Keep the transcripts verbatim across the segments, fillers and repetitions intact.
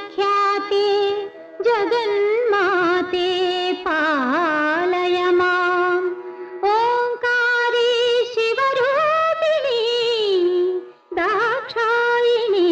प्रख्याते जगन्माते पालय माम् ओंकारी शिवरूपिणी दाक्षायिणी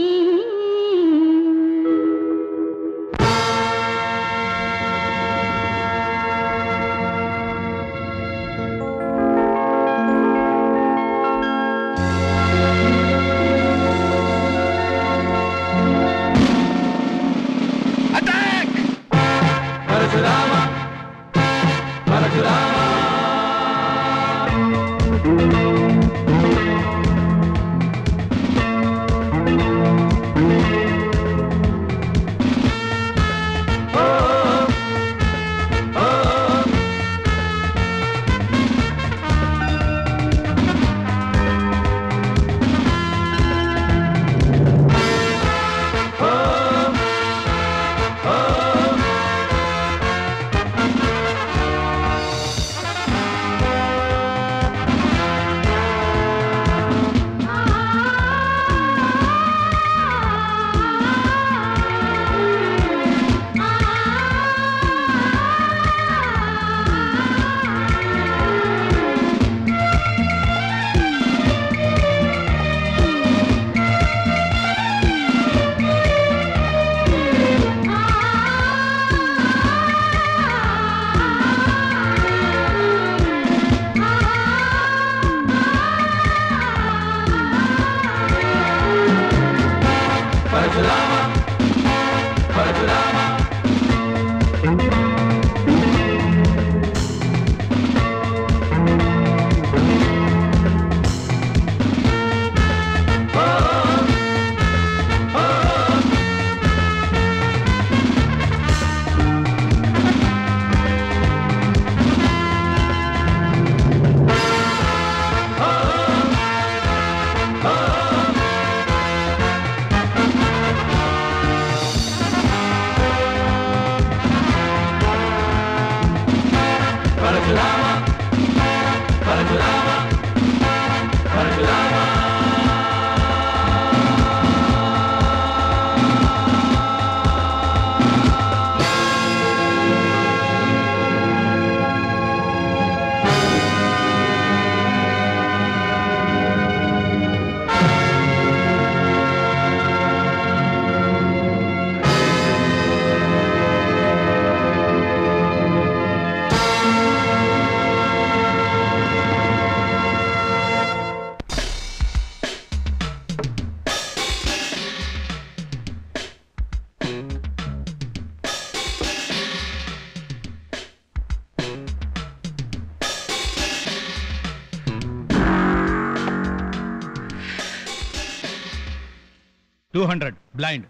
two hundred blind.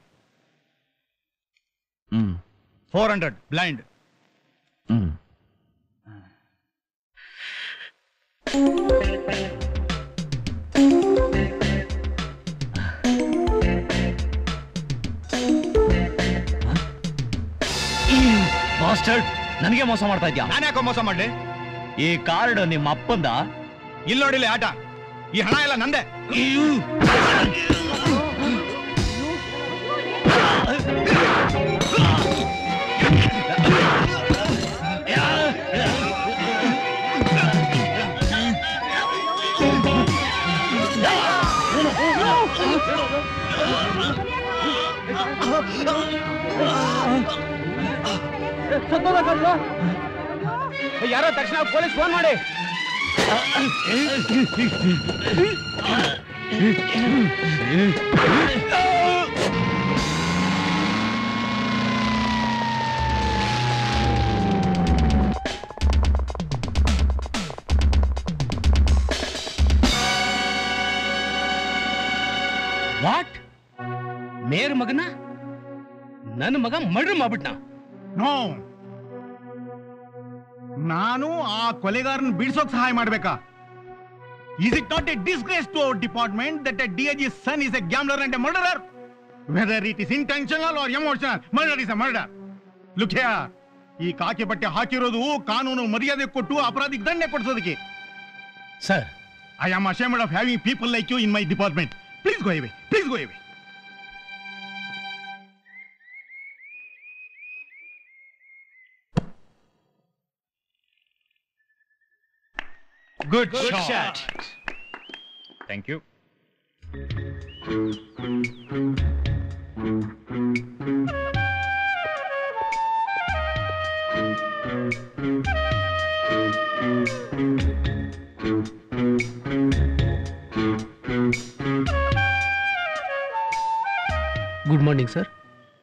Mm. four hundred blind. Mm. Master ನನಗೆ ಮೋಸ ಮಾಡ್ತಾ ಇದ್ಯಾ? ನಾನು ಯಾಕೋ ಮೋಸ ಮಾಡ್ಲಿ? ಈ ಕಾರ್ಡ್ ನಿಮ್ಮ ಅಪ್ಪಂದ? ಇಲ್ಲಿ ನೋಡಿಲ್ಲ ಆಟ, ಈ ಹಣ ಎಲ್ಲ ನಂದೆ. ಯಾರೋ ತಕ್ಷಣ ಪೊಲೀಸ್ ಫೋನ್ ಮಾಡಿ. ವಾಟ್? ಮೇರ್ ಮಗನ ನನ್ನ ಮಗ ಮರ್ಡರ್ ಮಾಡ್ಬಿಟ್ನ? ನೋ, ನಾನು ಆ ಕೊಲೆಗಾರನ ಬಿಡಿಸೋಕ್ ಸಹಾಯ ಮಾಡ್ಬೇಕಾ? Is it not a disgrace to our department that a D I G's son is a gambler and a murderer? Whether it is intentional or emotional, murder is a murder. Look here, ಈ ಕಾಕಿ ಬಟ್ಟೆ ಹಾಕಿರೋದು ಕಾನೂನು ಮರ್ಯಾದೆ ಕೊಟ್ಟು ಅಪರಾಧಿಗೆ ದಂಡ ಕೊಡಿಸೋದಕ್ಕೆ. Sir, I am ashamed of having people like you in my department. Please go away. Please go away. Good shot. Thank you. Good morning sir.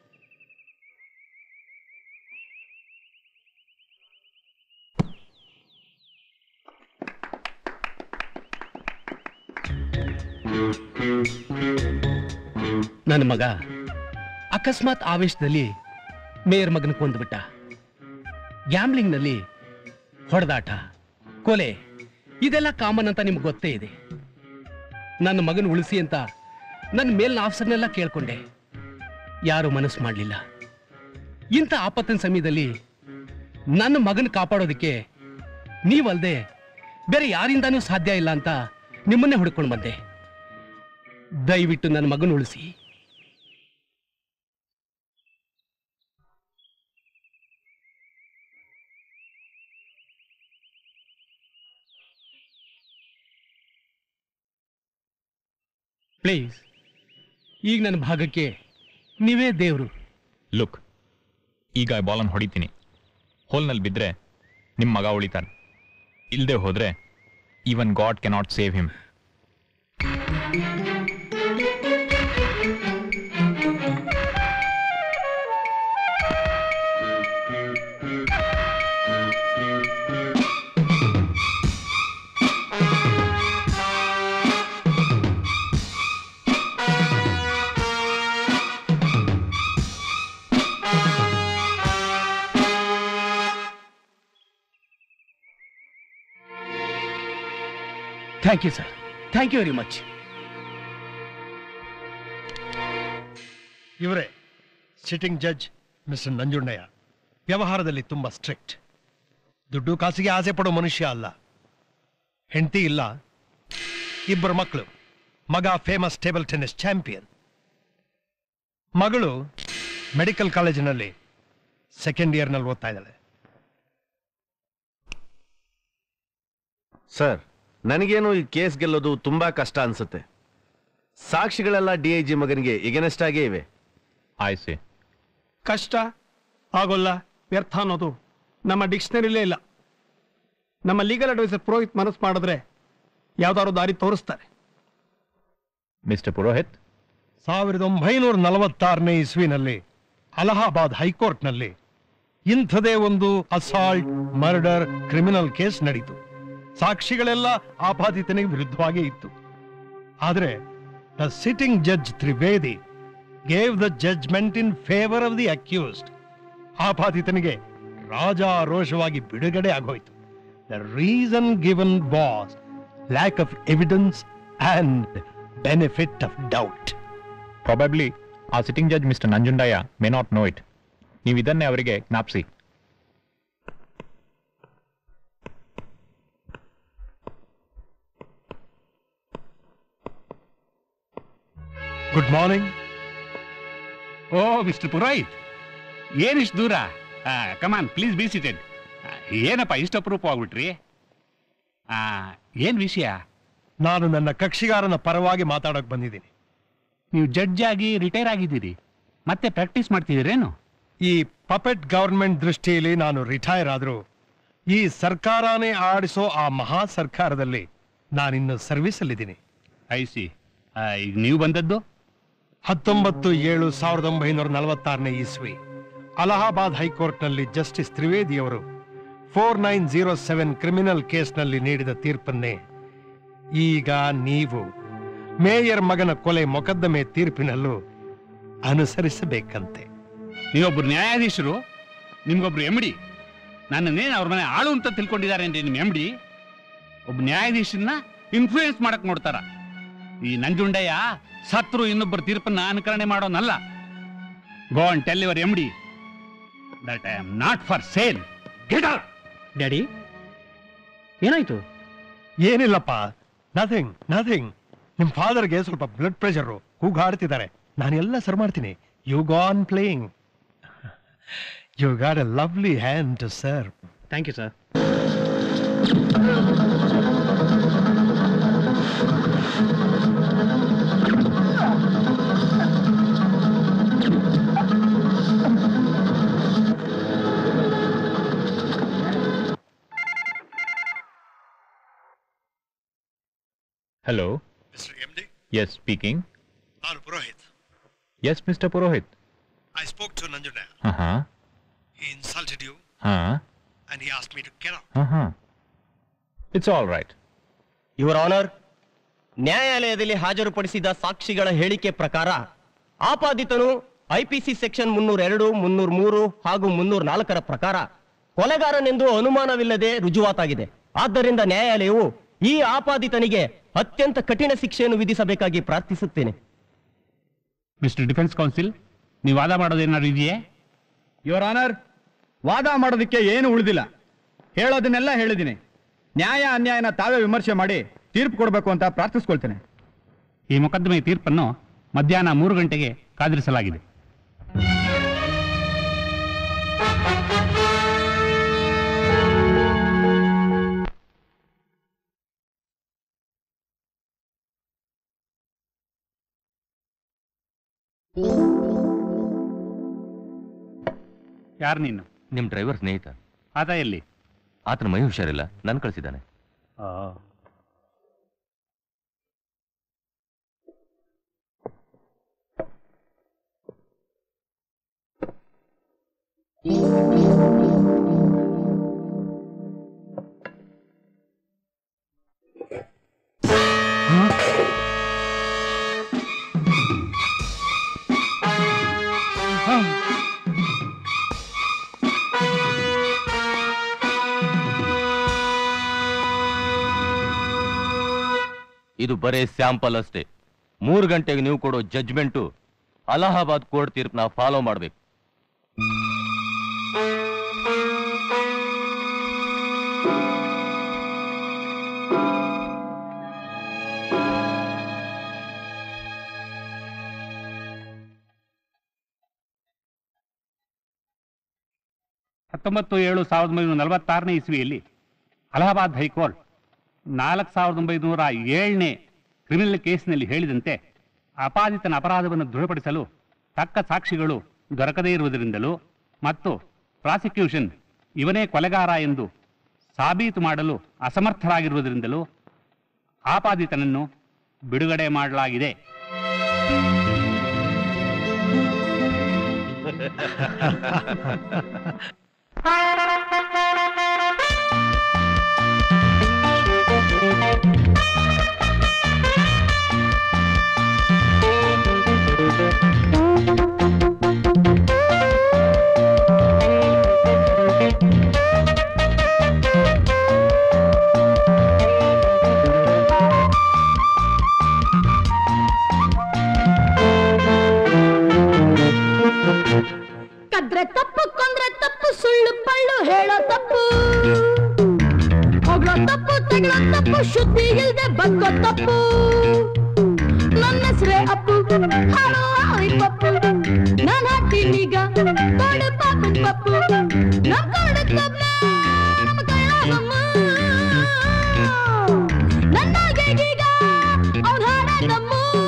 ನನ್ನ ಮಗ ಅಕಸ್ಮಾತ್ ಆವೇಶದಲ್ಲಿ ಮೇಯರ್ ಮಗನ ಕೊಂದ್ಬಿಟ್ಟ. ಗ್ಯಾಮ್ಲಿಂಗ್ನಲ್ಲಿ ಹೊಡೆದಾಟ, ಕೊಲೆ ಇದೆಲ್ಲ ಕಾಮನ್ ಅಂತ ನಿಮ್ಗೆ ಗೊತ್ತೇ ಇದೆ. ನನ್ನ ಮಗನ ಉಳಿಸಿ ಅಂತ ನನ್ನ ಮೇಲಿನ ಆಫೀಸರ್ನೆಲ್ಲ ಕೇಳ್ಕೊಂಡೆ, ಯಾರು ಮನಸ್ಸು ಮಾಡಲಿಲ್ಲ. ಇಂಥ ಆಪತ್ತಿನ ಸಮಯದಲ್ಲಿ ನನ್ನ ಮಗನ ಕಾಪಾಡೋದಕ್ಕೆ ನೀವಲ್ದೆ ಬೇರೆ ಯಾರಿಂದಾನೂ ಸಾಧ್ಯ ಇಲ್ಲ ಅಂತ ನಿಮ್ಮನ್ನೇ ಹುಡ್ಕೊಂಡು ಬಂದೆ. ದಯವಿಟ್ಟು ನನ್ನ ಮಗನ ಉಳಿಸಿ. ಪ್ಲೀಸ್, ಈಗ ನನ್ನ ಭಾಗಕ್ಕೆ ನೀವೇ ದೇವರು. ಲುಕ್, ಈಗ ಬಾಲನ್ನು ಹೊಡಿತೀನಿ. ಹೋಲ್ನಲ್ಲಿ ಬಿದ್ದರೆ ನಿಮ್ಮ ಮಗ ಉಳಿತಾನೆ. ಇಲ್ಲದೆ ಹೋದರೆ even God cannot save him. Thank you sir, thank you very much. ಇವರೇ ಸಿಟ್ಟಿಂಗ್ ಜಡ್ಜ್ ಮಿಸ್ಟರ್ ನಂಜುಂಡಯ್ಯ. ವ್ಯವಹಾರದಲ್ಲಿ ತುಂಬಾ ಸ್ಟ್ರಿಕ್ಟ್. ದುಡ್ಡು ಕಾಸಿಗೆ ಆಸೆ ಪಡೋ ಮನುಷ್ಯ ಅಲ್ಲ. ಹೆಂಡತಿ ಇಲ್ಲ, ಇಬ್ಬರು ಮಕ್ಕಳು. ಮಗ ಫೇಮಸ್ ಟೇಬಲ್ ಟೆನ್ನಿಸ್ ಚಾಂಪಿಯನ್, ಮಗಳು ಮೆಡಿಕಲ್ ಕಾಲೇಜಿನಲ್ಲಿ ಸೆಕೆಂಡ್ ಇಯರ್ನಲ್ಲಿ ಓದ್ತಾ ಇದ್ದಾಳೆ. ಸರ್, ನನಗೇನು ಈ ಕೇಸ್ ಗೆಲ್ಲೋದು ತುಂಬಾ ಕಷ್ಟ ಅನ್ಸುತ್ತೆ. ಸಾಕ್ಷಿಗಳೆಲ್ಲ ಡಿ ಐ ಜಿ ಮಗನಿಗೆ ಎಗೇನೆಸ್ಟ್ ಆಗೇ ಇವೆ. ಆಯ್ಸಿ, ಕಷ್ಟ ಆಗೋಲ್ಲ, ವ್ಯರ್ಥ ಅನ್ನೋದು ನಮ್ಮ ಡಿಕ್ಷನರಿಲೇ ಇಲ್ಲ. ನಮ್ಮ ಲೀಗಲ್ ಅಡ್ವೈಸರ್ ಪುರೋಹಿತ್ ಮನಸ್ಸು ಮಾಡಿದ್ರೆ ಯಾವ್ದಾದ್ರು ದಾರಿ ತೋರಿಸ್ತಾರೆ. ಮಿಸ್ಟರ್ ಪುರೋಹಿತ್, ಸಾವಿರದ ಒಂಬೈನೂರ ನಲವತ್ತಾರನೇ ಇಸ್ವಿನಲ್ಲಿ ಅಲಹಾಬಾದ್ ಹೈಕೋರ್ಟ್ನಲ್ಲಿ ಇಂಥದೇ ಒಂದು ಅಸಾಲ್ಟ್ ಮರ್ಡರ್ ಕ್ರಿಮಿನಲ್ ಕೇಸ್ ನಡೀತು. ಸಾಕ್ಷಿಗಳೆಲ್ಲ ಆಪಾದಿತನಿಗೆ ವಿರುದ್ಧವಾಗೇ ಇತ್ತು. ಆದರೆ the sitting judge Trivedi gave the judgement in favour of the accused. ಆಪಾದಿತನಿಗೆ ರಾಜಾರೋಷವಾಗಿ ಬಿಡುಗಡೆ ಆಗೋಯ್ತು. The reason given was lack of evidence and benefit of doubt. Probably ಆ sitting judge mister Nanjundaiah may not know it. ನೀವು ಇದನ್ನೇ ಅವರಿಗೆ ಜ್ಞಾಪಿಸಿ. Good morning. Oh mister Purohit, ಏನಿಷ್ಟು ದೂರ? Come on, please be seated. ಏನಪ್ಪ ಇಷ್ಟು ಅಪರೂಪವಾಗ್ಬಿಟ್ರಿ? ಏನ್ ವಿಷಯ? ನಾನು ನನ್ನ ಕಕ್ಷಿಗಾರನ ಪರವಾಗಿ ಮಾತಾಡೋಕೆ ಬಂದಿದ್ದೀನಿ. ನೀವು ಜಡ್ಜ್ ಆಗಿ ರಿಟೈರ್ ಆಗಿದ್ದೀರಿ, ಮತ್ತೆ ಪ್ರಾಕ್ಟೀಸ್ ಮಾಡ್ತಿದ್ದೀರೇನು? ಈ ಪಪೆಟ್ ಗವರ್ಮೆಂಟ್ ದೃಷ್ಟಿಯಲ್ಲಿ ನಾನು ರಿಟೈರ್ ಆದ್ರೂ ಈ ಸರ್ಕಾರನೇ ಆಡಿಸೋ ಆ ಮಹಾ ಸರ್ಕಾರದಲ್ಲಿ ನಾನಿನ್ನು ಸರ್ವಿಸ್ ಅಲ್ಲಿದ್ದೀನಿ. ಐಸಿ, ಈಗ ನೀವು ಬಂದದ್ದು ಹತ್ತೊಂಬತ್ತು ಏಳು ಸಾವಿರದ ಒಂಬೈನೂರ ನಲವತ್ತಾರನೇ ಇಸ್ವಿ ಅಲಹಾಬಾದ್ ಹೈಕೋರ್ಟ್ನಲ್ಲಿ ಜಸ್ಟಿಸ್ ತ್ರಿವೇದಿಯವರು four nine zero seven criminal ಕೇಸ್ನಲ್ಲಿ ನೀಡಿದ ತೀರ್ಪನ್ನೇ ಈಗ ನೀವು ಮೇಯರ್ ಮಗನ ಕೊಲೆ ಮೊಕದ್ದಮೆ ತೀರ್ಪಿನಲ್ಲೂ ಅನುಸರಿಸಬೇಕಂತೆ. ನೀವೊಬ್ರು ನ್ಯಾಯಾಧೀಶರು, ನಿಮ್ಗೊಬ್ರು ಎಂ ಡಿ. ನನ್ನನ್ನೇನು ಅವ್ರ ಮನೆ ಆಳು ಅಂತ ತಿಳ್ಕೊಂಡಿದ್ದಾರೆ ಅಂದ್ರೆ ನಿಮ್ಮ ಎಂ ಡಿ ಒಬ್ಬ ನ್ಯಾಯಾಧೀಶನ್ನ ಇನ್ಫ್ಲೂಯೆನ್ಸ್ ಮಾಡಕ್ ನೋಡ್ತಾರ. ಈ ನಂಜುಂಡಯ್ಯ ಸತ್ರು ಇನ್ನೊಬ್ಬರ ತೀರ್ಪನ್ನ ಅನುಕರಣೆ ಮಾಡೋನಲ್ಲ. Go and tell your M D that I am not for sale. Get out. Daddy, ಏನಾಯ್ತು? ಏನಿಲ್ಲಪ್ಪ, ನಥಿಂಗ್ ನಥಿಂಗ್. ನಿಮ್ ಫಾದರ್ಗೆ ಸ್ವಲ್ಪ ಬ್ಲಡ್ ಪ್ರೆಷರ್, ಕೂಗಾಡ್ತಿದ್ದಾರೆ. ನಾನೆಲ್ಲ ಸರ್ ಮಾಡ್ತೀನಿ. You go on playing. You got a lovely hand to serve. Thank you sir. Hello. Mister M D, yes speaking. ನಾನು Purohit. Yes mister Purohit. I spoke to Nanjundaiah. ಹಾಂ ಹಾಂ He insulted you ಹಾಂ and he asked me to get out. ಹಾಂ ಹಾಂ it's all right. Your honour, ನ್ಯಾಯಾಲಯದಲ್ಲಿ ಹಾಜರುಪಡಿಸಿದ ಸಾಕ್ಷಿಗಳ ಹೇಳಿಕೆ ಪ್ರಕಾರ ಆಪಾದಿತನು ಐಪಿಸಿ ಸೆಕ್ಷನ್ ಮುನ್ನೂರ ಎರಡು ಮುನ್ನೂರ ಮೂರು ಹಾಗೂ ಮುನ್ನೂರ ನಾಲ್ಕರ ಪ್ರಕಾರ ಕೊಲೆಗಾರನೆಂದು ಅನುಮಾನವಿಲ್ಲದೆ ರುಜುವಾತಾಗಿದೆ. ಆದ್ದರಿಂದ ನ್ಯಾಯಾಲಯವು ಈ ಆಪಾದಿತನಿಗೆ ಅತ್ಯಂತ ಕಠಿಣ ಶಿಕ್ಷೆಯನ್ನು ವಿಧಿಸಬೇಕಾಗಿ ಪ್ರಾರ್ಥಿಸುತ್ತೇನೆ. ಮಿಸ್ಟರ್ ಡಿಫೆನ್ಸ್ ಕೌನ್ಸಿಲ್, ನೀವು ವಾದ ಮಾಡೋದೇನಾದ್ರು ಇದೆಯೇ? ಯುವರ್ ಆನರ್, ವಾದ ಮಾಡೋದಕ್ಕೆ ಏನು ಉಳಿದಿಲ್ಲ. ಹೇಳೋದನ್ನೆಲ್ಲ ಹೇಳಿದ್ದೀನಿ. ನ್ಯಾಯ ಅನ್ಯಾಯನ ತಾವೇ ವಿಮರ್ಶೆ ಮಾಡಿ ತೀರ್ಪು ಕೊಡಬೇಕು ಅಂತ ಪ್ರಾರ್ಥಿಸ್ಕೊಳ್ತೇನೆ. ಈ ಮೊಕದ್ದಮೆ ತೀರ್ಪನ್ನು ಮಧ್ಯಾಹ್ನ ಮೂರು ಗಂಟೆಗೆ ಕಾದಿರಿಸಲಾಗಿದೆ. ಯಾರು ನೀನು? ನಿಮ್ ಡ್ರೈವರ್ ಸ್ನೇಹಿತ. ಆತ ಎಲ್ಲಿ? ಆತನ ಮೈ ಹುಷಾರಿಲ್ಲ, ನನ್ ಕಳಿಸಿದ್ದಾನೆ. ಇದು ಬರೇ ಸ್ಯಾಂಪಲ್ ಅಷ್ಟೇ. ಮೂರು ಗಂಟೆಗೆ ನೀವು ಕೊಡೋ ಜಡ್ಜ್ಮೆಂಟು ಅಲಹಾಬಾದ್ ಕೋರ್ಟ್ ತೀರ್ಪನ್ನ ಫಾಲೋ ಮಾಡಬೇಕು. ಹತ್ತೊಂಬತ್ತು ಏಳು ಸಾವಿರದ ಒಂಬೈನೂರ ನಲವತ್ತಾರನೇ ಇಸ್ವಿಯಲ್ಲಿ ಅಲಹಾಬಾದ್ ಹೈಕೋರ್ಟ್ ನಾಲ್ಕು ಸಾವಿರದ ಒಂಬೈನೂರ ಏಳನೇ ಕ್ರಿಮಿನಲ್ ಕೇಸ್ನಲ್ಲಿ ಹೇಳಿದಂತೆ ಅಪಾದಿತನ ಅಪರಾಧವನ್ನು ದೃಢಪಡಿಸಲು ತಕ್ಕ ಸಾಕ್ಷಿಗಳು ದೊರಕದೇ ಇರುವುದರಿಂದಲೂ ಮತ್ತು ಪ್ರಾಸಿಕ್ಯೂಷನ್ ಇವನೇ ಕೊಲೆಗಾರ ಎಂದು ಸಾಬೀತು ಮಾಡಲು ಅಸಮರ್ಥರಾಗಿರುವುದರಿಂದಲೂ ಆಪಾದಿತನನ್ನು ಬಿಡುಗಡೆ ಮಾಡಲಾಗಿದೆ. ಕದ್ರೆ ತಪ್ಪು, ಕೊಂದ್ರೆ ತಪ್ಪು, ಸುಳ್ಳು ಪಳ್ಳು ಹೇಳೋ ತಪ್ಪು, ಹೊಗಳೋ ತಪ್ಪು, ತೆಗಳೋ ತಪ್ಪು, ಶುದ್ಧಿ ಇಲ್ದೆ ಬಗ್ಗೋ ತಪ್ಪು. ನನ್ನ ಹೆಸರೇ ಅಪ್ಪು, ಹಾಡೋ ಪಪ್ಪು, ನಾನು ಹಾಕ್ತೀನೀಗ ಕೊಡು ಪಾಪನ್ ಪಪ್ಪು. ನಮ್ ಕೊಡಕ್ಕಮ್ಮ ನಮ್ಮ ಕೈಲಾಗಮ್ಮ, ನನ್ನಾಗೀಗ ಅವ್ನ ಹಾಡಮ್ಮ.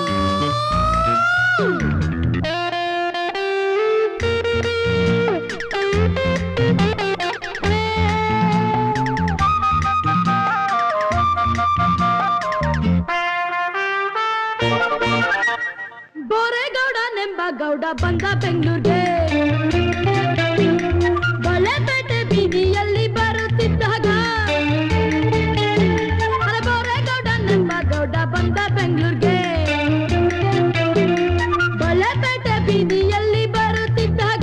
ಗೌಡ ಬಂದ ಬೆಂಗಳೂರಿಗೆ, ಬಳೆಪೇಟೆ ಬೀದಿಯಲ್ಲಿ ಬರುತ್ತಿದ್ದಾಗ ಬೋರೇಗೌಡ ನೆಂಬ ಗೌಡ ಬಂದ ಬೆಂಗಳೂರಿಗೆ, ಬಳೆಪೇಟೆ ಬೀದಿಯಲ್ಲಿ ಬರುತ್ತಿದ್ದಾಗ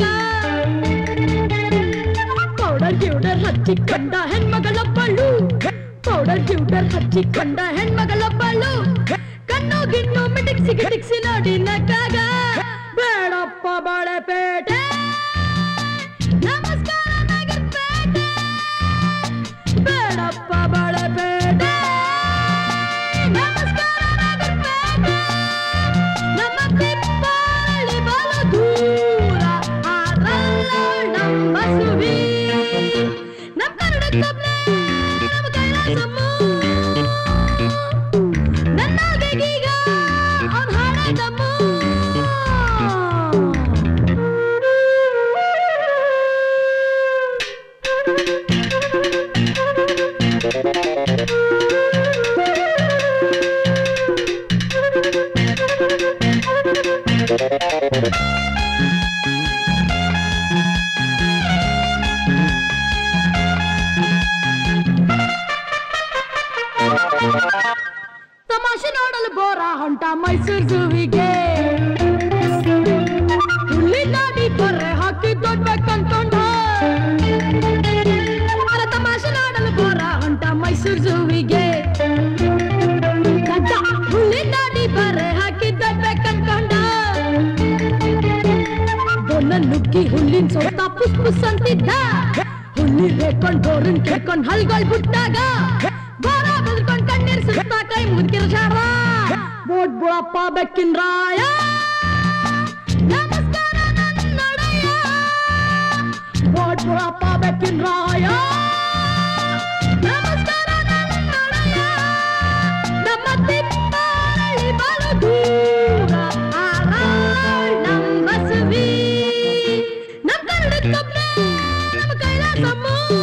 ಪೌಡರ್ ಗ್ಯೂಡರ್ ಹಚ್ಚಿಕೊಂಡ ಹೆಣ್ಮಗಳೊಬ್ಬಳು, ಪೌಡರ್ ಗ್ಯೂಡರ್ ಹಚ್ಚಿಕೊಂಡ ಹೆಣ್ಮಗಳೊಬ್ಬಳು, ಕಣ್ಣು ಗಿಣ್ಣು ಮಿಟಿಕ್ಸಿ ಗಿಟಿಕ್ಸಿ ನೋಡಿ ನಕ್ಕಾಗ ಬೇಡಪ್ಪ ಬಾಳೆಪೇಟೆ, ನಮಸ್ಕಾರ ನಗರಪೇಟೆ, ಬೇಡಪ್ಪ ಬಾಳೆಪೇಟೆ, ನಮಸ್ಕಾರ ನಗರಪೇಟೆ. ನಮ್ಮ ತಿಪ್ಪಳಿ ಬಲು ದೂರ ಆದ್ರಲ್ಲ ನಮ್ಮ ಸುವಿ, ನಮ್ಮ ಕನ್ನಡಕ್ಕಬ್ಲೆ ನಮ್ಮ ಕೈಲಾಸಮ್ಮ, ನನ್ನಾಗೀಗ ಅವ್ನ ಹಾಡದಮ್ಮ. ತಮಾಷೆ ನೋಡಲು ಬೋರ ಹೊಂಟ ಮೈಸೂರು ಝೂವಿಗೆ ಹುಲ್ಲಿ ನಾಡಿ ಬರ್ರೆ ಹಾಕಿ ದೊಡ್ಬೇಕಂತೊಂಡ ತಮಾಷೆ ನೋಡಲು ಬೋರ ಹೊಂಟ ಮೈಸೂರು ಝೂವಿಗೆ ಹುಲ್ಲಿ ನಾಡಿ ಬರ್ರೆ ಹಾಕಿ ದೊಡ್ಬೇಕಂತೊಂಡ ದೊನ್ನ ನುಗ್ಗಿ ಹುಲ್ಲಿನ ಸೋತ ಪುಸ್ ಪುಸ್ ಅಂತಿದ್ದ ಹುಲ್ಲಿ ಬೇಕೊಂಡ್ ಬೋರನ್ ಕೇಳ್ಕೊಂಡ್ ಹಲ್ಗೊಳ್ ಬಿಟ್ಟಾಗ ಬೋರ ಬದ್ಕೊಂಡ್ ಕಣ್ಣೀರ್ ಸುತ್ತ ಕೈ ಮುದ್ಕಿರ್ಸಾರ ಬೋಟ್ ಬುಳಪ್ಪ ಬೆಕ್ಕಿನ ರಾಯ ನಮಸ್ಕಾರ ನನ್ನೊಡೆಯ ಬೋಟ್ ಬುಳಪ್ಪ ಬೆಕ್ಕಿನ ರಾಯ ನಮಸ್ಕಾರ ನನ್ನೊಡೆಯ ನಮ್ಮ ತಿಪ್ಪಾರಳ್ಳಿ ಬಲು ದೂರ ಆರಾಳ್ ನಮ್ ಬಸವಿ ನಮ್ ಕನ್ನಡಕ್ಕೊಬ್ನೇ ನಮ್ಮ ಕೈಲಾಸಮ್ಮ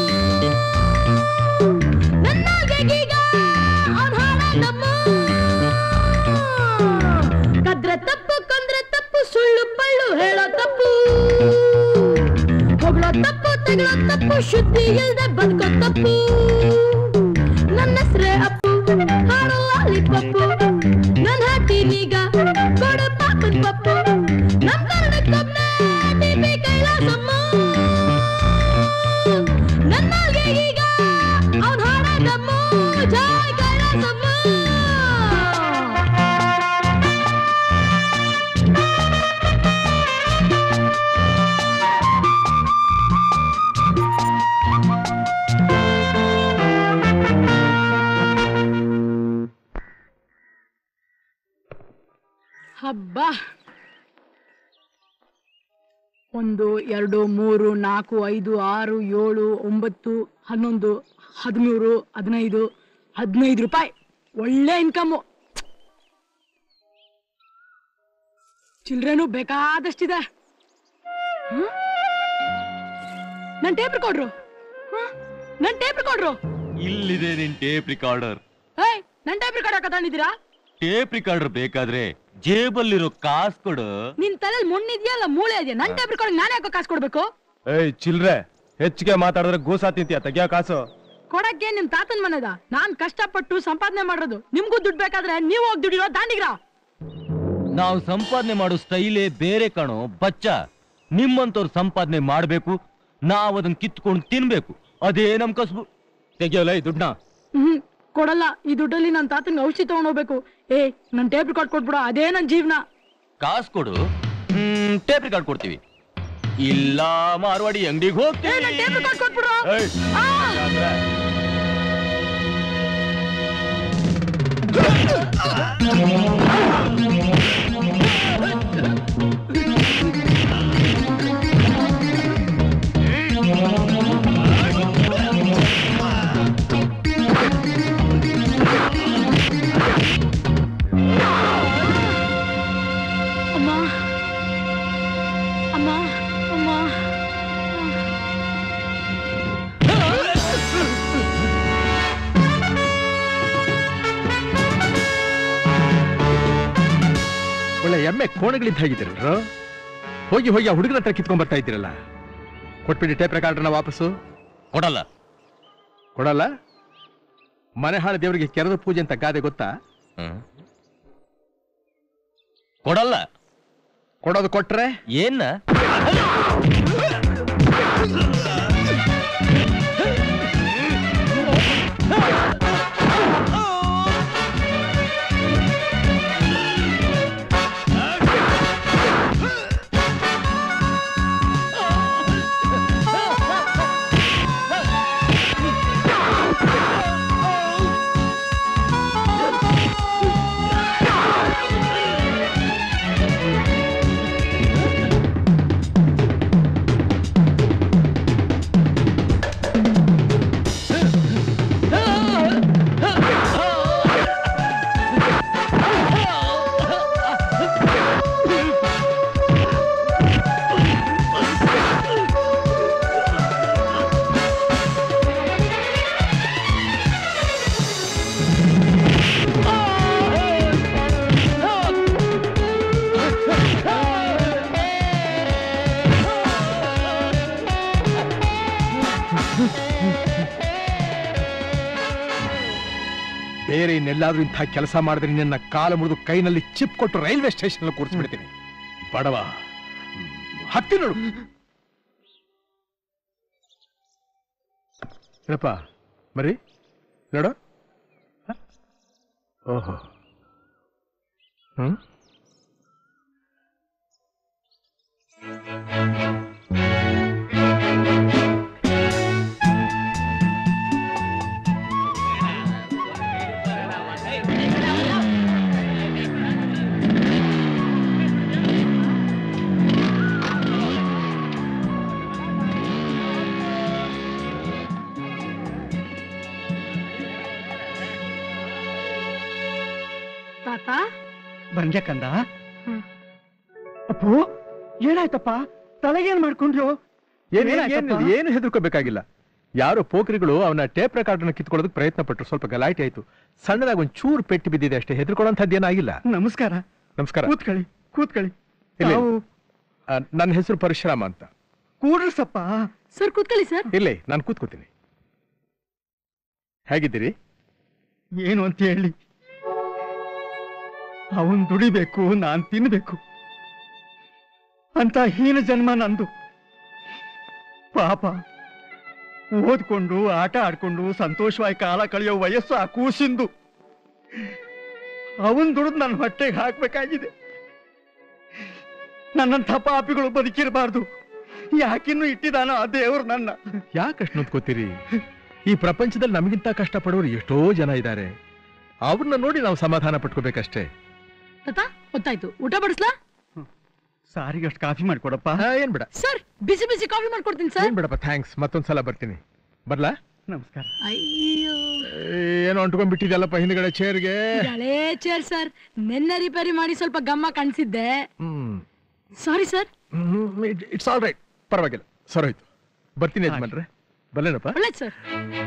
ಕದ್ರೆ ತಪ್ಪು ಕೊಂದ್ರೆ ತಪ್ಪು ಸುಳ್ಳು ಪಳ್ಳು ಹೇಳೋ ತಪ್ಪು ಹೊಗಳೋ ತಪ್ಪು ತೆಗಳೋ ತಪ್ಪು ಶುದ್ಧಿ ಇಲ್ದೆ ಬದುಕೋ ತಪ್ಪು ನನ್ನ ಹೆಸ್ರೇ ಅಪ್ಪು ಹಾರೋ ಲಾಲಿಪಪ್ಪು ನನ್ನ ಹಾಟಿನೀಗ ಕೊಡು ಪಾಪನ್ ಪಪ್ಪು ನಮ್ ಕನ್ನಡಕ್ಕೊಬ್ನೇ ಟಿಪಿ ಕೈಲಾಸಮ್ಮ ನನ್ನ ಈಗ ಅವನ್ ಹಾಡದಮ್ಮು ಜೈ ಕೈಲಾಸಮ್ಮ ಹಬ್ಬ ಒಂದು ಎರಡು ಮೂರು ನಾಲ್ಕು ಐದು ಆರು ಏಳು ಒಂಬತ್ತು ಹನ್ನೊಂದು ಹದಿಮೂರು ಹದಿನೈದು ಹದಿನೈದು ರೂಪಾಯಿ ಒಳ್ಳೆ ಇನ್ಕಮ್ಮು. ಚಿಲ್ಡ್ರನು ಬೇಕಾದಷ್ಟಿದೆ. ನನ್ ಟೇಪ್ ರಿಕಾರ್ಡ್ರು ನನ್ ಟೇಪ್ ರಿಕಾರ್ಡ್ರು ಇಲ್ಲಿದೆ ನಿನ್ ಟೇಪ್ ರಿಕಾರ್ಡರ್. ಏಯ್ ನನ್ ಟೇಪ್ ರಿಕಾರ್ಡ್ ಹಾಕ ತಂದಿದ್ದೀರಾ? ಟೇಪ್ ರಿಕಾರ್ಡರ್ ಬೇಕಾದ್ರೆ ಜೇಬಲ್ಲಿರೋ ಕಾಸು ಕೊಡು. ನಿನ್ ತಲೆಯಲ್ಲಿ ಮುಣ್ಣಿದ್ಯಲ್ಲ ಮೂಳೆ ಇದೆಯಾ? ನನ್ ಟೇಪ್ ರಿಕಾರ್ಡ್ ನಾನೇ ಯಾಕೋ ಕಾಸು ಕೊಡ್ಬೇಕು? ಏಯ್ ಚಿಲ್ರೆ, ಹೆಚ್ಚಿಗೆ ಮಾತಾಡಿದ್ರೆ ಗೂಸಾ ತಿಂತೀಯ, ತೆಗಿಯ ಕಾಸು. ಕೊಡಕ್ಕೆ ನಿಮ್ ತಾತನ್ ಮನೆದ. ನಾನ್ ಕಷ್ಟಪಟ್ಟು ಸಂಪಾದನೆ ಮಾಡೋದು. ನಿಮ್ಗೂ ದುಡ್ಡು ಬೇಕಾದ್ರೆ ನೀವು ಹೋಗಿ ದುಡಿರೋ ದಾಂಡಿಗ್ರ. ನಾವು ಸಂಪಾದನೆ ಮಾಡೋ ಸ್ಟೈಲೇ ಬೇರೆ ಕಣೋ ಬಚ್ಚ. ನಿಮ್ಮಂತವ್ರು ಸಂಪಾದನೆ ಮಾಡ್ಬೇಕು, ನಾವ್ ಅದನ್ನ ಕಿತ್ಕೊಂಡು ತಿನ್ಬೇಕು. ಅದೇ ನಮ್ ಕಸ್ಬು. ತೆಗಿಯೋಲ್ಲ ಈ ದುಡ್ಡನ್ನ. ಹ್ಮ್ ಕೊಡಲ್ಲ. ಈ ದುಡ್ಡಲ್ಲಿ ನನ್ ತಾತನ್ಗೆ ಔಷಧಿ ತಗೊಂಡ್ ಹೋಗ್ಬೇಕು. ಏ ನನ್ ಟೇಪ್ ರಿಕಾರ್ಡ್ ಕೊಟ್ಬಿಡ, ಅದೇ ನನ್ ಜೀವನ. ಕಾಸು ಕೊಡು, ಹ್ಮ್ ಟೇಪ್ ರಿಕಾರ್ಡ್ ಕೊಡ್ತೀವಿ. ಇಲ್ಲ ಮಾರ್ವಾಡಿ ಅಂಗಡಿಗೆ ಹೋಗ್ತೀವಿ. ನನ್ ಟೇಪ್ ರಿಕಾರ್ಡ್ ಕೊಟ್ಬಿಡ್ರ. ಅಮ್ಮ ಅಮ್ಮ ಅಮ್ಮ ಒಳ್ಳೆ ಎಮ್ಮೆ ಕೋಣಗಳಿದ್ದ ಹೇಗಿದ್ದೀರ? ಹೋಗಿ ಹೋಗಿ ಆ ಹುಡುಗನ ಹತ್ರ ಕಿತ್ಕೊಂಡ್ ಬರ್ತಾ ಇದ್ದೀರಲ್ಲ. ಕೊಟ್ಬಿಡಿ ಟೇಪ್ ರೆಕಾರ್ಡ್ರನ್ನ ವಾಪಸ್ಸು. ಕೊಡಲ್ಲ. ಕೊಡಲ್ಲ? ಮನೆ ಹಾಳು ದೇವರಿಗೆ ಕೆರೆದ ಪೂಜೆ ಅಂತ ಗಾದೆ ಗೊತ್ತಾ? ಕೊಡಲ್ಲ. ಕೊಡೋದು ಕೊಟ್ರೆ ಏನ? ಬೇರೆ ಇನ್ನೆಲ್ಲಾದ್ರೂ ಇಂಥ ಕೆಲಸ ಮಾಡಿದ್ರೆ ನಿನ್ನ ಕಾಲ ಮುರಿದು ಕೈನಲ್ಲಿ ಚಿಪ್ ಕೊಟ್ಟು ರೈಲ್ವೆ ಸ್ಟೇಷನ್ ಕೂರಿಸ್ಬಿಡ್ತೀನಿ. ಬಡವ ಹತ್ತಿ ನೋಡು. ಏನಪ್ಪ ಬರೀ ನೋಡು. ಓಹೋ ಹ್ಮ್ ತಾತ ಬಂದೆ ಕಂದ. ಅಪ್ಪು ಏನಾಯ್ತಪ್ಪ? ತಲೆಗೇನ್ ಮಾಡ್ಕೊಂಡ್ರು? ಏನು ಹೆದರ್ಕೋಬೇಕಾಗಿಲ್ಲ. ಯಾರೋ ಪೋಖ್ರಿಗಳು ಅವನ ಟೇಪ್ ರೆಕಾರ್ಡರ್ನ ಕಿತ್ಕೊಳ್ಳೋದಕ್ಕೆ ಪ್ರಯತ್ನ ಪಟ್ಟರು. ಸ್ವಲ್ಪ ಗಲಾಟೆ ಆಯ್ತು. ಸಣ್ಣದಾಗಿ ಒಂದ್ ಚೂರು ಪೆಟ್ಟು ಬಿದ್ದಿದೆ ಅಷ್ಟೇ. ಹೆದರ್ಕೊಳ್ಳೋಂಥದ್ದು ಏನಾಗಿಲ್ಲ. ನಮಸ್ಕಾರ. ನಮಸ್ಕಾರ. ಕೂತ್ಕೊಳ್ಳಿ ಕೂತ್ಕೊಳ್ಳಿ. ನನ್ನ ಹೆಸರು ಪರಶುರಾಮ ಅಂತ. ಕೂಡ್ರಸಪ್ಪ. ಸರ್ ಕೂತ್ಕೊಳ್ಳಿ ಸರ್. ಇಲ್ಲೇ ನಾನು ಕೂತ್ಕೋತೀನಿ. ಹೇಗಿದ್ದೀರಿ? ಏನು ಅಂತ ಹೇಳಿ, ಅವನ್ ದುಡಿಬೇಕು, ನಾನ್ ತಿನ್ಬೇಕು ಅಂತ ಹೀನ ಜನ್ಮ ನಂದು. ಪಾಪ ಓದ್ಕೊಂಡು ಆಟ ಆಡ್ಕೊಂಡು ಸಂತೋಷವಾಗಿ ಕಾಲ ಕಳೆಯೋ ವಯಸ್ಸು ಆ ಕೂಸಿಂದು. ಅವನ್ ದುಡಿದು ನನ್ನ ಹೊಟ್ಟೆಗೆ ಹಾಕ್ಬೇಕಾಗಿದೆ. ನನ್ನಂಥ ಪಾಪಿಗಳು ಬದುಕಿರಬಾರ್ದು. ಯಾಕಿನ್ನು ಇಟ್ಟಿದಾನೋ ಆ ದೇವರು ನನ್ನ. ಯಾಕಷ್ಟು ನೋಡ್ಕೋತೀರಿ? ಈ ಪ್ರಪಂಚದಲ್ಲಿ ನಮಗಿಂತ ಕಷ್ಟಪಡೋರು ಎಷ್ಟೋ ಜನ ಇದ್ದಾರೆ. ಅವ್ರನ್ನ ನೋಡಿ ನಾವು ಸಮಾಧಾನ ಪಟ್ಕೋಬೇಕಷ್ಟೇ. ತಾತ ಗೊತ್ತಾಯ್ತು. ಊಟ ಬಡಿಸ್ಲಾ? ಸಾರಿಗಷ್ಟು ಕಾಫಿ ಮಾಡ್ಕೊಡಪ್ಪ. ಏನ್ ಬೇಡ ಸರ್, ಬಿಸಿ ಬಿಸಿ ಕಾಫಿ ಮಾಡ್ಕೊಡ್ತೀನಿ ಸರ್. ಏನ್ ಬೇಡಪ್ಪ, ಥ್ಯಾಂಕ್ಸ್. ಮತ್ತೊಂದ್ಸಲ ಬರ್ತೀನಿ. ಬರ್ಲಾ? ನಮಸ್ಕಾರ. ಅಯ್ಯೋ ಏನೋ ಅಂಟ್ಕೊಂಡ್ಬಿಟ್ಟಿದ್ಯಲ್ಲಪ್ಪ ಹಿಂದ್ಗಡೆ ಚೇರ್ಗೆ. ಹಳೇ ಚೇರ್ ಸರ್, ನಿನ್ನೆ ರಿಪೇರಿ ಮಾಡಿ ಸ್ವಲ್ಪ ಗಮ್ಮ ಕಾಣಿಸಿದ್ದೆ. Hmm sorry sir. It's all right, ಪರವಾಗಿಲ್ಲ, ಸರೋಯ್ತು. ಬರ್ತೀನಿ ಯಜಮಾನ್ರೆ. ಬಲ್ಲೇನಪ್ಪ? ಒಳ್ಳೆದು ಸರ್.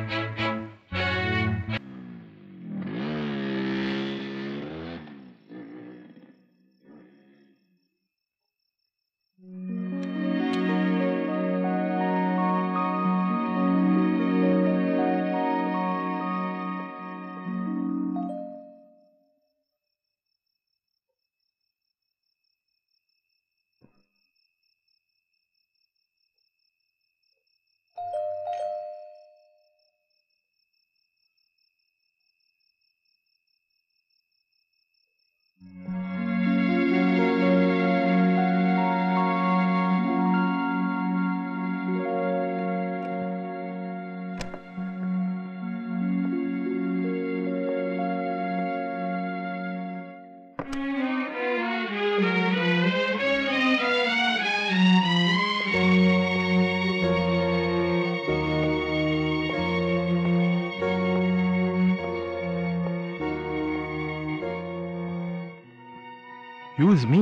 ಯೂಸ್ ಮೀ.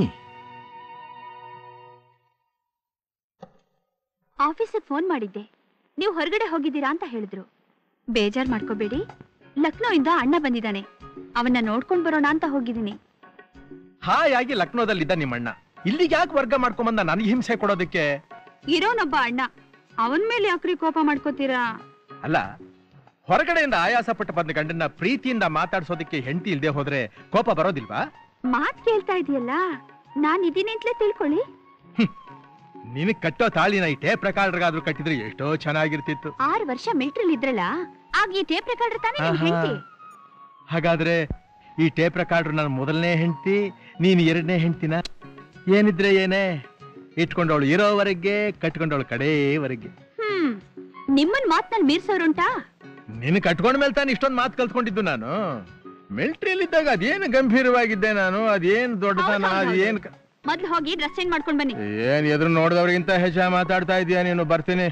ಆಫೀಸಿಗೆ ಫೋನ್ ಮಾಡಿದ್ದೆ, ನೀವು ಹೊರಗಡೆ ಹೋಗಿದ್ದೀರಾ ಅಂತ ಹೇಳಿದ್ರು. ಬೇಜಾರ್ ಮಾಡ್ಕೋಬೇಡಿ, ಲಕ್ನೋಯಿಂದ ಅಣ್ಣ ಬಂದಿದ್ದಾನೆ, ಅವನ್ನ ನೋಡ್ಕೊಂಡ್ ಬರೋಣ ಅಂತ ಹೋಗಿದ್ದೀನಿ. ಹಾಯಾಗಿ ಲಕ್ನೋದಲ್ಲಿದ್ದ ನಿಮ್ಮಣ್ಣ ಇಲ್ಲಿಗೆ ಯಾಕೆ ವರ್ಗ ಮಾಡ್ಕೊಂಬಂದ ನನಗೆ ಹಿಂಸೆ ಕೊಡೋದಕ್ಕೆ? ಇರೋನೊಬ್ಬ ಅಣ್ಣ, ಅವನ್ ಮೇಲೆ ಯಾಕ್ರಿ ಕೋಪ ಮಾಡ್ಕೋತೀರಾ? ಅಲ್ಲ, ಹೊರಗಡೆಯಿಂದ ಆಯಾಸ ಪಟ್ಟ ಬಂದ ಗಂಡನ್ನ ಪ್ರೀತಿಯಿಂದ ಮಾತಾಡ್ಸೋದಕ್ಕೆ ಹೆಂಡತಿ ಇಲ್ದೆ ಹೋದ್ರೆ ಕೋಪ ಬರೋದಿಲ್ವಾ? ಮಾತ್ ಕೇಳ್ತಾ ಇದೆಯಲ್ಲ, ನಾನ್ ಇದೀನಿ ಅಂತಲೇ ತಿಳ್ಕೊಳ್ಳಿ. ನಿನಗ್ ಕಟ್ಟೋ ತಾಳಿನ ಈ ಟೇಪ್ ರೆಕಾರ್ಡರ್ಗಾದ್ರೂ ಕಟ್ಟಿದ್ರೆ ಎಷ್ಟೋ ಚೆನ್ನಾಗಿರ್ತಿತ್ತು. ಆರು ವರ್ಷ ಮಿಲಿಟರಿ ಇದ್ರಲ್ಲ, ಆಗ ಈ ಟೇಪ್ ರೆಕಾರ್ಡರ್ ತಾನೇ ನಿಮ್ ಹೆಂಡತಿ. ಹಾಗಾದ್ರೆ ಈ ಟೇಪ್ ರೆಕಾರ್ಡರ್ ನನ್ನ ಮೊದಲನೇ ಹೆಂಡತಿ, ನೀನ್ ಎರಡನೇ ಹೆಂಡತಿನ? ಏನಿದ್ರೆ ಏನೇ, ಇಟ್ಕೊಂಡವಳು ಇರೋವರೆಗೆ, ಕಟ್ಕೊಂಡವಳು ಕಡೆವರೆಗೆ. ಹ್ಮ್ ನಿಮ್ಮನ್ ಮಾತ್ನಲ್ಲಿ ಮೀರ್ಸೋರುಂಟಾ? ನಿನ್ ಕಟ್ಕೊಂಡ ಮೇಲೆ ತಾನು ಇಷ್ಟೊಂದು ಮಾತು ಕಲ್ತ್ಕೊಂಡಿದ್ದು ನಾನು. ಮಿಲಿಟರಿಯಲ್ಲಿದ್ದಾಗ ಅದೇನು ಗಂಭೀರವಾಗಿದ್ದೆ ನಾನು, ಅದೇನ್ ದೊಡ್ಡತನ, ಅದೇನ್. ಮೊದ್ಲು ಹೋಗಿ ಡ್ರೆಸ್ ಚೇಂಜ್ ಮಾಡ್ಕೊಂಡ್ ಬನ್ನಿ. ಏನ್ ಎದುರು ನೋಡಿದವ್ರಿಗಿಂತ ಹೆಚ್ಚಾಗಿ ಮಾತಾಡ್ತಾ ಇದೀಯ ನೀನು. ಬರ್ತೀನಿ.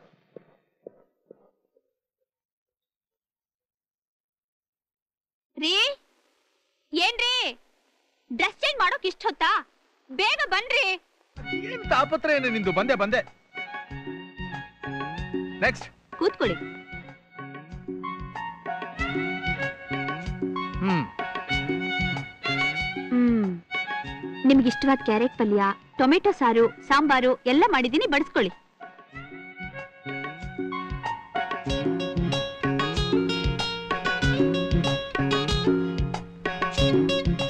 ರೀ ಏನ್ರಿ, ಡ್ರೆಸ್ ಚೇಂಜ್ ಮಾಡೋಕ್ ಇಷ್ಟ ಹೊತ್ತಾ? ಬೇಗ ಬನ್ರಿ. ಏನ್ ತಾಪತ್ರ ಏನು ನಿಂದು? ಬಂದೆ ಬಂದೆ. ನೆಕ್ಸ್ಟ್ ಕೂತ್ಕೊಳ್ಳಿ. ಹ್ಮ್ ಹ್ಮ್ ನಿಮ್ಗೆ ಇಷ್ಟವಾದ ಕ್ಯಾರೆಟ್ ಪಲ್ಯ, ಟೊಮೆಟೊ ಸಾರು, ಸಾಂಬಾರು ಎಲ್ಲ ಮಾಡಿದೀನಿ, ಬಡಿಸ್ಕೊಳ್ಳಿ.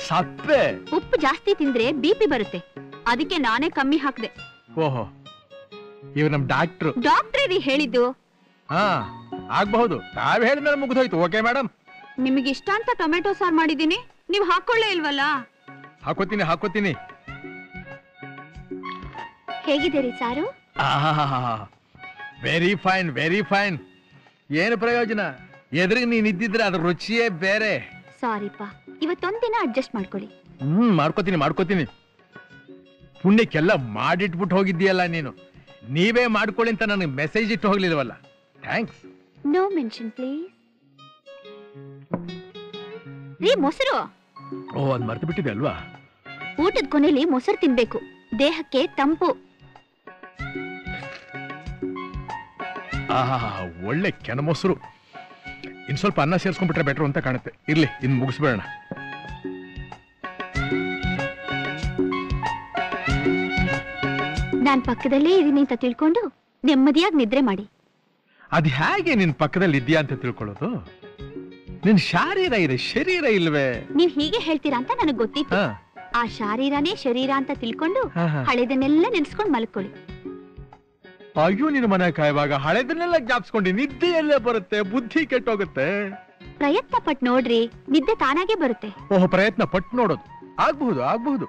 ಸಪ್ಪೆ. ಉಪ್ಪು ಜಾಸ್ತಿ ತಿಂದ್ರೆ ಬಿ ಪಿ ಬರುತ್ತೆ, ಅದಕ್ಕೆ ನಾನೇ ಕಮ್ಮಿ ಹಾಕ್ದೆ. ಓಹೋ, ಇವ್ ನಮ್ ಡಾಕ್ಟ್ರು. ಡಾಕ್ಟ್ರೇ ರೀ ಹೇಳಿದ್ದು. ಹಾ ಆಗ್ಬಹುದು, ತಾವ್ ಹೇಳಿದ್ಮೇಲೆ ಮುಗಿದೋಯ್ತು. Okay madam. ನಿಮಗೆ ಇಷ್ಟ ಅಂತ ಟೊಮೆಟೊ ಸಾರು ಮಾಡಿದೀನಿ, ನೀವ್ ಹಾಕೊಳ್ಳೇ ಇಲ್ವಲ್ಲ. ಹಾಕೋತೀನಿ ಹಾಕೋತೀನಿ. ಹೇಗಿದೆ ರೀ ಸಾರು? Very fine very fine. ಏನು ಪ್ರಯೋಜನ, ಎದುರಿಗೆ ನೀನ್ ಇದ್ದಿದ್ರೆ ಅದ್ರ ರುಚಿಯೇ ಬೇರೆ. ಸಾರಿಪ್ಪ, ಇವತ್ತೊಂದಿನ ಅಡ್ಜಸ್ಟ್ ಮಾಡ್ಕೊಳ್ಳಿ. ಹ್ಮ್ ಮಾಡ್ಕೋತೀನಿ ಮಾಡ್ಕೋತೀನಿ. ಪುಣ್ಯಕ್ಕೆಲ್ಲ ಮಾಡಿಟ್ಬಿಟ್ಟು ಹೋಗಿದ್ದೀಯಲ್ಲ ನೀನು. ನೀವೇ ಮಾಡ್ಕೊಳ್ಳಿ ಅಂತ ನನಗೆ ಮೆಸೇಜ್ ಇಟ್ಟು ಹೋಗ್ಲಿಲ್ವಲ್ಲ. ಥ್ಯಾಂಕ್ಸ್. No mention please. ರೀ ಮೊಸರು. ಓ, ಅದ್ ಮರ್ತು ಬಿಟ್ಟಿದೆ ಅಲ್ವಾ? ಊಟದ ಕೊನೆಯಲ್ಲಿ ಮೊಸರು ತಿನ್ಬೇಕು, ದೇಹಕ್ಕೆ ತಂಪು. ಆಹಾ, ಒಳ್ಳೆ ಕೆನ ಮೊಸರು. ಇನ್ ಸ್ವಲ್ಪ ಅನ್ನ ಸೇರ್ಸ್ಕೊಂಡ್ಬಿಟ್ರೆ ಬೆಟರ್ ಅಂತ ಕಾಣುತ್ತೆ. ಇರ್ಲಿ, ಇನ್ ಮುಗಿಸ್ಬೇಡ. ನಾನ್ ಪಕ್ಕದಲ್ಲೇ ಇದೀನಿ ಅಂತ ತಿಳ್ಕೊಂಡು ನೆಮ್ಮದಿಯಾಗಿ ನಿದ್ರೆ ಮಾಡಿ. ಅದ್ ಹೇಗೆ ನಿನ್ ಪಕ್ಕದಲ್ಲಿ ಇದ್ಯಾ ಅಂತ ತಿಳ್ಕೊಳ್ಳೋದು? ನಿನ್ ಶಾರೀರ ಇದೆ, ಶರೀರ ಇಲ್ವೇ? ನೀವ್ ಹೀಗೆ ಹೇಳ್ತೀರಾ ಅಂತ ನನಗ್ ಗೊತ್ತಿತ್ತು. ಆ ಶಾರೀರನೇ ಶರೀರ ಅಂತ ತಿಳ್ಕೊಂಡು ಹಳೆದನ್ನೆಲ್ಲ ನೆನ್ಸ್ಕೊಂಡ್ ಮಲ್ಕೊಳ್ಳಿ. ಅಯ್ಯೋ, ನಿನ್ನ ಮನೆ ಕಾಯುವಾಗ ಹಳೆದನ್ನೆಲ್ಲ ಜ್ಞಾಪಿಸ್ಕೊಂಡು ನಿದ್ದೆ ಎಲ್ಲೇ ಬರುತ್ತೆ? ಬುದ್ಧಿ ಕೆಟ್ಟೋಗುತ್ತೆ. ಪ್ರಯತ್ನ ಪಟ್ ನೋಡ್ರಿ, ನಿದ್ದೆ ತಾನಾಗೆ ಬರುತ್ತೆ. ಓಹೋ, ಪ್ರಯತ್ನ ಪಟ್ಟು ನೋಡೋದು. ಆಗ್ಬಹುದು ಆಗ್ಬಹುದು.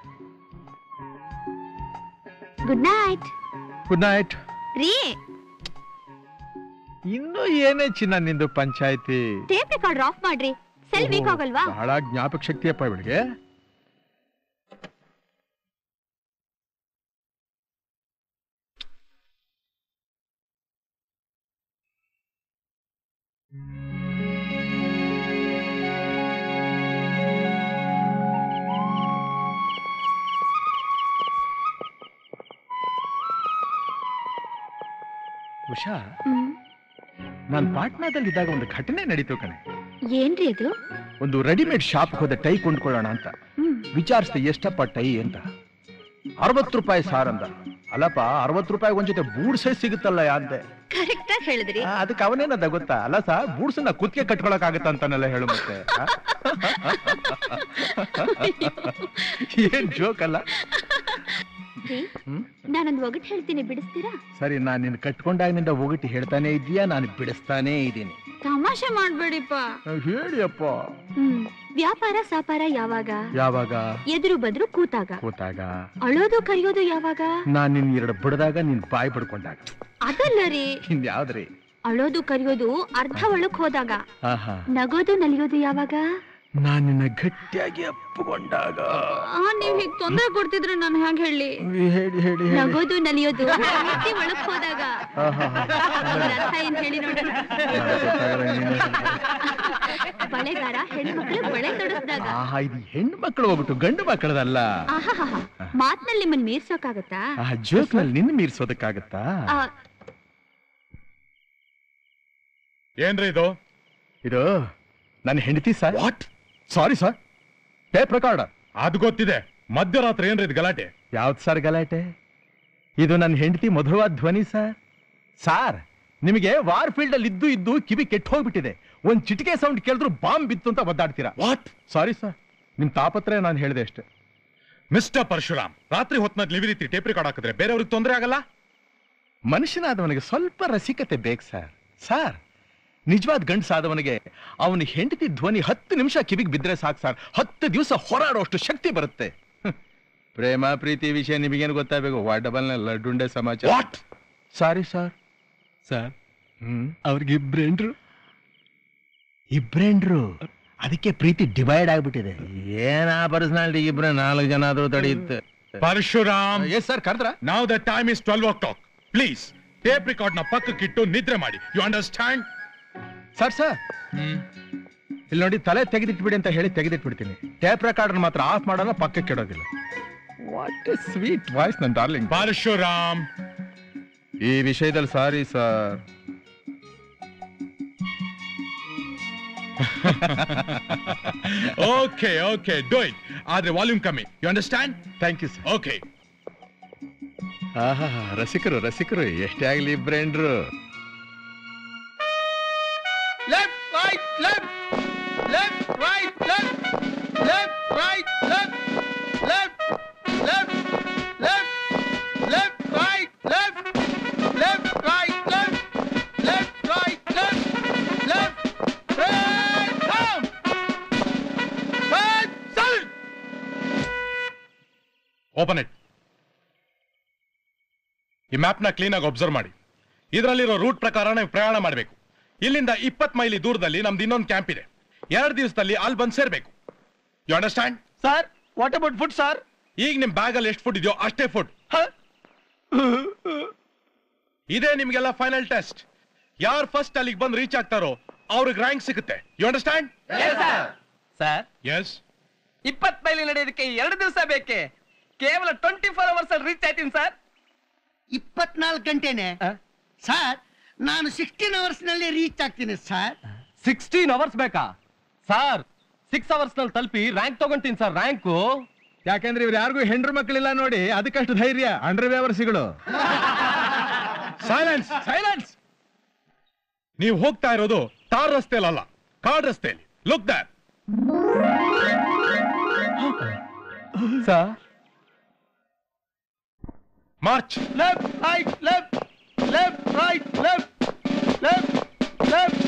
Good night. ಗುಡ್ ನೈಟ್ ರೀ. ಇನ್ನು ಏನೇ ಚಿನ್ನ ನಿಂದು ಪಂಚಾಯ್ತಿ? ಟೇಪ್ ರೆಕಾರ್ಡರ್ ಆಫ್ ಮಾಡ್ರಿ, ಸೆಲ್ ವೀಕ್ ಆಗಲ್ವಾ? ಬಹಳ ಜ್ಞಾಪಕ ಶಕ್ತಿಯಪ್ಪ ಇವಳಿಗೆ. ಉಷಾ, ನಾನ್ ಪಾಟ್ನಾದಲ್ಲಿದ್ದಾಗ ಒಂದು ಘಟನೆ ನಡೀತು ಕಣೆ. ಏನ್ರಿ ಅದು? ಒಂದು ರೆಡಿಮೇಡ್ ಶಾಪ್ ಹೋದ ಟೈ ಕೊಂಡ್ಕೊಳ್ಳೋಣ ಅಂತ ವಿಚಾರಿಸ್ದೆ. ಎಷ್ಟಪ್ಪ ಟೈ ಅಂತ? ಅರವತ್ತು ರೂಪಾಯಿ ಸಾರ್ ಅಂದ. ಅಲ್ಲಪ್ಪ, ಅರವತ್ತು ರೂಪಾಯಿ ಒಂದ್ ಜೊತೆ ಬೂಡ್ ಸೈಜ್ ಸಿಗುತ್ತಲ್ಲ ಯಾಂತೆ. ಕರೆಕ್ಟ್ ಆಗಿ ಹೇಳಿದ್ರಿ. ಅದಕ್ಕೆ ಅವನೇನದ ಗೊತ್ತಾ? ಅಲ್ಲ ಸಾ, ಬೂಡ್ಸನ್ನ ಕುತ್ತಿಗೆ ಕಟ್ಕೊಳಕ್ ಆಗತ್ತ ಅಂತಾನೆಲ್ಲ ಹೇಳು. ಮತ್ತೆ ಏನ್ ಜೋಕ್ ಅಲ್ಲ. ನಾನೊಂದು ಒಗಟ್ ಹೇಳ್ತೀನಿ, ಬಿಡಿಸ್ತೀರಾ? ಸರಿ, ನಾನ್ ನಿನ್ ಕಟ್ಕೊಂಡಾಗಿನಿಂದ ಒಗಟಿ ಹೇಳ್ತಾನೆ ಇದೀಯಾ, ನಾನು ಬಿಡಿಸ್ತಾನೇ ಇದ್ದೀನಿ. ತಮಾಷೆ ಮಾಡ್ಬೇಡಿಪ್ಪ. ಹೇಳಿಯಪ್ಪ. ಹ್ಮ್ ವ್ಯಾಪಾರ ಸಾಪಾರ ಯಾವಾಗ? ಯಾವಾಗ? ಎದುರು ಬದ್ರು ಕೂತಾಗ. ಕೂತಾಗ. ಅಳೋದು ಕರಿಯೋದು ಯಾವಾಗ? ನಾನ್ ನಿನ್ ಎರಡು ಬಿಡದಾಗ, ನಿನ್ ಬಾಯಿ ಬಿಡ್ಕೊಂಡಾಗ. ಅದಲ್ಲ ರೀ. ಇನ್ ಯಾವ್ದ್ರಿ? ಅಳೋದು ಕರಿಯೋದು ಅರ್ಧ ಒಳಕ್ ಹೋದಾಗ. ಆಹಾ. ನಗೋದು ನಲಿಯೋದು ಯಾವಾಗ? ನಾನ್ ನಿನ್ನ ಗಟ್ಟಿಯಾಗಿ ಅಪ್ಪುಕೊಂಡಾಗ. ನೀವ್ ಹೀಗ್ ತೊಂದರೆ ಕೊಡ್ತಿದ್ರೆ ನಾನು ಹ್ಯಾಂಗ ಹೇಳಿ? ಹೇಳಿ ಹೇಳಿ. ನಗೋದು ನಲಿಯೋದು ಪೂರ್ತಿ ಒಳಕ್ ಹೋದಾಗ. ಅರ್ಥ ಏನ್ ಹೇಳಿ ನೋಡೋಣ. ಬಳೆಗಾರ ಹೆಣ್ಮಕ್ಳು ಬಳೆ ತೊಡಸ್ದಾಗ. ಇದು ಹೆಣ್ಣು ಮಕ್ಕಳು ಹೋಗ್ಬಿಟ್ಟು ಗಂಡು ಮಕ್ಕಳದಲ್ಲ. ಮಾತ್ನಲ್ಲಿ ನಿಮ್ಮನ್ ಮೀರ್ಸೋಕಾಗತ್ತಾ? ಜೋಕ್ನಲ್ಲಿ ನಿನ್ನ ಮೀರ್ಸೋದಕ್ಕಾಗತ್ತಾ? ಏನ್ರಿ ಇದು? ಇದು ನನ್ನ ಹೆಂಡತಿ sir. What? Sorry sir, tape recorder. ಅದು ಗೊತ್ತಿದೆ. ಮಧ್ಯರಾತ್ರಿ ಏನ್ರಿ ಇದು ಗಲಾಟೆ? ಯಾವ್ದು ಸರ್ ಗಲಾಟೆ? ಇದು ನನ್ನ ಹೆಂಡತಿ ಮಧುರವಾದ ಧ್ವನಿ ಸರ್. ಸಾರ್, ನಿಮಗೆ ವಾರ್ ಫೀಲ್ಡ್ ಅಲ್ಲಿ ಇದ್ದು ಇದ್ದು ಕಿವಿ ಕೆಟ್ಟು ಹೋಗ್ಬಿಟ್ಟಿದೆ. ಒಂದ್ ಚಿಟಿಕೆ ಸೌಂಡ್ ಕೇಳಿದ್ರು ಬಾಂಬ್ ಬಿತ್ತು ಅಂತ ಒದ್ದಾಡ್ತೀರಾ. ವಾಟ್? ಸಾರಿ ಸರ್, ನಿಮ್ ತಾಪತ್ರ ನಾನು ಹೇಳಿದೆ ಅಷ್ಟೇ. ಮಿಸ್ಟರ್ ಪರಶುರಾಮ್, ರಾತ್ರಿ ಹೊತ್ನಾಗ ನೀವು ರೀತಿ ಟೇಪ್ ರೆಕಾರ್ಡ್ ಹಾಕಿದ್ರೆ ಬೇರೆಯವ್ರಿಗೆ ತೊಂದರೆ ಆಗಲ್ಲ? ಮನುಷ್ಯನಾದವನಿಗೆ ಸ್ವಲ್ಪ ರಸಿಕತೆ ಬೇಕು ಸರ್. ಸಾರ್, ನಿಜವಾದ ಗಂಡಸಾದವನಿಗೆ ಅವನ ಹೆಂಡತಿ ಧ್ವನಿ ಹತ್ತು ನಿಮಿಷ ಕಿವಿಗೆ ಬಿದ್ರೆ ಸಾಕು ಸರ್, ಹತ್ತು ದಿವಸ ಹೋರಾಡೋಷ್ಟು ಶಕ್ತಿ ಬರುತ್ತೆ. ಪ್ರೇಮ ಪ್ರೀತಿ ವಿಷಯ ನಿಮಗೇನು ಗೊತ್ತಾಗಬೇಕು? ವಾಡಬಲ್ ಲಡ್ಡುಂಡೆ ಸಮಾಚಾರ. Sorry sir. ಸರ್, ಹ್ಮ್ ಅವ್ರಿಗೆ ಇಬ್ರೇನ್ರು. ಇಬ್ರೇನ್ರು? ಅದಕ್ಕೆ ಪ್ರೀತಿ ಡಿವೈಡ್ ಆಗ್ಬಿಟ್ಟಿದೆ. ಏನಾ ಪರ್ಸನಾಲಿಟಿ ಇಬ್ರೆ ನಾಲ್ಕು ಜನ ಆದ್ರೂ ತಡೆಯುತ್ತೆ. ಪರಶುರಾಮ್. ಎಸ್ ಸರ್, ಕರೆದ್ರ? Now the time is twelve o'clock. Please tape record ನ ಪಕ್ಕಕ್ಕಿಟ್ಟು ನಿದ್ರೆ ಮಾಡಿ. You understand? ಸರ್ ಸರ್, ಇಲ್ಲಿ ನೋಡಿ, ತಲೆ ತೆಗೆದಿಟ್ಬಿಡಿ ಅಂತ ಹೇಳಿ ತೆಗೆದಿಟ್ಬಿಡ್ತೀನಿ. ಟೇಪ್ ರೆಕಾರ್ಡರ್ ಮಾತ್ರ ಆಫ್ ಮಾಡೋಣ, ಪಕ್ಕಕ್ಕೆ ಇಡೋದಿಲ್ಲ. ವಾಟ್ ಎ ಸ್ವೀಟ್ ವಾಯ್ಸ್ ನನ್ನ ಡಾರ್ಲಿಂಗ್. ಪರಶುರಾಮ್, ಈ ವಿಷಯದಲ್ಲಿ sorry sir. Okay okay, do it. ಆದ್ರೆ ವಾಲ್ಯೂಮ್ ಕಮ್ಮಿ. You understand? Thank you sir. Okay. ಆಹಾ, ರಸಿಕರು ರಸಿಕರು ಎಷ್ಟೇ ಆಗ್ಲಿ ಇಬ್ರೇನ್ರು. Left right left left right left left right left open it. ಈ ಮ್ಯಾಪ್ನ ಕ್ಲೀನ್ ಆಗಿ ಅಬ್ಸರ್ವ್ ಮಾಡಿ. ಇದರಲ್ಲಿರೋ ರೂಟ್ ಪ್ರಕಾರ ನೀವು ಪ್ರಯಾಣ ಮಾಡಬೇಕು. ಇಲ್ಲಿಂದ ಇಪ್ಪತ್ತು ಮೈಲಿ ದೂರದಲ್ಲಿ ನಮ್ದು ಇನ್ನೊಂದು ಕ್ಯಾಂಪ್ ಇದೆ. ಎರಡು ದಿವಸದಲ್ಲಿ ಅಲ್ಲಿ ಬಂದು ಸೇರ್ಬೇಕು. You understand? Sir, what about food sir? ಈಗ ನಿಮ್ ಬ್ಯಾಗ್ ಅಲ್ಲಿ ಎಷ್ಟು ಫುಡ್ ಇದೆಯೋ ಅಷ್ಟೇ ಫುಡ್. ಇದೇ ನಿಮ್ಗೆಲ್ಲ ಫೈನಲ್ ಟೆಸ್ಟ್. ಯಾರು ಫಸ್ಟ್ ಅಲ್ಲಿಗೆ ಬಂದು ರೀಚ್ ಆಗ್ತಾರೋ ಅವ್ರಿಗೆ ರ್ಯಾಂಕ್ ಸಿಗುತ್ತೆ. You understand? Sir, yes. ಇಪ್ಪತ್ ಮೈಲಿ ನಡೆಯೋದಕ್ಕೆ ಎರಡು ದಿವಸ ಬೇಕೆ? ಕೇವಲ ಟ್ವೆಂಟಿ ಫೋರ್ ಅವರ್ಸ್ ಅಲ್ಲಿ ರೀಚ್ ಆಯ್ತೀನಿ ಸರ್. ಇಪ್ಪತ್ನಾಲ್ಕು ಗಂಟೆನೆ ಸರ್. ನಾನು ಸಿಕ್ಸ್ಟೀನ್ ಅವರ್ಸ್ ನಲ್ಲಿ ರೀಚ್ ಆಗ್ತೀನಿ ಸರ್. ಸಿಕ್ಸ್ಟೀನ್ ಅವರ್ಸ್ ಬೇಕಾ ಸರ್? ಸಿಕ್ಸ್ ಅವರ್ಸ್ ನಲ್ಲಿ ತಲುಪಿ ರ್ಯಾಂಕ್ ತಗೊಂತೀನಿ ಸರ್. ರ್ಯಾಂಕು ಯಾಕೆಂದ್ರೆ ಇವ್ರು ಯಾರಿಗೂ ಹೆಂಡ್ರು ಮಕ್ಕಳಿಲ್ಲ ನೋಡಿ, ಅದಕ್ಕಷ್ಟು ಧೈರ್ಯ. ಅಂಡರ್ ವ್ಯವರ್ಸಿಗಳು. Silence, silence. ನೀವು ಹೋಗ್ತಾ ಇರೋದು ಟಾರ್ ರಸ್ತೆಯಲ್ಲ, ಕಾಡ್ ರಸ್ತೆಯಲ್ಲಿ. Look that. Sir, march. Left right left left right left left left.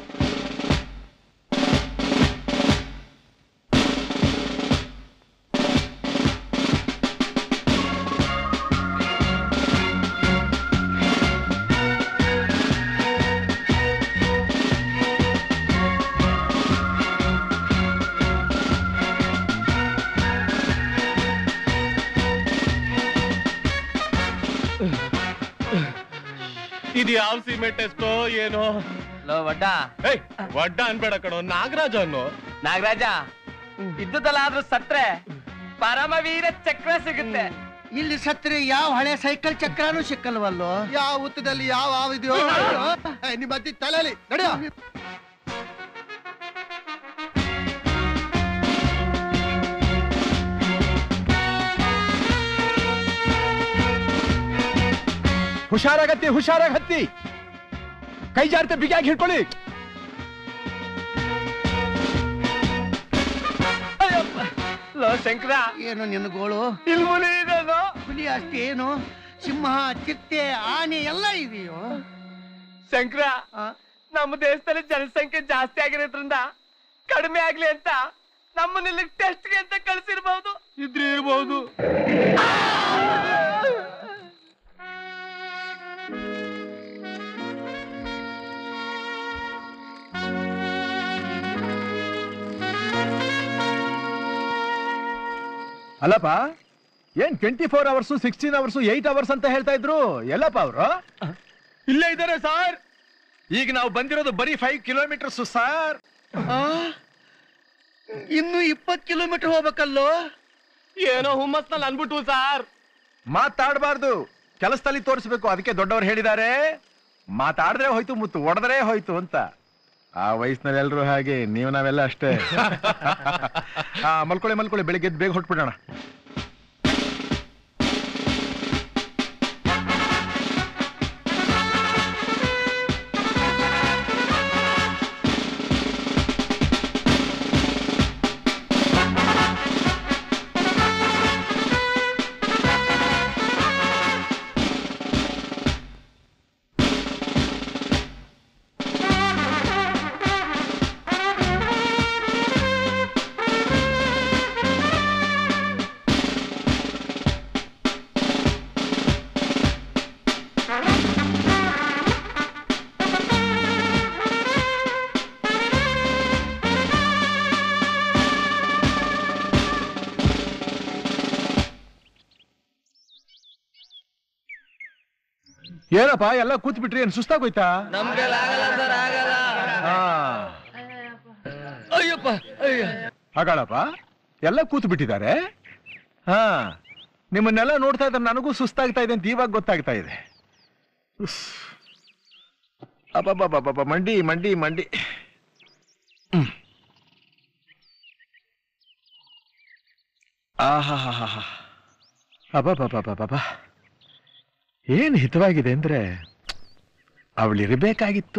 ಇದು ಯಾವ ಸಿಮೆಂಟ್ ಎಷ್ಟೋ ಏನೋ. ವಡ್ಡ ಏಯ್, ವಡ್ಡ ಅನ್ಬೇಡ ಕಣೋ, ನಾಗರಾಜ ಅನ್ನೋ. ನಾಗರಾಜ ಇದ್ದುದಲ್ಲ, ಆದ್ರೂ ಸತ್ರೆ ಪರಮವೀರ ಚಕ್ರ ಸಿಗುತ್ತೆ. ಇಲ್ಲಿ ಸತ್ರೆ ಯಾವ ಹಳೆ ಸೈಕಲ್ ಚಕ್ರನೂ ಸಿಕ್ಕಲ್ವಲ್ಲೋ. ಯಾವ ಹುತ್ತದಲ್ಲಿ ಯಾವ ಹಾವಿದೆಯೋ ನಿಮ್ಮ ಅಜ್ಜಿ ತಲೆಯಲ್ಲಿ ನಡೆಯೋ. ಹುಷಾರಾಗತ್ತಿ, ಹುಷಾರಾಗಿ ಹತ್ತಿ. ಕೈ ಜಾರತೆ ಬಿಗಿಯಾಗಿ ಹಿಡ್ಕೊಳ್ಳಿ. ಲೋ ಶಂಕರ, ಏನು ನಿನ್ನ ಗೋಳು? ಇಲ್ಲಿ ಹುಲಿ ಇರೋದು. ಹುಲಿ ಅಷ್ಟೇನು, ಸಿಂಹ, ಚಿಟ್ಟೆ, ಆನೆ ಎಲ್ಲ ಇದೆಯೋ? ಶಂಕರ, ನಮ್ಮ ದೇಶದಲ್ಲಿ ಜನಸಂಖ್ಯೆ ಜಾಸ್ತಿ ಆಗಿರೋದ್ರಿಂದ ಕಡಿಮೆ ಆಗ್ಲಿ ಅಂತ ನಮ್ಮನ್ನ ಇಲ್ಲಿ ಟೆಸ್ಟ್ಗೆ ಅಂತ ಕಳ್ಸಿರ್ಬಹುದು. ಇದ್ರೆ ಇರ್ಬಹುದು. ಅಲ್ಲಪ್ಪ, ಏನ್ twenty four hours sixteen hours eight hours ಅಂತ ಹೇಳ್ತಾ ಇದ್ರು. ಎಲ್ಲಪ್ಪ ಅವರು? ಇಲ್ಲೇ ಇದ್ದಾರೆ ಸರ್. ಈಗ ನಾವು ಬಂದಿರೋದು ಬರೀ ಫೈವ್ ಕಿಲೋಮೀಟರ್ಸ್ ಸರ್. ಇನ್ನು ಇಪ್ಪತ್ ಕಿಲೋಮೀಟರ್ ಹೋಗ್ಬೇಕಲ್ಲೋ. ಏನೋ ಹುಮ್ಮಸ್ನಲ್ಲಿ ಅನ್ಬಿಟ್ಟು ಸಾರ್. ಮಾತಾಡಬಾರ್ದು, ಕೆಲಸದಲ್ಲಿ ತೋರಿಸ್ಬೇಕು. ಅದಕ್ಕೆ ದೊಡ್ಡವರು ಹೇಳಿದ್ದಾರೆ, ಮಾತಾಡಿದ್ರೆ ಹೋಯ್ತು, ಮುತ್ತು ಒಡೆದ್ರೆ ಹೋಯ್ತು ಅಂತ. ಆ ವಯಸ್ಸಿನಲ್ಲಿ ಎಲ್ರು ಹಾಗೆ, ನೀವು ನಾವೆಲ್ಲ ಅಷ್ಟೇ. ಆ ಮಲ್ಕೊಳ್ಳಿ ಮಲ್ಕೊಳ್ಳಿ, ಬೆಳಿಗ್ಗೆ ಬೇಗ ಹೊಟ್ಬಿಡೋಣ. ಏನಪ್ಪ ಎಲ್ಲ ಕೂತ್ ಬಿಟ್ರಿ, ಏನ್ ಸುಸ್ತಾಗೋಯ್ತಾ? ಅಯ್ಯಪ್ಪ, ಹಾಗಾಳಪ್ಪ, ಎಲ್ಲ ಕೂತ್ ಬಿಟ್ಟಿದ್ದಾರೆ. ಹಾ, ನಿಮ್ಮನ್ನೆಲ್ಲ ನೋಡ್ತಾ ಇದ್ರೆ ನನಗೂ ಸುಸ್ತಾಗ್ತಾ ಇದೆ ಅಂತ ಇವಾಗ ಗೊತ್ತಾಗ್ತಾ ಇದೆ. ಅಬ್ಬಬ್ಬಬ್ಬಬ್ಬ, ಮಂಡಿ ಮಂಡಿ ಮಂಡಿ. ಆಹಾ ಹಾ ಹಾ, ಅಬ್ಬಬ್ಬಬ್ಬಬ್ಬ, ಏನ್ ಹಿತವಾಗಿದೆ ಅಂದ್ರೆ ಅವಳಿರಬೇಕಾಗಿತ್ತು.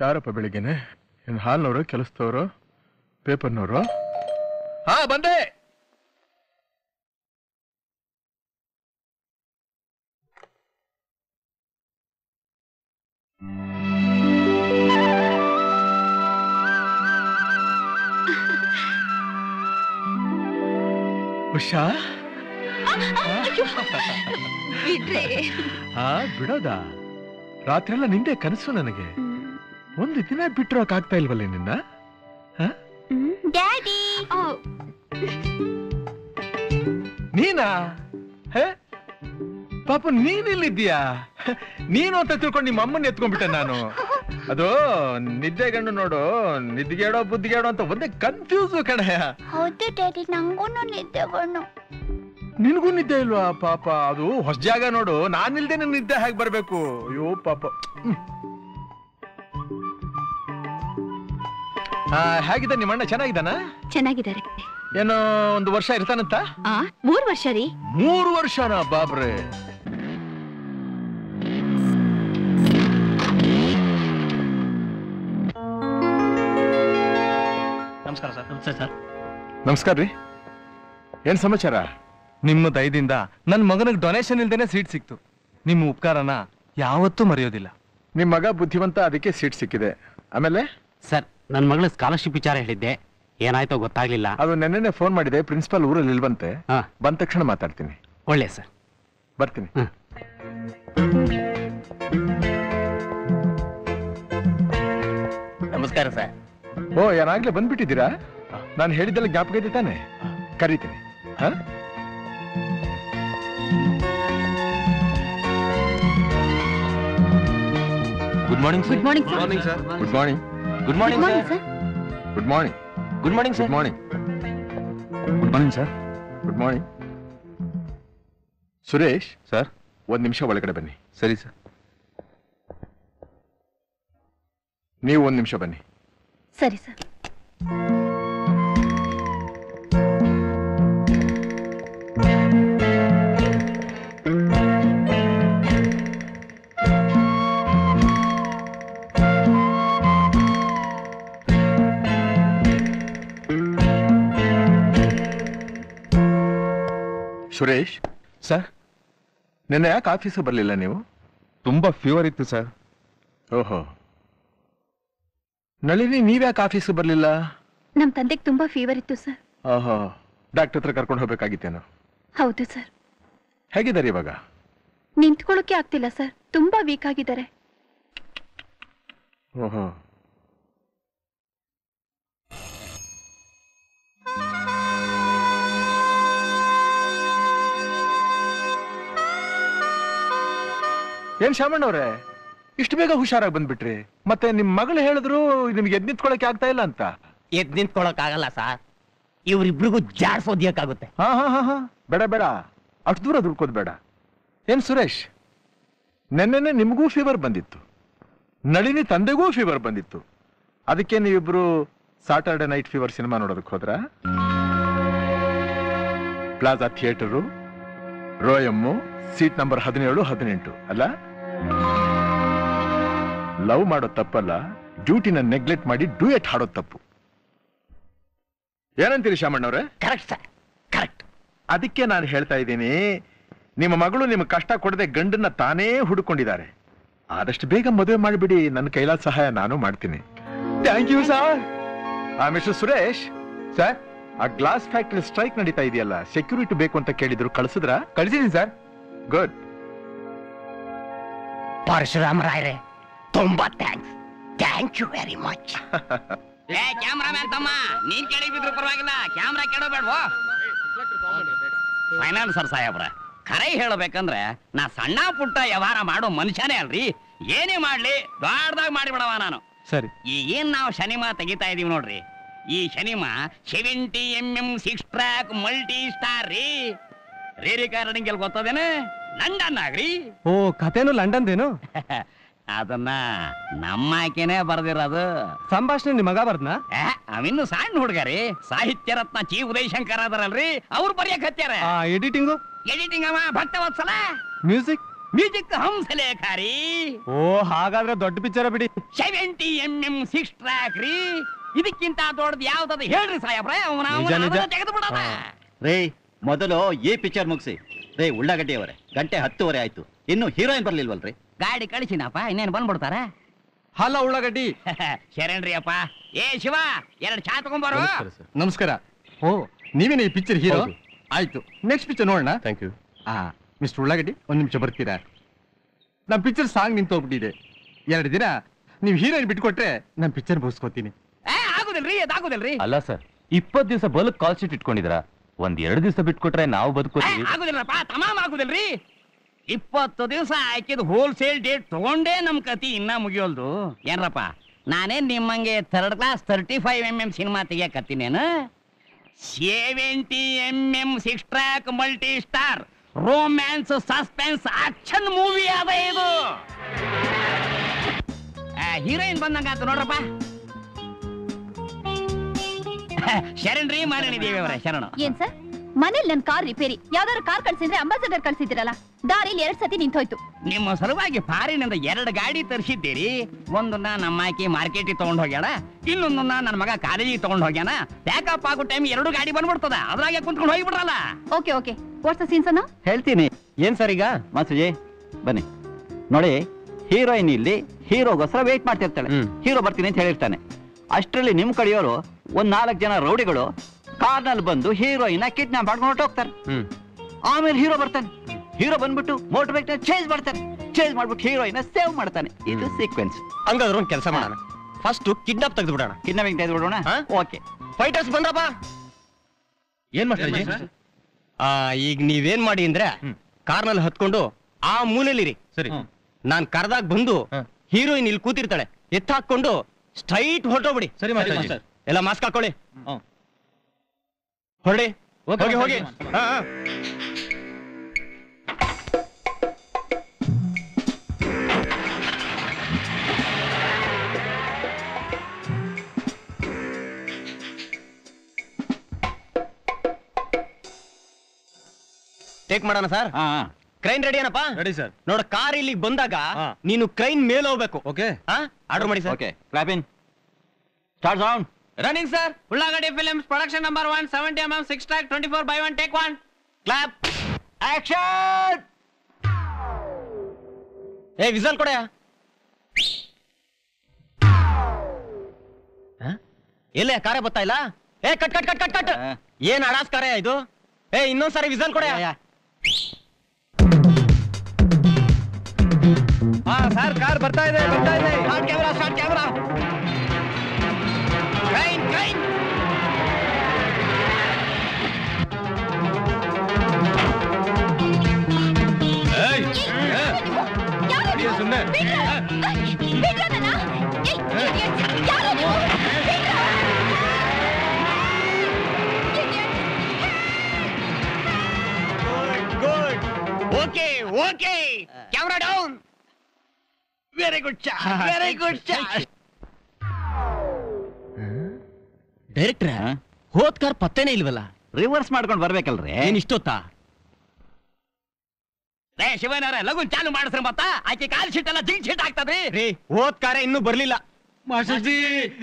ಯಾರಪ್ಪ ಬೆಳಿಗ್ಗೆನೆ? ಏನ್ ಹಾಲ್ನವರು, ಕೆಲಸದವರು, ಪೇಪರ್ನವರು? ಹಾ ಬಂದೆ. ಉಷಾ ಹಾ ಬಿಡೋದಾ? ರಾತ್ರಿ ಎಲ್ಲ ನಿಂದೆ ಕನಸು ನನಗೆ. ಒಂದು ದಿನ ಬಿಟ್ಟಿರೋಕ್ ಆಗ್ತಾ ಇಲ್ವಲ್ಲ ನಿನ್ನ? ನೀನಾ? ಪಾಪ ನೀನಿಲ್ಲಿದ್ದೀಯಾ? ನೀನು ಅಂತ ತಿಳ್ಕೊಂಡು ನಿಮ್ಮ ಅಮ್ಮನ ಎತ್ಕೊಂಡ್ಬಿಟ್ಟೆ ನಾನು. ಅದು ನಿದ್ದೆಗಣ್ಣು ನೋಡು, ನಿದ್ಗೆಡೋ ಬುದ್ಧಿಗೇಡೋ ಅಂತ ಒಂದೇ ಕನ್ಫ್ಯೂಸ್ ಕಣಯ್ಯ. ಹೌದು ಡ್ಯಾಡಿ, ನಂಗೂ ನಿದ್ದೆಗಣ್ಣು. ನಿನ್ಗೂ ನಿದ್ದೆ ಇಲ್ವಾ ಪಾಪ? ಅದು ಹೊಸ ಜಾಗ ನೋಡು, ನಾನಿಲ್ದೆ ನನ್ ನಿದ್ದೆ ಹೇಗೆ ಬರ್ಬೇಕು? ಅಯ್ಯೋ ಪಾಪ. ಹೇಗಿದೆ ನಿಮ್ಮ ಅಣ್ಣ? ಚೆನ್ನಾಗಿದ್ದಾನ? ಚೆನ್ನಾಗಿದ್ದಾರೆ. ಏನೋ ಒಂದು ವರ್ಷ ಇರ್ತಾನಂತ? ಮೂರು ವರ್ಷ ರೀ. ಮೂರು ವರ್ಷನಾ? ಬಾಬ್ರೆ. ನಮಸ್ಕಾರ ಸರ್. ನಮಸ್ತೆ ಸರ್. ನಮಸ್ಕಾರ ರೀ. ಏನ್ ಸಮಾಚಾರ? ನಿಮ್ಮ ದಯದಿಂದ ನನ್ನ ಮಗನಿಗೆ ಡೊನೇಷನ್ ಇಲ್ದೇನೆ ಸೀಟ್ ಸಿಕ್ತು. ನಿಮ್ಮ ಉಪಕಾರನ ಯಾವತ್ತೂ ಮರೆಯೋದಿಲ್ಲ. ನಿಮ್ ಮಗ ಬುದ್ಧಿವಂತ, ಅದಕ್ಕೆ ಸೀಟ್ ಸಿಕ್ಕಿದೆ. ಆಮೇಲೆ ಸರ್, ನನ್ನ ಮಗಳ ಸ್ಕಾಲರ್ಶಿಪ್ ವಿಚಾರ ಹೇಳಿದ್ದೆ, ಏನಾಯ್ತೋ ಗೊತ್ತಾಗ್ಲಿಲ್ಲ. ಅದು ನೆನ್ನೆ ಫೋನ್ ಮಾಡಿದೆ, ಪ್ರಿನ್ಸಿಪಾಲ್ ಊರಲ್ಲಿ ಇಲ್ವಂತೆ. ಬಂದ ತಕ್ಷಣ ಮಾತಾಡ್ತೀನಿ. ಒಳ್ಳೆ ಸರ್, ಬರ್ತೀನಿ. ನಮಸ್ಕಾರ ಸರ್. ಓ, ಏನಾಗ್ಲೇ ಬಂದ್ಬಿಟ್ಟಿದ್ದೀರಾ? ನಾನು ಹೇಳಿದ್ದೆಲ್ಲ ಜ್ಞಾಪಕ ಇದೆ ತಾನೆ? ಕರೀತೀನಿ. Good morning good morning sir. Morning sir. Good morning. Good morning sir. Good morning. Good morning sir. Good morning. Good morning sir. Good morning. Suresh sir, ಒಂದ್ ನಿಮಿಷ ಒಳಗಡೆ ಬನ್ನಿ. ಸರಿ ಸರ್. ನೀವು ಒಂದ್ ನಿಮಿಷ ಬನ್ನಿ. ಸರಿ ಸರ್. ಸುರೇಶ್ ಸರ್, ನಿನ್ನೆ ಯಾಕೆ ಆಫೀಸಿಗೆ ಬರಲಿಲ್ಲ ನೀವು? ತುಂಬಾ ಫೀವರ್ ಇತ್ತು ಸರ್. ಓಹೋ. ನಳಿನಿ, ನೀವ್ಯಾಕೆ ಆಫೀಸಿಗೆ ಬರಲಿಲ್ಲ? ನಮ್ ತಂದೆಗೆ ತುಂಬಾ ಫೀವರ್ ಇತ್ತು ಸರ್. ಓಹೋ, ಡಾಕ್ಟರ್ ಹತ್ರ ಕರ್ಕೊಂಡು ಹೋಗ್ಬೇಕಾಗಿತ್ತೇನೋ? ಹೌದು ಸರ್. ಹೇಗಿದ್ದಾರೆ ಇವಾಗ? ನಿಂತ್ಕೊಳ್ಳೋಕೆ ಆಗ್ತಿಲ್ಲ ಸರ್, ತುಂಬಾ ವೀಕ್ ಆಗಿದ್ದಾರೆ. ಓಹೋ. ಏನ್ ಶಾಮಣ್ಣವ್ರೆ, ಇಷ್ಟು ಬೇಗ ಹುಷಾರಾಗಿ ಬಂದ್ಬಿಟ್ರಿ? ಮತ್ತೆ ನಿಮ್ ಮಗಳು ಹೇಳಿದ್ರು ನಿಮ್ಗೆ ಎದ್ ನಿಂತ್ಕೊಳಕ್ಕೆ ಆಗ್ತಾ ಇಲ್ಲ ಅಂತ. ಎದ್ ನಿಂತ್ಕೊಳಕ್ ಆಗಲ್ಲ ಸರ್, ಇವ್ರಿಬ್ರಿಗೂ ಜಾಡ್ಸೋದ್ಯಕ್ಕಾಗುತ್ತೆ. ಹಾ ಹಾ ಹಾ ಹಾ ಬೇಡ ಬೇಡ, ಅಷ್ಟು ದೂರ ದುಡ್ಕೋದ್ ಬೇಡ. ಏನ್ ಸುರೇಶ್, ನೆನ್ನೆನೆ ನಿಮಗೂ ಫೀವರ್ ಬಂದಿತ್ತು, ನಳಿನಿ ತಂದೆಗೂ ಫೀವರ್ ಬಂದಿತ್ತು. ಅದಕ್ಕೆ ನೀವಿಬ್ರು ಸಾಟರ್ಡೆ ನೈಟ್ ಫೀವರ್ ಸಿನಿಮಾ ನೋಡೋದಕ್ಕೆ ಹೋದ್ರ? ಪ್ಲಾಜಾ ಥಿಯೇಟರು, ರೋಯಮ್ಮು, ಸೀಟ್ ನಂಬರ್ ಹದಿನೇಳು ಹದಿನೆಂಟು ಅಲ್ಲ? ಲವ್ ಮಾಡೋದ್ ತಪ್ಪಲ್ಲ, ಡ್ಯೂಟಿನ ನೆಗ್ಲೆಕ್ಟ್ ಮಾಡಿ ಡ್ಯೂಯೆಟ್ ಹಾಡೋದ್ ತಪ್ಪು. ಏನಂತೀರಿ ಶಾಮಣ್ಣವ್ರೆ? Correct sir, correct. ಅದಕ್ಕೆ ನಾನು ಹೇಳ್ತಾ ಇದ್ದೀನಿ, ನಿಮ್ಮ ಮಗಳು ನಿಮ್ಗೆ ಕಷ್ಟ ಕೊಡದೆ ಗಂಡನ್ನ ತಾನೇ ಹುಡುಕೊಂಡಿದ್ದಾರೆ. ಆದಷ್ಟು ಬೇಗ ಮದುವೆ ಮಾಡಿಬಿಡಿ, ನನ್ನ ಕೈಲಾದ ಸಹಾಯ ನಾನು ಮಾಡ್ತೀನಿ. Thank you sir. ಆ ಮಿಸ್ಟರ್ ಸುರೇಶ್ ಸರ್, ಆ ಗ್ಲಾಸ್ ಫ್ಯಾಕ್ಟರಿ ಸ್ಟ್ರೈಕ್ ನಡೀತಾ ಇದೆಯಲ್ಲ, ಸೆಕ್ಯೂರಿಟಿ ಬೇಕು ಅಂತ ಕೇಳಿದ್ರು, ಕಳಿಸಿದ್ರ? ಕಳಿಸಿದೀನಿ ಸರ್. ಗುಡ್. ಪರಶುರಾಮ್ ರಾಯ್ರೆ, ತುಂಬಾ thanks. Thank you very much. ಏ ಕ್ಯಾಮ್ರಾಮ್ಯಾನ್ ತಮ್ಮ, ನೀನ್ ಕೆಳಗಿದ್ರು ಪರವಾಗಿಲ್ಲ, ಕ್ಯಾಮ್ರಾ ಕೆಡಬೇಡ್ವೋ. ಫೈನಾನ್ಸರ್ ಸಾಹೇಬ್ರ, ಖರೆ ಹೇಳಬೇಕಂದ್ರೆ ನಾ ಸಣ್ಣ ಪುಟ್ಟ ವ್ಯವಹಾರ ಮಾಡೋ ಮನುಷ್ಯನೇ ಅಲ್ರಿ. ಏನೇ ಮಾಡ್ಲಿ ದೊಡ್ಡದಾಗ ಮಾಡಿಬಿಡವ ನಾನು. ಸರಿ. ಈಗೇನ್ ನಾವು ಶನಿಮಾ ತೆಗಿತಾ ಇದೀವಿ ನೋಡ್ರಿ, ಈ cinema seventy M M six track multi star ರೀ. ರೀ ರಿಕಾರ್ಡಿಂಗ್ ಎಲ್ಲಿ ಗೊತ್ತದೇನೆ? ಲಂಡನ್ ಆಗ್ರಿ. ಓ, ಕಥೆನು ಲಂಡನ್ದೇನು? ಅದನ್ನ ನಮ್ಮ ಆಕೆನೆ ಬರ್ದಿರೋದು. ಸಂಭಾಷಣೆ ನಿಮ್ ಮಗ ಬರ್ದ್ನಾ? ಅವಿನ್ನು ಸಣ್ಣ ಹುಡುಗರಿ, ಸಾಹಿತ್ಯ ರತ್ನ ಚಿ ಉದಯಶಂಕರ್ ಅದರಲ್ರಿ, ಅವ್ರು ಬರೆಯಕ್ ಹತ್ಯಾರ. ಎಡಿಟಿಂಗು? ಎಡಿಟಿಂಗ್ ಅವ ಭಕ್ತವತ್ಸಲ. ಮ್ಯೂಸಿಕ್? ಮ್ಯೂಸಿಕ್ ಹಂಸಲೇಖ ರೀ. ಓ ಹಾಗಾದ್ರೆ ದೊಡ್ಡ ಪಿಕ್ಚರ್ ಬಿಡಿ. Seventy M M six track ರೀ. ಇದಕ್ಕಿಂತ ದೊಡ್ಡದು ಯಾವ್ದಾದ್ರು ಹೇಳ್ರಿ ಸಾಹೇಬ್ರೆ. ತೆಗೆದು ಬಿಡೋದ ರೇ. ಮೊದಲು ಈ ಪಿಕ್ಚರ್ ಮುಗಿಸಿ ರೇ. ಉಳ್ಳಾಗಡ್ಡಿ ಅವರೇ, ಗಂಟೆ ಹತ್ತುವರೆ ಆಯ್ತು, ಇನ್ನು ಹೀರೋಯಿನ್ ಬರ್ಲಿಲ್ವಲ್ರಿ? ಗಾಡಿ ಕಳಿಸಿನಪ್ಪ, ಇನ್ನೇನು ಬಂದ್ಬಿಡ್ತಾರ. ಹಲ್ಲ ಉಳ್ಳಾಗಡ್ಡಿ ಶರಣ್ರಿ ಅಪ್ಪ. ಏ ಶಿವ, ಎರಡು ಚಾ ತಗೊಂಬಾರು. ನಮಸ್ಕಾರ. ಓ ನೀವೇನೇ ಈ ಪಿಕ್ಚರ್ ಹೀರೋ? ಆಯ್ತು, ನೆಕ್ಸ್ಟ್ ಪಿಕ್ಚರ್ ನೋಡೋಣ. Thank you. ಆ ಮಿಸ್ಟರ್ ಉಳ್ಳಾಗಡ್ಡಿ, ಒಂದ್ ನಿಮಿಷ ಬರ್ತೀರಾ? ನಮ್ಮ ಪಿಕ್ಚರ್ ಸಾಂಗ್ ನಿಂತು ಹೋಗ್ಬಿಟ್ಟಿದೆ. ಎರಡು ದಿನ ನೀವು ಹೀರೋಯಿನ್ ಬಿಟ್ಕೊಟ್ರೆ ನಮ್ಮ ಪಿಕ್ಚರ್ ಮುಗಿಸ್ಕೋತೀನಿ. ಆಗುದಿಲ್ರಿ, ಅದಾಗುದಿಲ್ರಿ. ಅಲ್ಲ ಸರ್, ಇಪ್ಪತ್ ದಿವಸ ಬಲಕ್ ಕಾಲ್ ಶೀಟ್ ಇಟ್ಕೊಂಡಿದ್ರ, ಒಂದ್ ಎರಡು ದಿವಸ ಬಿಟ್ಕೊಟ್ರೆ ನಾವು ಬದುಕೋತೀವಿ. ಆಗುದಿಲ್ಲಪ್ಪ, ತಮಾಮ್ ಆಗುದಿಲ್ರಿ. ಇಪ್ಪತ್ತು ದಿವಸ ಹಾಕಿದ್ ಹೋಲ್ಸೇಲ್ ಡೇಟ್ ತಗೊಂಡೇ ನಮ್ ಕತಿ ಇನ್ನ ಮುಗಿಯೋಲ್ದು. ಏನ್ರಪ್ಪ, ನಾನೇನ್ ನಿಮ್ಮಂಗೆ third class thirty five M M cinema ತೆಗಿಯಕತ್ತೀನೇನು? Seventy M M six track multi star romance suspense action movie ಅದ ಇದು. ಹೀರೋಯಿನ್ ಬಂದಂಗಾತು ನೋಡ್ರಪ್ಪ. ಶರಣ್ ರೀ, ಮಾರಣಿ ದೇವಿ ಅವರ ಶರಣ. ಏನ್ ಸರ್, ಮನೇಲಿ ನನ್ ಕಾರ್ ರಿಪೇರಿ, ಯಾವ್ದಾದ್ರು ಕಾರ್ ಕಳ್ಸಿದ್ರೆ ಅಂಬಾಸಡರ್ ಕಳ್ಸಿದಿರಲ್ಲ, ದಾರಿಲಿ ಎರಡ್ ಸತಿ ನಿಂತೋಯ್ತು. ನಿಮ್ಮ ಸಲುವಾಗಿ ಫಾರಿನಿಂದ ಎರಡು ಗಾಡಿ ತರಿಸಿದ್ದೀರಿ. ಒಂದನ್ನ ನಮ್ಮ ಆಕಿ ಮಾರ್ಕೆಟಿಗೆ ತಗೊಂಡ್ ಹೋಗ್ಯಾಳ, ಇನ್ನೊಂದನ್ನ ನನ್ನ ಮಗ ಕಾಲೇಜಿಗೆ ತಗೊಂಡ್ ಹೋಗ್ಯಾನ. ಪ್ಯಾಕಪ್ ಆಗೋ ಟೈಮ್ ಎರಡು ಗಾಡಿ ಬಂದ್ಬಿಡ್ತದ, ಅದ್ರಾಗೆ ಕುಂತ್ಕೊಂಡು ಹೋಗಿಬಿಡ್ರಲ್ಲ. Okay okay, what's the scenes ಅನ್ನ ಹೇಳ್ತೀನಿ. ಏನ್ ಸರ್ ಈಗ ಮಾಸುಜಿ ಬನ್ನಿ ನೋಡಿ. ಹೀರೋಯಿನ್ ಇಲ್ಲಿ ಹೀರೋಗೋಸ್ಕರ ವೇಟ್ ಮಾಡ್ತಿರ್ತಾಳೆ. ಹೀರೋ ಬರ್ತೀನಿ ಅಂತ ಹೇಳಿರ್ತಾನೆ. ಅಷ್ಟರಲ್ಲಿ ನಿಮ್ ಕಡೆಯೋರು ಒಂದ್ ನಾಲ್ಕು ಜನ ರೌಡಿಗಳು ಕಾರ್ನಲ್ಲಿ ಬಂದು ಹೀರೋಯಿನ್ ಕಿಡ್ನಾಪ್ ಮಾಡ್ಕೊಂಡು ಹೊರಟೋಗ್ತಾರೆ. ಆಮೇಲೆ ಹೀರೋ ಬರ್ತಾನೆ. ಹೀರೋ ಬಂದ್ಬಿಟ್ಟು ಮೋಟರ್ ಬೈಕ್ ಚೇಂಜ್ ಮಾಡ್ತಾನೆ. ಚೇಂಜ್ ಮಾಡ್ಬಿಟ್ಟು ಹೀರೋಯಿನ್ ಸೇವ್ ಮಾಡ್ತಾನೆ. ಇದು ಸೀಕ್ವೆನ್ಸ್. ಹಂಗಾದ್ರೆ ಒಂದ್ ಕೆಲಸ ಮಾಡೋಣ, ಫಸ್ಟ್ ಕಿಡ್ನಾಪ್ ತೆಗೆದು ಬಿಡೋಣ. ಕಿಡ್ನಾಪಿಂಗ್ ತೆಗೆದು ಬಿಡೋಣ. ಓಕೆ, ಫೈಟರ್ಸ್ ಬಂದ್ರಪ್ಪ. ಏನ್ ಮಾಡ್ತಾರೆ? ಈಗ ನೀವೇನ್ ಮಾಡಿ ಅಂದ್ರೆ ಕಾರ್ನಲ್ಲಿ ಹತ್ಕೊಂಡು ಆ ಮೂಲೆಯಲ್ಲಿರಿ. ಸರಿ, ನಾನ್ ಕರ್ದಾಗ ಬಂದು ಹೀರೋಯಿನ್ ಇಲ್ಲಿ ಕೂತಿರ್ತಾಳೆ, ಎತ್ತ ಹಾಕೊಂಡು ಸ್ಟ್ರೈಟ್ ಹೊರಟೋಗ್ಬಿಡಿ. ಸರಿ ಮಾಸ್ಟರ್. ಎಲ್ಲ ಮಾಸ್ಕ್ ಹಾಕೊಳ್ಳಿ, ಹೊರಡಿ. ಹೋಗಿ ಹೋಗಿ. ಹಾ ಟೇಕ್ ಮಾಡೋಣ ಸರ್. ಕ್ರೈನ್ ರೆಡಿ ಏನಪ್ಪ? Ready sir. ನೋಡ, ಕಾರ್ ಇಲ್ಲಿಗೆ ಬಂದಾಗ ನೀನು ಕ್ರೈನ್ ಮೇಲೆ ಹೋಗ್ಬೇಕು. ಓಕೆ, ಆರ್ಡರ್ ಮಾಡಿ sir. Okay, clap in, start sound. Running sir. Ullagaddi films production number one, seventy M M six track twenty four by one, take one, clap, action. ಏ whistle ಕೊಡ. ಎಲ್ಲೇ ಕಾರೇ ಬರ್ತಾ ಇಲ್ಲ? ಏ cut cut cut cut cut. ಏನ್ ಅಡಾಸ್ ಕಾರ್ಯ ಇದು? ಏ ಇನ್ನೊಂದ್ಸರಿ ವಿಸಲ್ ಕೊಡ. ಹಾ ಸರ್, ಕಾರ್ ಬರ್ತಾ ಇದೆ, ಬರ್ತಾ ಇದೆ. Start camera, start camera. Crane crane. Good. Okay okay, camera down. Very good shot, very good shot. ಡೈರೆಕ್ಟ್ರ, ಹೋದ್ ಕಾರ್ ಪತ್ತೆನೇ ಇಲ್ವಲ್ಲ? ರಿವರ್ಸ್ ಮಾಡ್ಕೊಂಡು ಬರ್ಬೇಕಲ್ರಿ. ಏನ್ ಇಷ್ಟೊತ್ತಾ? ರೇ ಶಿವನವರ, ಲಘು ಚಾಲು ಮಾಡಿಸ್ರಿ. ಮತ್ತ ಆಕೆ ಕಾಲ್ ಶೀಟ್ ಎಲ್ಲ ಜಿಂಕ್ ಶೀಟ್ ಆಗ್ತದ್ರಿ. ರೀ, ಹೋದ್ ಕಾರ ಇನ್ನೂ ಬರ್ಲಿಲ್ಲ. ಮಾಸ್ಟರ್ಜಿ,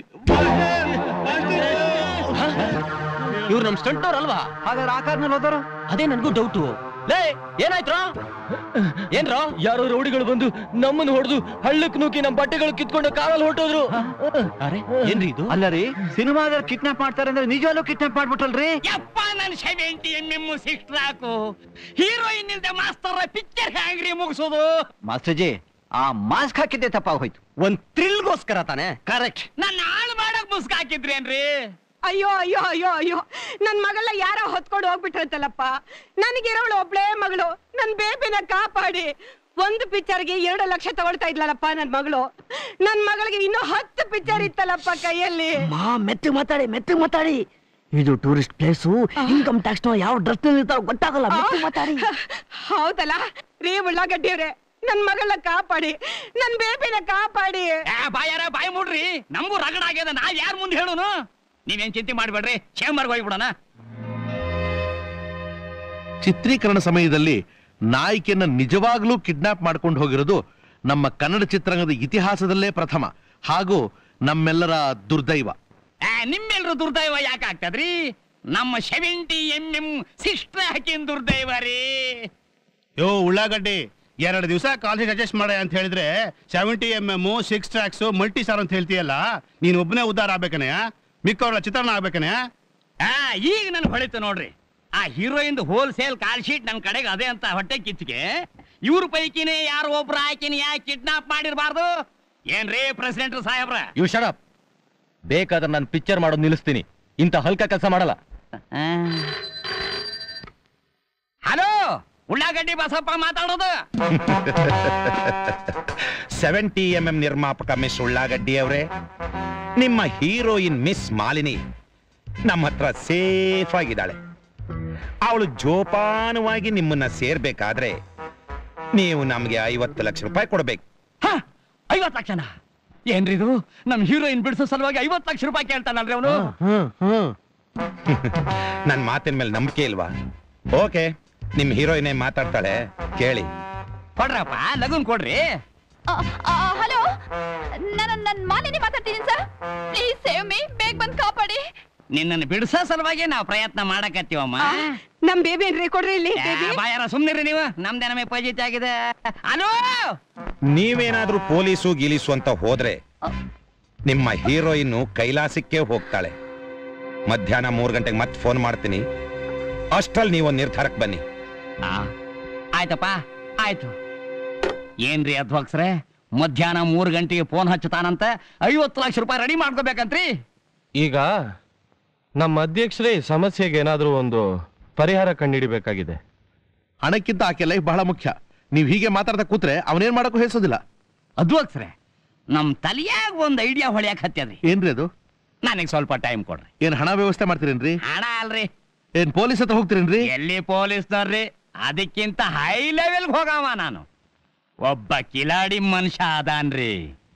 ಇವ್ರು ನಮ್ ಸ್ಟಂಟ್ ಅವ್ರ ಅಲ್ವಾ? ಹಾಗಾದ್ರೆ ಆ ಕಾರ್ನಲ್ಲಿ ಹೋದವರು? ಅದೇ ನನ್ಗೂ ಡೌಟು. ಲೇ, ಏನಾಯ್ತು? ಏನ್ರೋ? ಯಾರೋ ರೌಡಿಗಳು ಬಂದು ನಮ್ಮನ್ನು ಹೊಡೆದು ಹಳ್ಳಕ್ ನೂಕಿ ನಮ್ ಬಟ್ಟೆಗಳು ಕಿತ್ಕೊಂಡು ಕಾರಲ್ಲಿ ಹೊರಟೋದ್ರು. ಅರೆ, ಏನ್ರಿ ಇದು? ಅಲ್ಲ ರೀ, ಸಿನಿಮಾದಲ್ಲಿ ಕಿಡ್ನಾಪ್ ಮಾಡ್ತಾರೆ ಅಂದ್ರೆ ನಿಜವಾಗ್ಲೂ ಕಿಡ್ನಾಪ್ ಮಾಡ್ಬಿಟ್ಟಲ್ರಿ? ಯಪ್ಪ, ನನ್ seventy M M six track heroine ಇಲ್ದೆ ಮಾಸ್ತರ ಪಿಕ್ಚರ್ ಹ್ಯಾಂಗ್ರಿ ಮುಗಿಸೋದು? ಮಾಸ್ಟರ್ಜಿ, ಆ ಮಾಸ್ಕ್ ಹಾಕಿದ್ದೆ ತಪ್ಪಾಗೋಯ್ತು. ಒಂದ್ ಥ್ರಿಲ್ಗೋಸ್ಕರ ತಾನೆ? ಕರೆಕ್ಟ್. ನನ್ನ ಹಾಳು ಮಾಡಕ್ ಮುಸ್ಕ್ ಹಾಕಿದ್ರೇನ್ರಿ? ಅಯ್ಯೋ ಅಯ್ಯೋ ಅಯ್ಯೋ ಅಯ್ಯೋ, ನನ್ ಮಗಳನ್ನ ಯಾರೋ ಹೊತ್ಕೊಂಡು ಹೋಗ್ಬಿಟ್ರಂತಲ್ಲಪ್ಪ. ನನಗಿರೋಳು ಒಬ್ಳೇ ಮಗಳು, ನನ್ ಬೇಬಿನ ಕಾಪಾಡಿ. ಒಂದು ಪಿಕ್ಚರ್ಗೆ ಎರಡು ಲಕ್ಷ ತಗೊಳ್ತಾ ಇದ್ಲಲ್ಲಪ್ಪ ನನ್ ಮಗಳು. ನನ್ ಮಗಳಿಗೆ ಇನ್ನೂ ಹತ್ತು ಪಿಕ್ಚರ್ ಇತ್ತಲ್ಲಪ್ಪ ಕೈಯಲ್ಲಿ. ಮೆತ್ತಗ್ ಮಾತಾಡಿ, ಮೆತ್ತಗ್ ಮಾತಾಡಿ. ಇದು ಟೂರಿಸ್ಟ್ ಪ್ಲೇಸು, ಇನ್ಕಮ್ ಟ್ಯಾಕ್ಸ್ ಯಾವ ಡ್ರೆಸ್ ಇರ್ತಾರೋ ಗೊತ್ತಾಗಲ್ಲ. ಮೆತ್ತಗ್ ಮಾತಾಡಿ. ಹೌದಲ್ಲ ರೀ ಉಳ್ಳಾಗಡ್ಡಿಯವ್ರೆ, ನನ್ ಮಗಳನ್ನ ಕಾಪಾಡಿ, ನನ್ ಬೇಬಿನ ಕಾಪಾಡಿ. ಬಾಯಾರ ಬಾಯಿ ಮೂಡ್ರಿ, ನಮಗೂ ರಗಡ ಆಗ್ಯದ. ನಾವ್ ಯಾರ ಮುಂದೆ ಹೇಳುನು? ನೀವೇನ್ ಚಿಂತೆ ಮಾಡ್ಬೇಡ್ರಿ, ಚೇಂಬರ್ಗೆ ಹೋಗ್ಬಿಡೋಣ. ಚಿತ್ರೀಕರಣ ಸಮಯದಲ್ಲಿ ನಾಯಕಿಯನ್ನ ನಿಜವಾಗ್ಲೂ ಕಿಡ್ನಾಪ್ ಮಾಡ್ಕೊಂಡು ಹೋಗಿರೋದು ನಮ್ಮ ಕನ್ನಡ ಚಿತ್ರರಂಗದ ಇತಿಹಾಸದಲ್ಲೇ ಪ್ರಥಮ ಹಾಗೂ ನಮ್ಮೆಲ್ಲರ ದುರ್ದೈವ. ನಿಮ್ಮೆಲ್ಲರೂ ದುರ್ದೈವ ಯಾಕೆ ಆಗ್ತದ್ರಿ? ನಮ್ಮ ಸೆವೆಂಟಿ ಎಂ ಎಂ ಸಿಸ್ಟರ್ ಹಾಕಿನ ದುರ್ದೈವ ರೀ. ಯೋ ಉಳ್ಳಾಗಡ್ಡಿ, ಎರಡು ದಿವಸ ಕಾಲೇಜ್ ಅಡ್ಜಸ್ಟ್ ಮಾಡ ಅಂತ ಹೇಳಿದ್ರೆ seventy M M six tracks multi star ಅಂತ ಹೇಳ್ತೀಯಲ್ಲ, ನೀನ್ ಒಬ್ಬನೇ ಉದ್ದಾರ ಆಗ್ಬೇಕನೆ, ಮಿಕ್ಕವ್ರ ಚಿತ್ರಣ ಆಗ್ಬೇಕನೆ. ಆ ಈಗ ನನ್ ಹೊಳಿತು ನೋಡ್ರಿ, ಆ ಹೀರೋಯಿನ್ ಹೋಲ್ಸೇಲ್ ಕಾಲ್ ಶೀಟ್ ನನ್ ಕಡೆಗೆ ಅದೇ ಅಂತ ಹೊಟ್ಟೆ ಕಿಚ್ಚಿಗೆ ಇವ್ರ ಪೈಕಿನೇ ಯಾರು ಒಬ್ರು ಆಕಿನ ಯಾಕೆ ಕಿಡ್ನಾಪ್ ಮಾಡಿರ್ಬಾರ್ದು ಏನ್ರೀ ಪ್ರೆಸಿಡೆಂಟ್ ಸಾಹೇಬ್ರ? ಯು ಶಟ್ ಬೇಕಾದ್ರೆ ನಾನು ಪಿಕ್ಚರ್ ಮಾಡೋದು ನಿಲ್ಲಿಸ್ತೀನಿ, ಇಂಥ ಹಲ್ಕ ಕೆಲಸ ಮಾಡಲ್ಲ. ಹಲೋ, ಉಳ್ಳಾಗಡ್ಡಿ ಬಸಪ್ಪ ಮಾತಾಡೋದು. ಸೆವೆಂಟಿ ಎಂ ಎಂ ನಿರ್ಮಾಪಕ ಮಿಸ್ ಉಳ್ಳಾಗಡ್ಡಿ ಅವರೇ, ನಿಮ್ಮ ಹೀರೋಯಿನ್ ಮಿಸ್ ಮಾಲಿನಿ ನಮ್ಮ ಹತ್ರ ಸೇಫ್ ಆಗಿದ್ದಾಳೆ. ಅವಳು ಜೋಪಾನವಾಗಿ ನಿಮ್ಮನ್ನ ಸೇರ್ಬೇಕಾದ್ರೆ ನೀವು ನಮ್ಗೆ ಐವತ್ತು ಲಕ್ಷ ರೂಪಾಯಿ ಕೊಡ್ಬೇಕು. ಐವತ್ತು ಲಕ್ಷನ? ಏನ್ರಿ ಇದು, ನಮ್ ಹೀರೋಯಿನ್ ಬಿಡಿಸೋ ಸಲುವಾಗಿ ಐವತ್ತು ಲಕ್ಷ ರೂಪಾಯಿ ಕೇಳ್ತಾನಲ್ರಿ ಅವನು? ನನ್ ಮಾತಿನ ಮೇಲೆ ನಂಬಿಕೆ ಇಲ್ವಾ? ಓಕೆ, ನಿಮ್ ಹೀರೋಯಿನೇ ಮಾತಾಡ್ತಾಳೆ, ಕೇಳಿ. ಕೊಡ್ರಪ್ಪ, ಲಗುನ್ ಕೊಡ್ರಿ. ಹಲೋ, ನಾನು ನನ್ನ ಮಾಲಿನಿ ಮಾತಾಡ್ತೀನಿ ಸರ್. ಪ್ಲೀಸ್ ಸೇವ್ ಮೀ, ಬೇಗ ಬಂದು ಕಾಪಾಡಿ. ನಿನ್ನನ್ನು ಬಿಡಿಸೋ ಸಲುವಾಗಿ ನಾವು ಪ್ರಯತ್ನ ಮಾಡಕತ್ತೀವಮ್ಮ. ನಮ್ ಬೇಬಿ ಏನ್ರಿ, ಕೊಡ್ರಿ ಇಲ್ಲಿ. ಬಾಯಾರ ಸುಮ್ನಿರಿ ನೀವು, ನಮ್ದೇ ನಮಗೆ ಪಜಿತಿ ಆಗಿದೆ. ಹಲೋ, ನೀವೇನಾದ್ರೂ ಪೊಲೀಸು ಗೀಲೀಸು ಅಂತ ಹೋದ್ರೆ ನಿಮ್ಮ ಹೀರೋಯಿನ್ ಕೈಲಾಸಕ್ಕೆ ಹೋಗ್ತಾಳೆ. ಮಧ್ಯಾಹ್ನ ಮೂರು ಗಂಟೆಗೆ ಮತ್ತೆ ಫೋನ್ ಮಾಡ್ತೀನಿ, ಅಷ್ಟ್ರಲ್ಲಿ ನೀವು ನಿರ್ಧಾರಕ್ಕೆ ಬನ್ನಿ. ಆಯ್ತಪ್ಪ, ಆಯ್ತು. ಏನ್ರಿ ಅಧ್ವಕ್ಷರೇ, ಮಧ್ಯಾಹ್ನ ಮೂರು ಗಂಟೆಗೆ ಫೋನ್ ಹಚ್ಚತಾನಂತ ಐವತ್ತು ಲಕ್ಷ ರೂಪಾಯಿ ರೆಡಿ ಮಾಡ್ಕೋಬೇಕಂತ್ರಿ. ಈಗ ನಮ್ಮ ಅಧ್ಯಕ್ಷರೇ ಈ ಸಮಸ್ಯೆಗೆ ಏನಾದ್ರೂ ಒಂದು ಪರಿಹಾರ ಕಂಡುಹಿಡಿಬೇಕಾಗಿದೆ. ಹಣಕ್ಕಿಂತ ಆಕೆ ಲೈಫ್ ಬಹಳ ಮುಖ್ಯ. ನೀವ್ ಹೀಗೆ ಮಾತಾಡ್ತಾ ಕೂತ್ರೆ ಅವನೇನ್ ಮಾಡಕ್ಕೂ ಹೇಸೋದಿಲ್ಲ. ಅಧ್ವಕ್ಷರೇ, ನಮ್ ತಲೆಯಾಗ ಒಂದ್ ಐಡಿಯಾ ಹೊಳ್ಯಾಕ ಹತ್ಯದ್ರಿ. ಏನ್ರಿ ಅದು? ನನಗೆ ಸ್ವಲ್ಪ ಟೈಮ್ ಕೊಡ್ರಿ. ಏನ್ ಹಣ ವ್ಯವಸ್ಥೆ ಮಾಡ್ತೀರೇನ್ರಿ? ಹಣ ಅಲ್ರಿ. ಏನ್ ಪೊಲೀಸ್ ಹತ್ರ ಹೋಗ್ತೀರೇನ್ರಿ? ಎಲ್ಲಿ ಪೊಲೀಸ್ನವ್ರಿ, ಅದಕ್ಕಿಂತ ಹೈ ಲೆವೆಲ್ ಹೋಗವ ನಾನು. ಒಬ್ಬ ಕಿಲಾಡಿ ಮನುಷ್ಯ ಅದಾನ್ರಿ.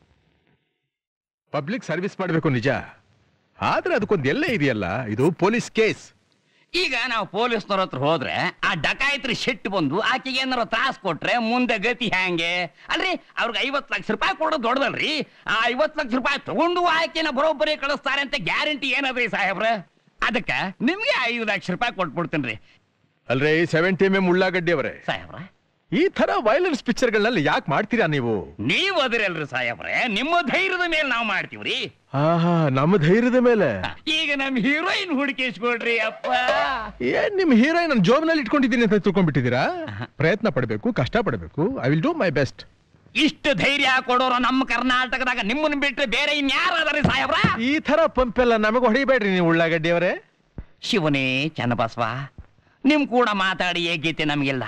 ಪಬ್ಲಿಕ್ ಸರ್ವಿಸ್ ಮಾಡಬೇಕು ನಿಜ, ಆದ್ರೆ ಅದಕ್ಕೊಂದು ಎಲ್ಲೇ ಇದೆಯಲ್ಲ, ಇದು ಪೊಲೀಸ್ ಕೇಸ್. ಈಗ ನಾವು ಪೊಲೀಸ್ನವ್ರ ಹತ್ರ ಹೋದ್ರೆ ಆ ಡಕಾಯಿತ್ರಿ ಶೆಟ್ ಬಂದು ಆಕೆಗೆ ಏನಾರ ತ್ರಾಸ್ ಕೊಟ್ರೆ ಮುಂದೆ ಗತಿ ಹ್ಯಾಂಗೆ ಅಲ್ರಿ? ಅವ್ರಿಗೆ ಐವತ್ತು ಲಕ್ಷ ರೂಪಾಯಿ ಕೊಡೋದು ದೊಡ್ಡದಲ್ರಿ. ಆ ಐವತ್ತು ಲಕ್ಷ ರೂಪಾಯಿ ತಗೊಂಡು ಆಕೆನ ಬರೋಬ್ಬರಿ ಕಳಿಸ್ತಾರೆ ಅಂತ ಗ್ಯಾರಂಟಿ ಏನದ್ರಿ ಸಾಹೇಬ್ರ? ಅದಕ್ಕೆ ನಿಮ್ಗೆ ಐದು ಲಕ್ಷ ರೂಪಾಯಿ ಕೊಟ್ಬಿಡ್ತೀನಿ. ಅಲ್ರಿ ಸೆವೆಂಟಿ ಎಂ ಎಂ ಉಳ್ಳಾಗಡ್ಡಿ ಅವರೇ, ಸಾಹೇಬ್ರ ಈ ತರ ವೈಲೆನ್ಸ್ ಪಿಕ್ಚರ್ಗಳನ್ನೆಲ್ಲ ಯಾಕೆ ಮಾಡ್ತೀರಾ ನೀವು? ನೀವ್ ಅದ್ರಲ್ರಿ ಸಾಹೇಬ್ರೆ, ನಿಮ್ಮ ಧೈರ್ಯದ ಮೇಲೆ ನಾವು ಮಾಡ್ತೀವ್ರಿ. ಹಾ ಹಾ, ನಮ್ಮ ಧೈರ್ಯದ ಮೇಲೆ. ಈಗ ನಮ್ ಹೀರೋಯಿನ್ ಹುಡುಕಿಸ್ಕೊಡ್ರಿ ಅಪ್ಪ. ಏನ್ ನಿಮ್ ಹೀರೋಯಿನ್ ನನ್ನ ಜೋಬ್ನಲ್ಲಿ ಇಟ್ಕೊಂಡಿದ್ದೀನಿ ಅಂತ ತಿಳ್ಕೊಂಡ್ಬಿಟ್ಟಿದ್ದೀರಾ? ಪ್ರಯತ್ನ ಪಡಬೇಕು, ಕಷ್ಟ ಪಡಬೇಕು. I will do my best. ಇಷ್ಟು ಧೈರ್ಯ ಕೊಡೋರು ನಮ್ಮ ಕರ್ನಾಟಕದಾಗ ನಿಮ್ಮನ್ನ ಬಿಟ್ರೆ ಬೇರೆ ಇನ್ಯಾರು ಅದಾರಿ ಸಾಹೇಬ್ರ? ಈ ತರ ಪಂಪೆಲ್ಲ ನಮಗೆ ಹೊಡಿಬೇಡ್ರಿ ನೀವು ಉಳ್ಳಾಗಡ್ಡಿ ಅವರೇ. ಶಿವನೇ ಚನ್ನಬಸವ, ನಿಮ್ ಕೂಡ ಮಾತಾಡಿ ಹೇಗೈತೆ ನಮಗೆಲ್ಲ.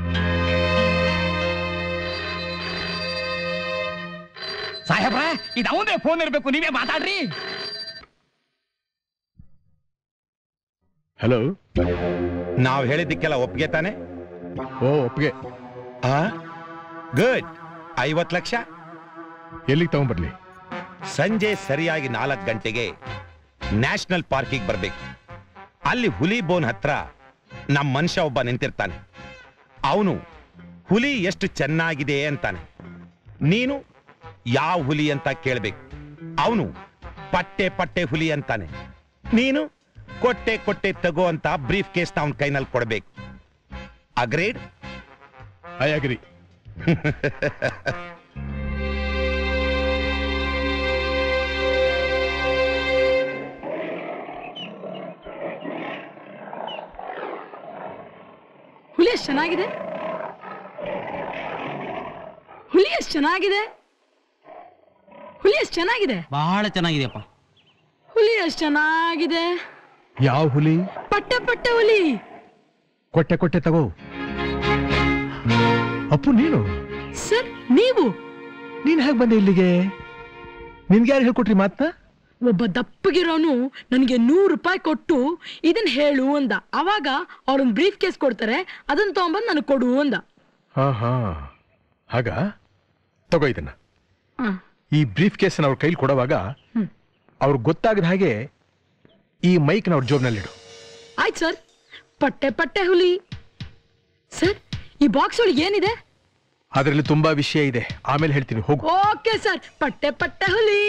ಸಾಹೇಬ್ರ, ಇದು ಅವನೇ ಫೋನ್ ಇರ್ಬೇಕು, ನೀವೇ ಮಾತಾಡ್ರಿ. ಹಲೋ, ನಾವು ಹೇಳಿದ್ದಕ್ಕೆಲ್ಲ ಒಪ್ಪಿಗೆ ತಾನೆ? ಓ ಒಪ್ಪಿಗೆ. ಗುಡ್. ಐವತ್ತು ಲಕ್ಷ ಎಲ್ಲಿಗೆ ತಗೊಂಡ್ಬರ್ಲಿ? ಸಂಜೆ ಸರಿಯಾಗಿ ನಾಲ್ಕು ಗಂಟೆಗೆ ನ್ಯಾಷನಲ್ ಪಾರ್ಕಿಗೆ ಬರ್ಬೇಕು. ಅಲ್ಲಿ ಹುಲಿ ಬೋನ್ ಹತ್ರ ನಮ್ಮ ಮನುಷ್ಯ ಒಬ್ಬ ನಿಂತಿರ್ತಾನೆ. ಅವನು ಹುಲಿ ಎಷ್ಟು ಚೆನ್ನಾಗಿದೆ ಅಂತಾನೆ. ನೀನು ಯಾವ ಹುಲಿ ಅಂತ ಕೇಳ್ಬೇಕು. ಅವನು ಪಟ್ಟೆ ಪಟ್ಟೆ ಹುಲಿ ಅಂತಾನೆ. ನೀನು ಕೊಟ್ಟೆ ಕೊಟ್ಟೆ ತಗೋ ಅಂತ ಬ್ರೀಫ್ ಕೇಸ್ ಅವನ ಕೈನಲ್ಲಿ ಕೊಡ್ಬೇಕು. ಅಗ್ರೀಡ್? I agree. ಹುಲಿ ಎಷ್ಟು ಚೆನ್ನಾಗಿದೆ, ಹುಲಿ ಎಷ್ಟು ಚೆನ್ನಾಗಿದೆ, ಹುಲಿ ಎಷ್ಟು ಚೆನ್ನಾಗಿದೆ, ಬಹಳ ಚೆನ್ನಾಗಿದೆಯಪ್ಪ. ಹುಲಿ ಎಷ್ಟು ಚೆನ್ನಾಗಿದೆ. ಯಾವ ಹುಲಿ? ಪಟ್ಟೆ ಪಟ್ಟೆ ಹುಲಿ. ಕೊಟ್ಟೆ ಕೊಟ್ಟೆ ತಗೋ. ಅಪ್ಪು ನೀನು? ಸರ್ ನೀವು? ನೀನ್ ಹೇಗೆ ಬಂದೆ ಇಲ್ಲಿಗೆ? ನಿನ್ಗೆ ಯಾರು ಹೇಳ್ಕೊಟ್ರಿ ಮಾತನ್ನ? ಒಬ್ಬ ದಪ್ಪಗಿರೋನು ನನಗೆ ನೂರು ರೂಪಾಯಿ ಕೊಟ್ಟು ಇದನ್ನ ಹೇಳು ಅಂದ. ಅವಾಗ ಅವ್ರೊಂದು ಬ್ರೀಫ್ ಕೇಸ್ ಕೊಡ್ತಾರೆ, ಅದನ್ನ ತಗೊಂಬಂದು ನನಗೆ ಕೊಡು ಅಂದ. ಹಾ ಹಾ, ಹಾಗ ತಗೋ ಇದನ್ನ. ಈ ಬ್ರೀಫ್ ಕೇಸ್ ಅವ್ರ ಕೈಲಿ ಕೊಡುವಾಗ ಅವ್ರಿಗೆ ಗೊತ್ತಾಗದ ಹಾಗೆ ಈ ಮೈಕ್ ನ ಅವ್ರ ಜೋಬ್ನಲ್ಲಿಡು. ಆಯ್ತು ಸರ್. ಪಟ್ಟೆ ಪಟ್ಟೆ ಹುಲಿ. ಸರ್, ಈ ಬಾಕ್ಸ್ ಒಳಗೆ ಏನಿದೆ? ಅದರಲ್ಲಿ ತುಂಬಾ ವಿಷಯ ಇದೆ, ಆಮೇಲೆ ಹೇಳ್ತೀನಿ, ಹೋಗು. Okay sir. ಪಟ್ಟೆ ಪಟ್ಟೆ ಹುಲಿ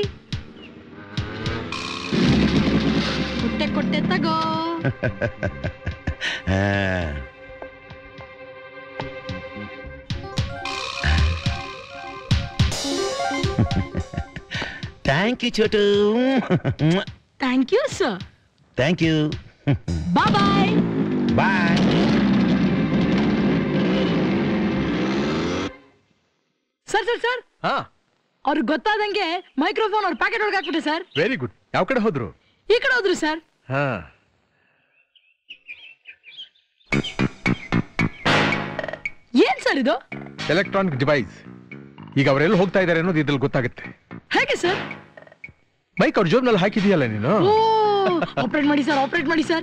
ಕೊಟ್ಟೆ ಕೊಟ್ಟೆ ತಗೋ. Thank you Chotu. Thank you sir. Thank you. Bye bye. Bye. Sir sir sir ಹಾ, ಅವ್ರಿಗೆ ಗೊತ್ತಾದಂಗೆ ಮೈಕ್ರೋಫೋನ್ ಅವ್ರ ಪ್ಯಾಕೆಟ್ ಒಳಗೆ ಹಾಕ್ಬಿಟ್ಟೆ ಸರ್. Very good. ಯಾವ ಕಡೆ ಹೋದ್ರು? ಈ ಕಡೆ ಹೋದ್ರು ಸರ್. ಹಾ, ಏನ್ ಸರ್ ಇದು? Electronic device. ಈಗ ಅವರೆಲ್ಲ ಹೋಗ್ತಾ ಇದಾರೆ ಅನ್ನೋದು ಇದ್ರಲ್ಲಿ ಗೊತ್ತಾಗುತ್ತೆ. ಹೇಗೆ ಸರ್? ಮೈಕ್ ಅವ್ರ ಜೋಬ್ನಲ್ಲಿ ಹಾಕಿದೀಯಲ್ಲ ನೀನು. ಆಪರೇಟ್ ಮಾಡಿ ಸರ್, ಆಪರೇಟ್ ಮಾಡಿ sir.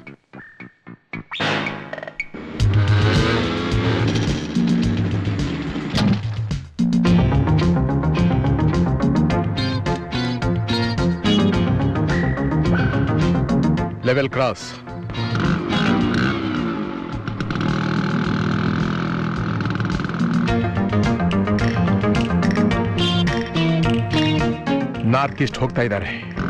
Level cross. North east ಹೋಗ್ತಾ ಇದ್ದಾರೆ.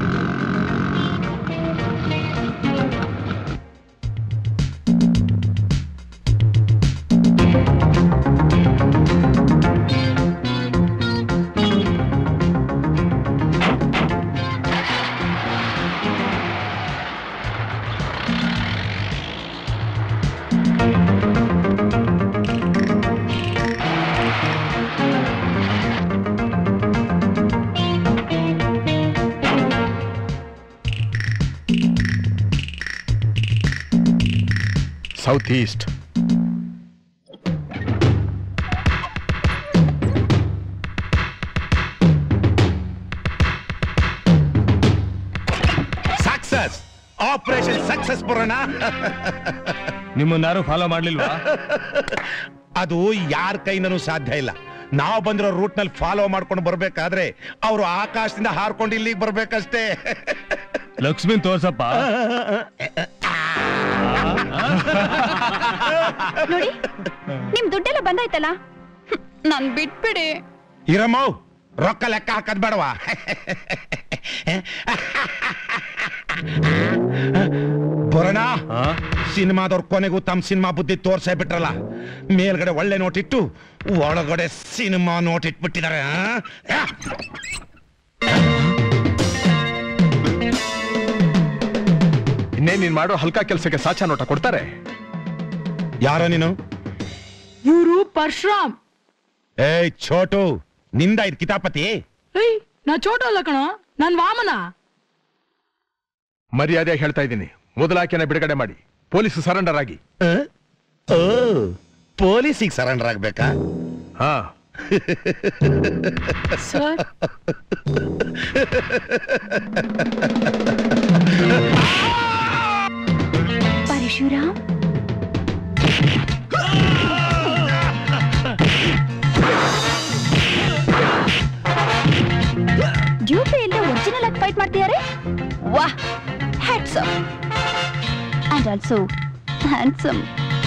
South east. Success. Operation success ಬರೋಣ. ನಿಮ್ಮನ್ನಾರು ಫಾಲೋ ಮಾಡ್ಲಿಲ್ವಾ? ಅದು ಯಾರ ಕೈನೂ ಸಾಧ್ಯ ಇಲ್ಲ. ನಾವು ಬಂದಿರೋ ರೂಟ್ ನಲ್ಲಿ ಫಾಲೋ ಮಾಡ್ಕೊಂಡು ಬರ್ಬೇಕಾದ್ರೆ ಅವರು ಆಕಾಶದಿಂದ ಹಾರ್ಕೊಂಡು ಇಲ್ಲಿಗೆ ಬರ್ಬೇಕಷ್ಟೇ. ಲಕ್ಷ್ಮೀನ್ ತೋರ್ಸಪ್ಪ. ನೋಡಿ, ನಿಮ್ ದುಡ್ಡೆಲ್ಲ ಬಂದಾಯ್ತಲ್ಲ, ನನ್ ಬಿಟ್ಬಿಡಿ. ಇರಮ್ಮ, ರೊಕ್ಕ ಲೆಕ್ಕ ಹಾಕದ್ ಬೇಡವಾ? ಬರೋಣ. ಸಿನಿಮಾದವ್ರ ಕೊನೆಗೂ ತಮ್ಮ ಸಿನಿಮಾ ಬುದ್ಧಿ ತೋರ್ಸೇ ಬಿಟ್ರಲ್ಲ. ಮೇಲ್ಗಡೆ ಒಳ್ಳೆ ನೋಟ್ ಇಟ್ಟು ಒಳಗಡೆ ಸಿನಿಮಾ ನೋಟ್ ಇಟ್ಬಿಟ್ಟಿದ್ದಾರೆ. ಇನ್ನೇ ನೀನ್ ಮಾಡೋ ಹಲ್ಕಾ ಕೆಲಸಕ್ಕೆ ಸಾಚಾ ನೋಟ ಕೊಡ್ತಾರೆ. ಯಾರ ನೀನು? ಇವರು ಪರಶುರಾಮ್. ಏಯ್ ಛೋಟು, ನಿಂದ ಇದು ಕಿತಾಪತಿ? ಏಯ್, ನಾ ಚೋಟ ಅಲ್ಲ ಕಣ, ನಾನ್ ವಾಮನ. ಮರ್ಯಾದೆ ಹೇಳ್ತಾ ಇದ್ದೀನಿ, ಮೊದಲಾಕೆನ ಬಿಡುಗಡೆ ಮಾಡಿ, ಪೊಲೀಸ್ ಸರೆಂಡರ್ ಆಗಿ. ಪೊಲೀಸಿಗೆ ಸರೆಂಡರ್ ಆಗ್ಬೇಕಾ? ಹಾ ಸರ್. ಪರಶುರಾಮ್, ಡ್ಯೂಟಿ ಇಲ್ಲದೆ ಒರಿಜಿನಲ್ ಆಗಿ ಫೈಟ್ ಮಾಡ್ತಿದ್ದಾರೆ. ವಾಹ್, hats off. And also handsome.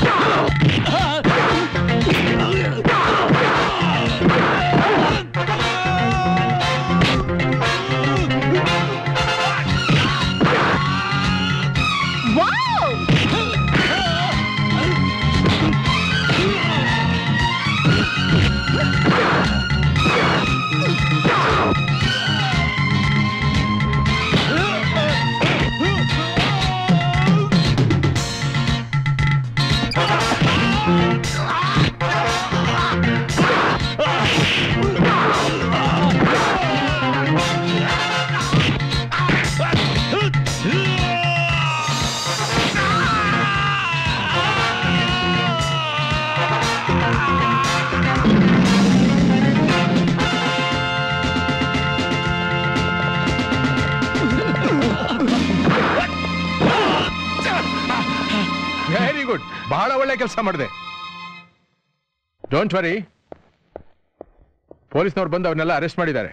Very good, ಬಹಳ ಒಳ್ಳೆ ಕೆಲಸ ಮಾಡಿದೆ. ಡೋಂಟ್ ವರಿ, ಪೊಲೀಸ್ನವ್ರು ಬಂದು ಅವನ್ನೆಲ್ಲ ಅರೆಸ್ಟ್ ಮಾಡಿದ್ದಾರೆ.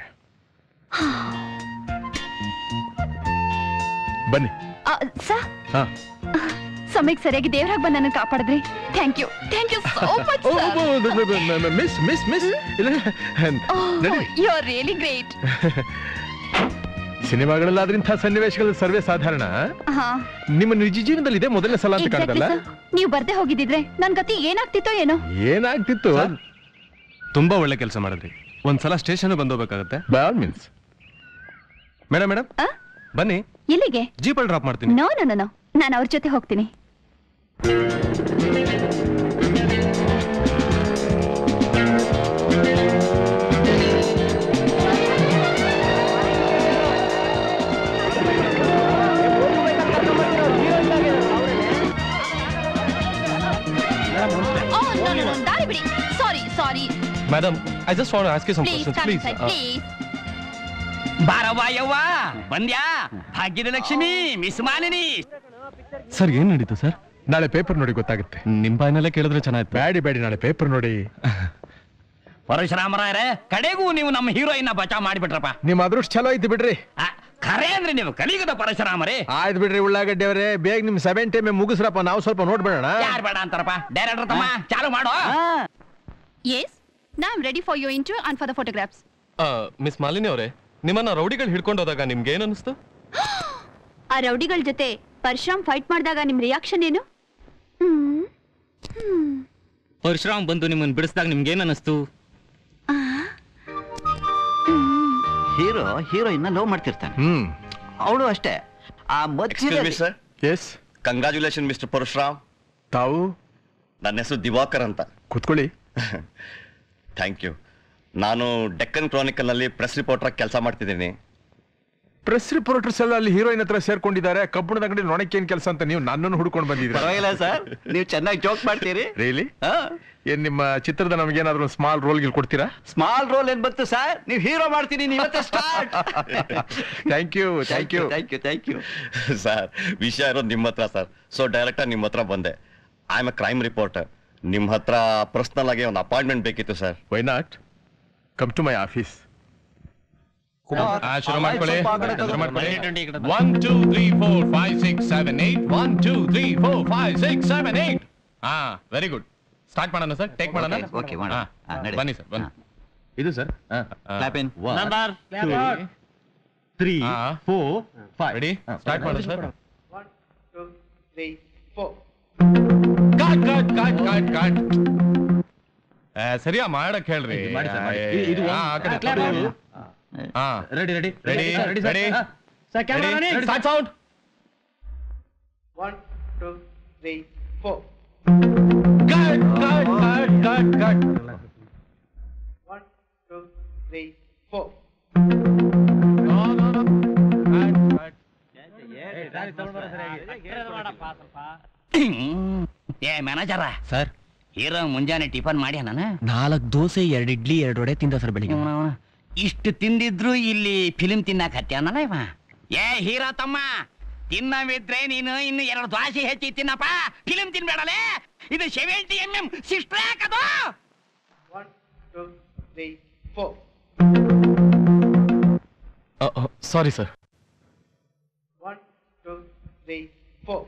ಬನ್ನಿ. ಸರ್, ಹಾ ಸಮಯಕ್ಕೆ ಸರಿಯಾಗಿ ದೇವರಾಗ ಬಂದು ನನ್ನ ಕಾಪಾಡಿದ್ರಿ. Thank you thank you so much. Miss miss miss you are really great. ಸಿನಿಮಾಗಳಲ್ಲಾದ್ರೆ ಇಂಥ ಸನ್ನಿವೇಶಗಳು ಸರ್ವೇ ಸಾಧಾರಣ. ನಿಮ್ಮ ನಿಜ ಜೀವನದಲ್ಲಿ ಇದೆ ಮೊದಲನೇ ಸಲ ಅಂತ ಕಾಣ್ತಲ್ಲ. ನೀವು ಬರ್ದೆ ಹೋಗಿದ್ದಿದ್ರೆ ನನ್ ಗತಿ ಏನಾಗ್ತಿತ್ತೋ ಏನೋ. ಏನಾಗ್ತಿತ್ತು? ತುಂಬಾ ಒಳ್ಳೆ ಕೆಲಸ ಮಾಡಿದ್ರಿ. ಒಂದ್ಸಲ ಸ್ಟೇಷನ್ ಬಂದೋಗ್ಬೇಕಾಗತ್ತೆ. By all means. Madam madam ಬನ್ನಿ. ಎಲ್ಲಿಗೆ? ಜೀಪಲ್ಲಿ ಡ್ರಾಪ್ ಮಾಡ್ತೀನಿ. ನೋ ನೋ ನೋ ನಾನು ಅವ್ರ ಜೊತೆ ಹೋಗ್ತೀನಿ. ದಾರಿ ಬಿಡಿ. Sorry sorry madam, I just want to ask you some questions please. Please ಬಾರವ್ವ ಯವ್ವ ಬಂದ್ಯಾ? ಭಾಗ್ಯದ ಲಕ್ಷ್ಮಿ ಮಿಸ್ ಮಾಲಿನಿ. ಸರ್ ಏನ್ ನಡೀತು ಸರ್? ನಾಳೆ ಪೇಪರ್ ನೋಡಿ ಗೊತ್ತಾಗುತ್ತೆ. ನಿಮ್ ಬಾಯಿನಲ್ಲೇ ಕೇಳಿದ್ರೆ ಚೆನ್ನಾಗಿತ್ತು. ಬ್ಯಾಡಿ ಬ್ಯಾಡಿ ನಾಳೆ ಪೇಪರ್ ನೋಡಿ. ಪರಶುರಾಮರಾಯರೇ, ಕಡೆಗೂ ನೀವು ನಮ್ಮ ಹೀರೋಯಿನ್ ಬಚಾವ್ ಮಾಡಿಬಿಟ್ರಪ್ಪ. ನಿಮ್ ಅದೃಷ್ಟ ಚಲೋ ಐತಿ ಬಿಡ್ರಿ. ಖರೆ ಅಂದ್ರೆ ನೀವು ಕಲಿಯುಗದ ಪರಶುರಾಮರೇ. ಆಯ್ತು ಬಿಡ್ರಿ ಉಳ್ಳಾಗಡ್ಡಿ ಅವರೇ, ಬೇಗ ನಿಮ್ ಸೆವೆನ್ ಟೈಮ್ ಮುಗಿಸ್ರಪ್ಪ, ನಾವು ಸ್ವಲ್ಪ ನೋಡ್ಬೇಡ. ಯಾರು ಬೇಡ ಅಂತಾರಪ್ಪ? ಡೈರೆಕ್ಟರ್ ತಮ್ಮ ಚಾಲು ಮಾಡೋ. ಎಸ್ ನಾ am ready for your interview and for the photographs. Miss Malini ಅವರೇ, ನಿಮ್ಮನ್ನ ರೌಡಿಗಳು ಹಿಡ್ಕೊಂಡು ಹೋದಾಗ ನಿಮ್ಗೆ ಏನ್ ಅನಿಸ್ತು? ಆ ರೌಡಿಗಳ ಜೊತೆ ಪರಶುರಾಮ್ ಫೈಟ್ ಮಾಡಿದಾಗ ನಿಮ್ ರಿಯಾಕ್ಷನ್ ಏನು? ಪರಶುರಾಮ್ ಬಂದು ನಿಮ್ಮನ್ನ ಬಿಡಿಸಿದಾಗ ನಿಮ್ಗೆ ಏನ್ ಅನಿಸ್ತು? ಹೀರೋ ಹೀರೋಯಿನ್ ಲವ್ ಮಾಡ್ತಿರ್ತಾನೆ. ಅವಳು ಅಷ್ಟೇ. ಆ ಮಧ್ಯ ಎಸ್ ಕಂಗ್ರಾಚುಲೇಷನ್ ಮಿಸ್ಟರ್ ಪರಶುರಾಮ್. ತಾವು? ನನ್ನ ಹೆಸರು ದಿವಾಕರ್ ಅಂತ. ಕೂತ್ಕೊಳ್ಳಿ. Thank you. ನಾನು ಡೆಕ್ಕನ್ ಕ್ರಾನಿಕಲ್ ನಲ್ಲಿ ಪ್ರೆಸ್ ರಿಪೋರ್ಟರ್ ಕೆಲಸ ಮಾಡ್ತಿದ್ದೀನಿ. ಪ್ರೆಸ್ ರಿಪೋರ್ಟರ್ಸ್ ಎಲ್ಲ ಅಲ್ಲಿ ಹೀರೋಯಿನ್ ಹತ್ರ ಸೇರ್ಕೊಂಡಿದ್ದಾರೆ. ಕಬ್ಬಣದ ಅಂಗಡಿ ನೊಣಕ್ಕೇನ್ ಕೆಲಸ ಅಂತ ನೀವು ನನ್ನನ್ನು ಹುಡ್ಕೊಂಡು ಬಂದಿದ್ದೀರಿ. ಪರವಾಗಿಲ್ಲ ಸರ್, ನೀವು ಚೆನ್ನಾಗಿ ಜೋಕ್ ಮಾಡ್ತೀರಿ. ರಿಯಲಿ? ಏನ್ ನಿಮ್ಮ ಚಿತ್ರದ ನಮ್ಗೇನಾದ್ರು ಸ್ಮಾಲ್ ರೋಲ್ ಗಿಲ್ ಕೊಡ್ತೀರಾ? ಸ್ಮಾಲ್ ರೋಲ್ ಏನ್ ಬಂತು ಸರ್? ನೀವು ಹೀರೋ ಮಾಡ್ತೀನಿ ಇವತ್ತೇ start. Thank you thank you thank you thank you sir. ವಿಷಯ ಇರೋದು ನಿಮ್ಮ ಹತ್ರ ಸರ್. ಸೊ ಡೈರೆಕ್ಟರ್ ನಿಮ್ಮ ಹತ್ರ ಬಂದೆ. I am a crime reporter. ನಿಮ್ಮ ಹತ್ರ ಪರ್ಸನಲ್ ಆಗಿ ಒಂದು ಅಪಾಯಿಂಟ್ಮೆಂಟ್ ಬೇಕಿತ್ತು sir. Why not? Come to my office. ಶುರು ಮಾಡ್ಕೊಳ್ಳಿ. One two three four five six seven eight one two three four five six seven eight. ಹಾ ವೆರಿ ಗುಡ್. ಸ್ಟಾರ್ಟ್ ಮಾಡೋಣ sir. Take ಮಾಡೋಣ. ಓಕೆ ಬನ್ನಿ sir ಬನ್ನಿ. ಇದು sir clap in. Number three four five. Ready? Start ಮಾಡೋಣ sir. One two three four. Cut cut cut cut cut. ಸರಿಯಾ ಮಾಡಕ್ ಹೇಳ್ರಿ. Ready ready ready ready start sound. One two three four. Cut cut cut cut cut. One two three four. ಏ ಮ್ಯಾನೇಜರ sir, hero ಮುಂಜಾನೆ tiffin ಮಾಡಿ ನಾನು ನಾಲ್ಕು ದೋಸೆ ಎರಡು ಇಡ್ಲಿ ಎರಡು ವಡೆ ತಿಂದ ಸರ್ ಬೆಳಿಗ್ಗೆ. ಇಷ್ಟು ತಿಂದಿದ್ರು ಇಲ್ಲಿ ಫಿಲಿಂ ತಿನ್ನಕ್ ಹತ್ಯಾನಲ್ಲ ಇವ. ಏ ಹೀರೋ ತಮ್ಮ, ತಿನ್ನವಿದ್ರೆ ನೀನು ಇನ್ನು ಎರಡು ದ್ವಾಸೆ ಹೆಚ್ಚಿ ತಿನ್ನಪ್ಪ. ಫಿಲಿಂ ತಿನ್ಬೇಡಲೇ. ಇದು ಸೆವೆಂಟಿ ಎಂ ಎಂ ಸಿಕ್ಸ್ ಅದು. One two three four. Sorry sir. One two three four.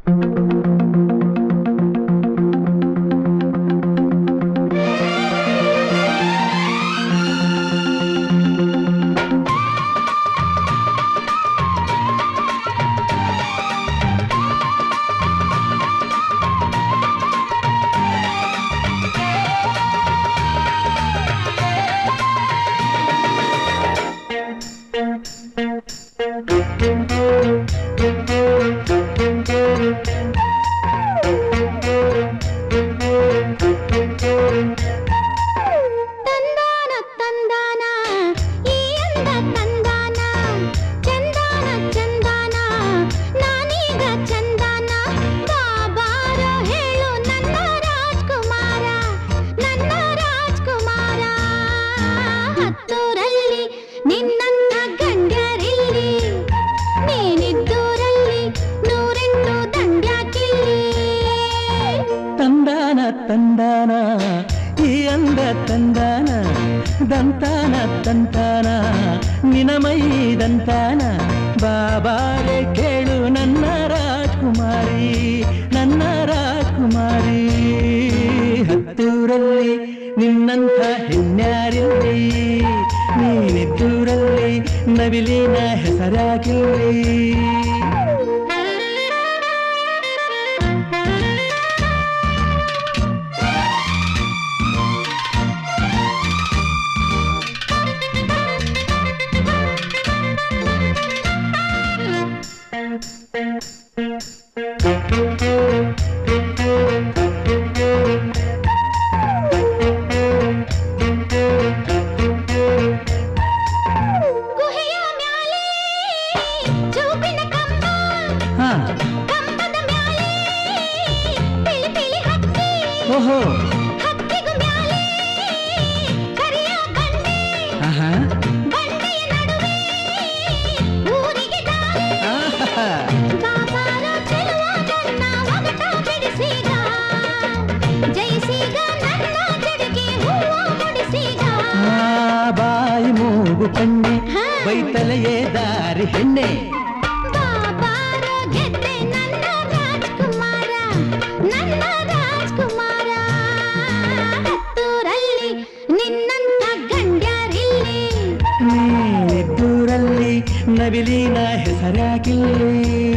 ತಂದಾನ ಈ ಅಂದ ತಂದಾನ ದಂತಾನ ತಂತಾನ ನಿನಮೈ ದಂತಾನ ಬಾಬಾರೆ ಕೇಳು ನನ್ನ ರಾಜ್ ರಾಜ್ಕುಮಾರಿ ನನ್ನ ರಾಜ್ಕುಮಾರಿ ಹತ್ತೂರಲ್ಲಿ ನಿನ್ನಂಥ ಹೆಣ್ಯಾರಿಲ್ಲಿ ನೀನಿದ್ದೂರಲ್ಲಿ ನವಿಲಿನ ಹೆಸರಾಗಿಲ್ಲಿ ಓಹೋ ಆಹಾ ಬಾಯಿ ಮೂಗು ಕಣ್ಣೆ ಬೈತಲೆಯೇ ದಾರಿ ಹೆಣ್ಣೆ ನೀನಿದ್ದೂರಲ್ಲಿ ನವಿಲಿನ ಹೆಸರಾಗಿಲ್ಲಿ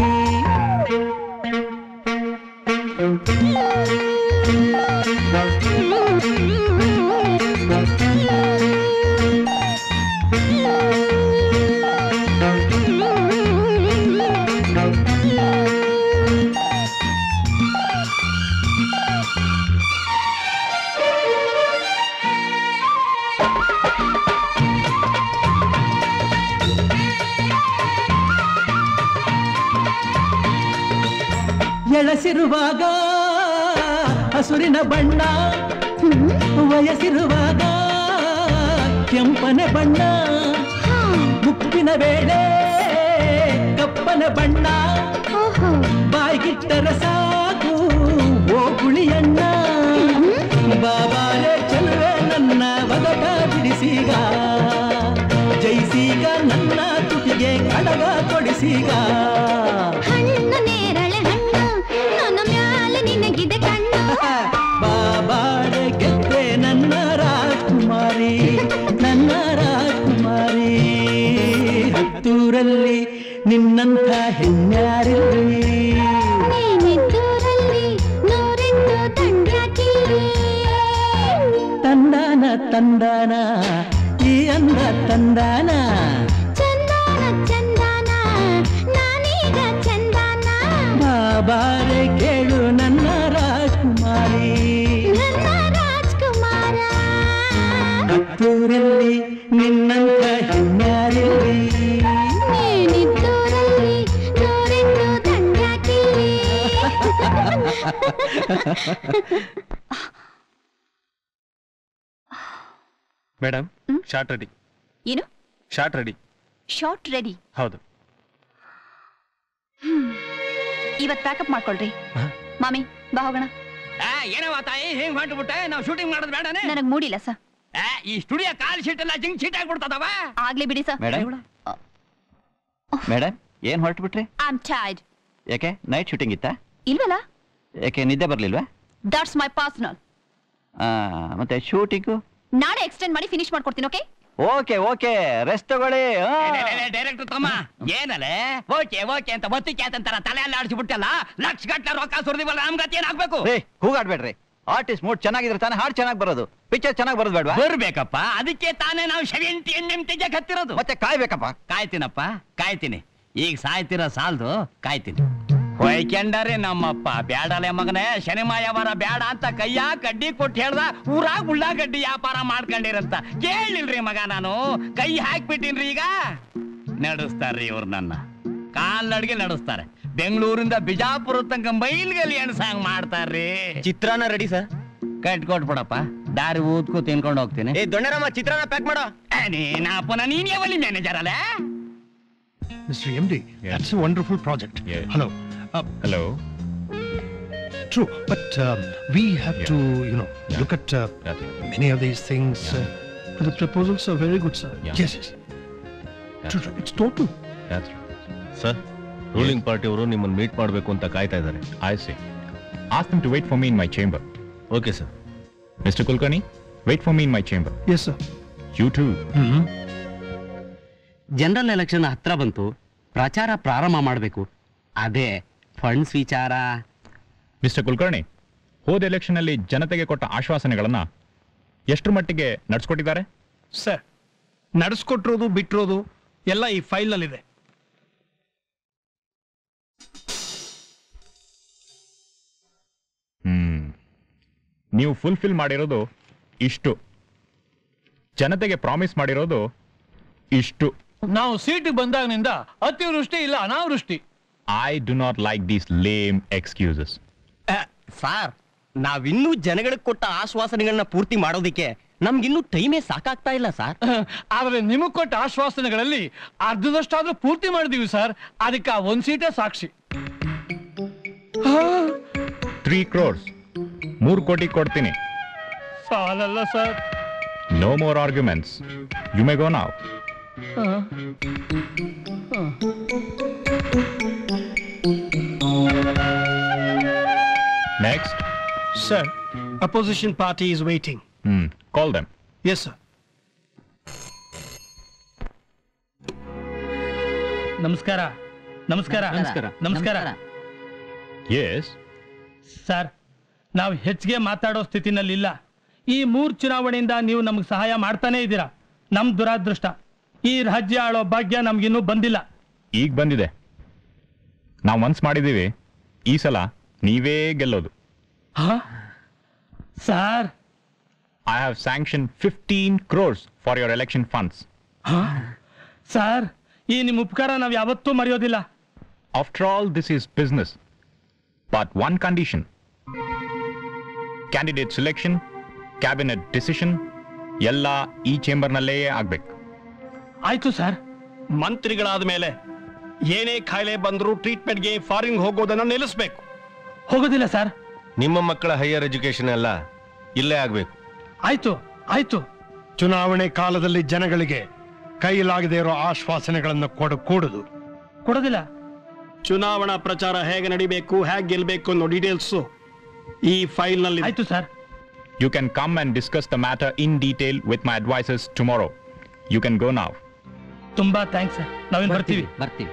ಎಳಸಿರುವಾಗ ಹಸುರಿನ ಬಣ್ಣ ವಯಸ್ಸಿರುವಾಗ ಕೆಂಪನೆ ಬಣ್ಣ ಮುಪ್ಪಿನ ವೇಳೆ ಕಪ್ಪನ ಬಣ್ಣ ಬಾಯ್ಗಿಟ್ಟರ ಸಾಕು ಓ ಗುಳಿಯಣ್ಣ ಬಾಬಾರೆ ಚೆಲುವೆ ನನ್ನ ಒಗಟ ಬಿಡಿಸೀಗ ಜೈಸೀಗ ನನ್ನ ತುಟಿಗೆ ಕಡಗ ಕೊಡಿಸೀಗ ಬಾಬಾಡೆ ಗೆದ್ದೆ ನನ್ನ ರಾಜ್ಕುಮಾರಿ ನನ್ನ ರಾಜ್ಕುಮಾರಿ ಹತ್ತೂರಲ್ಲಿ ನಿನ್ನಂಥ ಹೆಣ್ಯಾರಿಲ್ಲಿ ತಂದಾನ ತಂದಾನ ಈ ಅಂದ ತಂದಾನ ಬಾಬಾರೆ ಕೇಳು ನನ್ನ ರಾಜ್ಕುಮಾರಿ ಹತ್ತೂರಲ್ಲಿ ನಿನ್ನಂಥ ಹೆಣ್ಯಾರಿಲ್ಲಿ ಮೇಡಮ್ ಶಾರ್ಟ್ ರೆಡಿ ಏನು ಶಾರ್ಟ್ ರೆಡಿ ಶಾರ್ಟ್ ರೆಡಿ ಹೌದು ಇವತ್ ಪ್ಯಾಕಪ್ ಮಾಡ್ಕೊಳ್ರಿ ಮಾಮಿ ಬಾ ಹೋಗೋಣ ಏನವ ತಾಯಿ ಹೆಂಗ್ ಹೊಂಟ್ಬಿಟ್ಟೆ ನಾವು ಶೂಟಿಂಗ್ ಮಾಡೋದು ಬೇಡನೆ ನನಗ್ ಮೂಡಿಲ್ಲ ಸರ್ ಈ ಸ್ಟುಡಿಯೋ ಕಾಲ್ ಶೀಟ್ ಎಲ್ಲ ಜಿಂಕ್ ಶೀಟ್ ಆಗ್ಬಿಡ್ತದವ ಆಗ್ಲಿ ಬಿಡಿ ಸರ್ ಮೇಡಮ್ ಮೇಡಮ್ ಏನ್ ಹೊರಟ್ಬಿಟ್ರಿ ಐ ಆಮ್ ಟೈರ್ಡ್ ಯಾಕೆ ನೈಟ್ ಶೂಟಿಂಗ್ ಇತ್ತಾ ಇಲ್ವಲ್ಲ ಯಾಕೆ ನಿದ್ದೆ ಬರ್ಲಿಲ್ವಾ ದಟ್ಸ್ ಮೈ ಪರ್ಸನಲ್ ಮತ್ತೆ ಶೂಟಿಂಗು ನಾಳೆ ಎಕ್ಸ್ಟೆಂಡ್ ಮಾಡಿ ಫಿನಿಶ್ ಮಾಡ್ಕೊಡ್ತೀನಿ ಓಕೆ ಓಕೆ ಓಕೆ ರೆಸ್ಟ್ ತಗೊಳ್ಳಿ ಡೈರೆಕ್ಟರ್ ತಮ್ಮ ಏನಲ್ಲೇ ಓಕೆ ಓಕೆ ಅಂತ ಒತ್ತಿಕೆ ಅಂತಾರ ತಲೆ ಎಲ್ಲ ಆಡಿಸ್ಬಿಟ್ಟಲ್ಲ ಲಕ್ಷ ಗಟ್ಟಲೆ ರೊಕ್ಕ ಸುರಿದಿವಲ್ಲ ನಮ್ಗತಿ ಏನಾಗ್ಬೇಕು ಕೂಗಾಡ್ಬೇಡ್ರಿ ಆರ್ಟಿಸ್ಟ್ ಮೂಡ್ ಚೆನ್ನಾಗಿದ್ರೆ ತಾನೇ ಹಾಡು ಚೆನ್ನಾಗಿ ಬರೋದು ಪಿಕ್ಚರ್ ಚೆನ್ನಾಗಿ ಬರೋದು ಬೇಡವಾ ಬರ್ಬೇಕಪ್ಪ ಅದಕ್ಕೆ ತಾನೇ ನಾವು ಸೆವೆಂಟಿ ಎನ್ ಎಂ ತೆಗೆಕ್ ಹತ್ತಿರೋದು ಮತ್ತೆ ಕಾಯ್ಬೇಕಪ್ಪ ಕಾಯ್ತೀನಪ್ಪ ಕಾಯ್ತೀನಿ ಈಗ ಸಾಯ್ತಿರೋ ಸಾಲ್ದು ಕಾಯ್ತೀನಿ ಹೊಯ್ಕೆಂಡರೆ ನಮ್ಮಪ್ಪ ಬ್ಯಾಡಲೆ ಮಗನೇ ಶನಿಮಾಯವರ ಬ್ಯಾಡ ಅಂತ ಕೈಯ ಕಡ್ಡಿ ಕೊಟ್ಟು ಹೇಳ್ದ ಊರಾಗ ಉಳ್ಳಾಗಡ್ಡಿ ವ್ಯಾಪಾರ ಮಾಡ್ಕೊಂಡಿರಂತ ಕೇಳಿಲ್ರಿ ಮಗ ನಾನು ಕೈ ಹಾಕ್ಬಿಟ್ಟಿನ್ರಿ ಈಗ ನಡೆಸ್ತಾರ್ರಿ ಇವ್ರು ನನ್ನ ಕಾಲ್ನಡ್ಗೆ ನಡೆಸ್ತಾರೆ ಬೆಂಗಳೂರಿಂದ ಬಿಜಾಪುರ ತನಕ ಮೈಲ್ಗಲ್ಲಿ ಎಣ್ಸಂಗ್ ಮಾಡ್ತಾರ್ರಿ ಚಿತ್ರಾನ್ನ ರೆಡಿ ಸರ್ ಕಟ್ ಕೊಟ್ಬಿಡಪ್ಪ ದಾರಿ ಊದ್ಕೂ ತಿನ್ಕೊಂಡು ಹೋಗ್ತೀನಿ ಏ ದೊಣ್ಣರಮ್ಮ ಚಿತ್ರಾನ್ನ ಪ್ಯಾಕ್ ಮಾಡೋ ನೀನಪ್ಪನ ನೀನ್ ಯಾವಲ್ಲಿ ಮ್ಯಾನೇಜರ್ ಅಲ್ಲ Mister M D, yes. That's a wonderful project. Yes. Hello. Uh, Hello. True, but um, we have yeah. to, you know, yeah. look at uh, That's right. many of these things. Yeah. Uh, the proposals are very good, sir. Yeah. Yes, yes. That's True, true. It's total. That's right. Sir ruling party ಅವರು ನಿಮ್ಮನ್ನು meet ಮಾಡಬೇಕು ಅಂತ ಕಾಯ್ತಾ ಇದ್ದಾರೆ. I see. Ask them to wait for me in my chamber. Okay sir. Mister Kulkarni, wait for me in my chamber. Yes sir. You too. General election ಹತ್ರ ಬಂತು, ಪ್ರಚಾರ ಪ್ರಾರಂಭ ಮಾಡಬೇಕು. ಅದೇ ಫಂಡ್ಸ್ ವಿಚಾರ. ಮಿಸ್ಟರ್ ಕುಲಕರ್ಣಿ, ಹೋದ ಎಲೆಕ್ಷನ್ ಅಲ್ಲಿ ಜನತೆಗೆ ಕೊಟ್ಟ ಆಶ್ವಾಸನೆಗಳನ್ನ ಎಷ್ಟರ ಮಟ್ಟಿಗೆ ನಡೆಸ್ಕೊಟ್ಟಿದ್ದಾರೆ? ಸರ್, ನಡೆಸ್ಕೊಟ್ಟಿರೋದು ಬಿಟ್ಟಿರೋದು ಎಲ್ಲ ಈ ಫೈಲ್ನಲ್ಲಿದೆ. ಹ್ಮ್ ನೀವು ಫುಲ್ಫಿಲ್ ಮಾಡಿರೋದು ಇಷ್ಟು, ಜನತೆಗೆ ಪ್ರಾಮಿಸ್ ಮಾಡಿರೋದು ಇಷ್ಟು. ನಾವು ಸೀಟಿಗೆ ಬಂದಾಗಿನಿಂದ ಅತಿವೃಷ್ಟಿ ಇಲ್ಲ ಅನಾವೃಷ್ಟಿ. I do not like these lame excuses. Sir, ನಾವಿನ್ನೂ ಜನಗಳಿಗೆ ಕೊಟ್ಟ ಆಶ್ವಾಸನೆಗಳನ್ನ ಪೂರ್ತಿ ಮಾಡೋದಿಕ್ಕೆ ನಮ್ಗಿನ್ನೂ ಟೈಮೇ ಸಾಕಾಗ್ತಾ ಇಲ್ಲ ಸರ್. ಆದ್ರೆ ನಿಮಗ್ ಕೊಟ್ಟ ಆಶ್ವಾಸನೆಗಳಲ್ಲಿ ಅರ್ಧದಷ್ಟಾದ್ರೂ ಪೂರ್ತಿ ಮಾಡಿದೀವಿ ಸರ್. ಅದಕ್ಕೆ ಆ ಒಂದ್ ಸೀಟೇ ಸಾಕ್ಷಿ. ತ್ರೀ ಕ್ರೋರ್ಸ್ ಮೂರು ಕೋಟಿ ಕೊಡ್ತೀನಿ. ಸಾಲಲ್ಲ sir. No more arguments. You may go now. Next. Sir, opposition party is waiting. Hmm. Call them. Yes, sir. ನಮಸ್ಕಾರ. ನಮಸ್ಕಾರ. ನಮಸ್ಕಾರ. ನಮಸ್ಕಾರ. Yes. ಸರ್, ನಾವು ಹೆಚ್ಚಿಗೆ ಮಾತಾಡೋ ಸ್ಥಿತಿನಲ್ಲಿಲ್ಲ. ಈ ಮೂರು ಚುನಾವಣೆಯಿಂದ ನೀವು ನಮ್ಗೆ ಸಹಾಯ ಮಾಡ್ತಾನೆ ಇದ್ದೀರಾ. ನಮ್ ದುರಾದೃಷ್ಟ, ಈ ರಾಜ್ಯ ಆಳೋ ಭಾಗ್ಯ ನಮ್ಗಿನ್ನೂ ಬಂದಿಲ್ಲ. ಈಗ ಬಂದಿದೆ. ನಾವು ಮನ್ಸ್ ಮಾಡಿದೀವಿ, ಈ ಸಲ ನೀವೇ ಗೆಲ್ಲೋದು. Sir, I have sanctioned fifteen crores for your election funds. Sir, ಈ ನಿಮ್ಮ ಉಪಕಾರ ನಾವು ಯಾವತ್ತೂ ಮರೆಯೋದಿಲ್ಲ. After all, this is business. But one condition. Candidate selection, cabinet decision, ಎಲ್ಲ ಈ ಚೇಂಬರ್ನಲ್ಲೇ ಆಗ್ಬೇಕು. ಆಯ್ತು ಸರ್. ಮಂತ್ರಿಗಳಾದ ಮೇಲೆ ಏನೇ ಕಾಯಿಲೆ ಬಂದರೂ ಟ್ರೀಟ್ಮೆಂಟ್ಗೆ ಫಾರಿನ್ ಹೋಗೋದನ್ನ ನಿಲ್ಲಿಸಬೇಕು. ಹೋಗೋದಿಲ್ಲ ಸರ್. ನಿಮ್ಮ ಮಕ್ಕಳ ಹೈಯರ್ ಎಜುಕೇಶನ್ ಎಲ್ಲ ಇಲ್ಲೇ ಆಗ್ಬೇಕು. ಆಯ್ತು ಆಯ್ತು. ಚುನಾವಣೆ ಕಾಲದಲ್ಲಿ ಜನಗಳಿಗೆ ಕೈಲಾಗದೇ ಇರೋ ಆಶ್ವಾಸನೆಗಳನ್ನು ಕೊಡು ಕೂಡುದು ಕೊಡೋದಿಲ್ಲ. ಚುನಾವಣಾ ಪ್ರಚಾರ ಹೇಗೆ ನಡಿಬೇಕು, ಹೇಗೆ ಗೆಲ್ಲಬೇಕು ಅನ್ನೋ ಡೀಟೇಲ್ಸ್ ಈ ಫೈಲ್ ನಲ್ಲಿ. ಆಯ್ತು sir. You can come and discuss the matter in detail with my advisors tomorrow. You can go now. ತುಂಬಾ ಥ್ಯಾಂಕ್ಸ್ ಸರ್. ನಾವೇನು ಬರ್ತೀವಿ. ಬರ್ತೀವಿ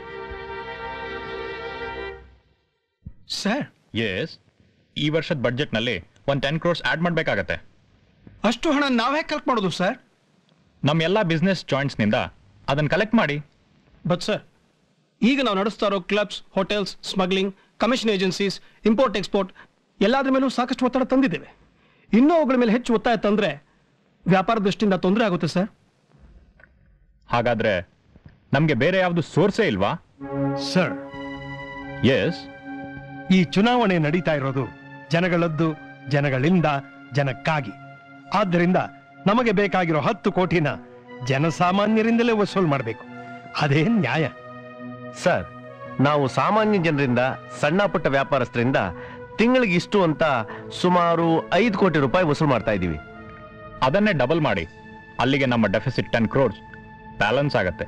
ಸರ್. ಎಸ್, ಈ ವರ್ಷದ ಬಡ್ಜೆಟ್ ನಲ್ಲಿ ಒಂದ್ ಟೆನ್ ಕ್ರೋರ್ಸ್ ಆಡ್ ಮಾಡ್ಬೇಕಾಗತ್ತೆ. ಅಷ್ಟು ಹಣ ನಾವೇ ಕಲೆಕ್ಟ್ ಮಾಡೋದು ಸರ್? ನಮ್ಮ ಎಲ್ಲ ಬಿಸ್ನೆಸ್ ಜಾಯಿಂಟ್ಸ್ ನಿಂದ ಅದನ್ನ ಕಲೆಕ್ಟ್ ಮಾಡಿ. ಬಟ್ ಸರ್, ಈಗ ನಾವು ನಡೆಸ್ತಾ ಇರೋ clubs, hotels, smuggling, commission agencies, import export ಎಲ್ಲಾದ್ರ ಮೇಲೂ ಸಾಕಷ್ಟು ಒತ್ತಡ ತಂದಿದ್ದೇವೆ. ಇನ್ನೂ ಅವುಗಳ ಮೇಲೆ ಹೆಚ್ಚು ಒತ್ತಾಯ ತಂದ್ರೆ ವ್ಯಾಪಾರ ದೃಷ್ಟಿಯಿಂದ ತೊಂದರೆ ಆಗುತ್ತೆ ಸರ್. ಹಾಗಾದ್ರೆ ನಮ್ಗೆ ಬೇರೆ ಯಾವ್ದು ಸೋರ್ಸೇ ಇಲ್ವಾ? ಸರ್, ಎಸ್, ಈ ಚುನಾವಣೆ ನಡೀತಾ ಇರೋದು ಜನಗಳದ್ದು, ಜನಗಳಿಂದ, ಜನಕ್ಕಾಗಿ. ಆದ್ದರಿಂದ ನಮಗೆ ಬೇಕಾಗಿರೋ ಹತ್ತು ಕೋಟಿನ ಜನಸಾಮಾನ್ಯರಿಂದಲೇ ವಸೂಲ್ ಮಾಡಬೇಕು. ಅದೇ ನ್ಯಾಯ. ಸರ್, ನಾವು ಸಾಮಾನ್ಯ ಜನರಿಂದ, ಸಣ್ಣ ಪುಟ್ಟ ವ್ಯಾಪಾರಸ್ಥರಿಂದ ತಿಂಗಳಿಗೆ ಇಷ್ಟು ಅಂತ ಸುಮಾರು ಐದು ಕೋಟಿ ರೂಪಾಯಿ ವಸೂಲ್ ಮಾಡ್ತಾ ಇದ್ದೀವಿ. ಅದನ್ನೇ ಡಬಲ್ ಮಾಡಿ, ಅಲ್ಲಿಗೆ ನಮ್ಮ ಡೆಫಿಸಿಟ್ ಟೆನ್ ಕ್ರೋರ್ಸ್ ಬ್ಯಾಲೆನ್ಸ್ ಆಗತ್ತೆ.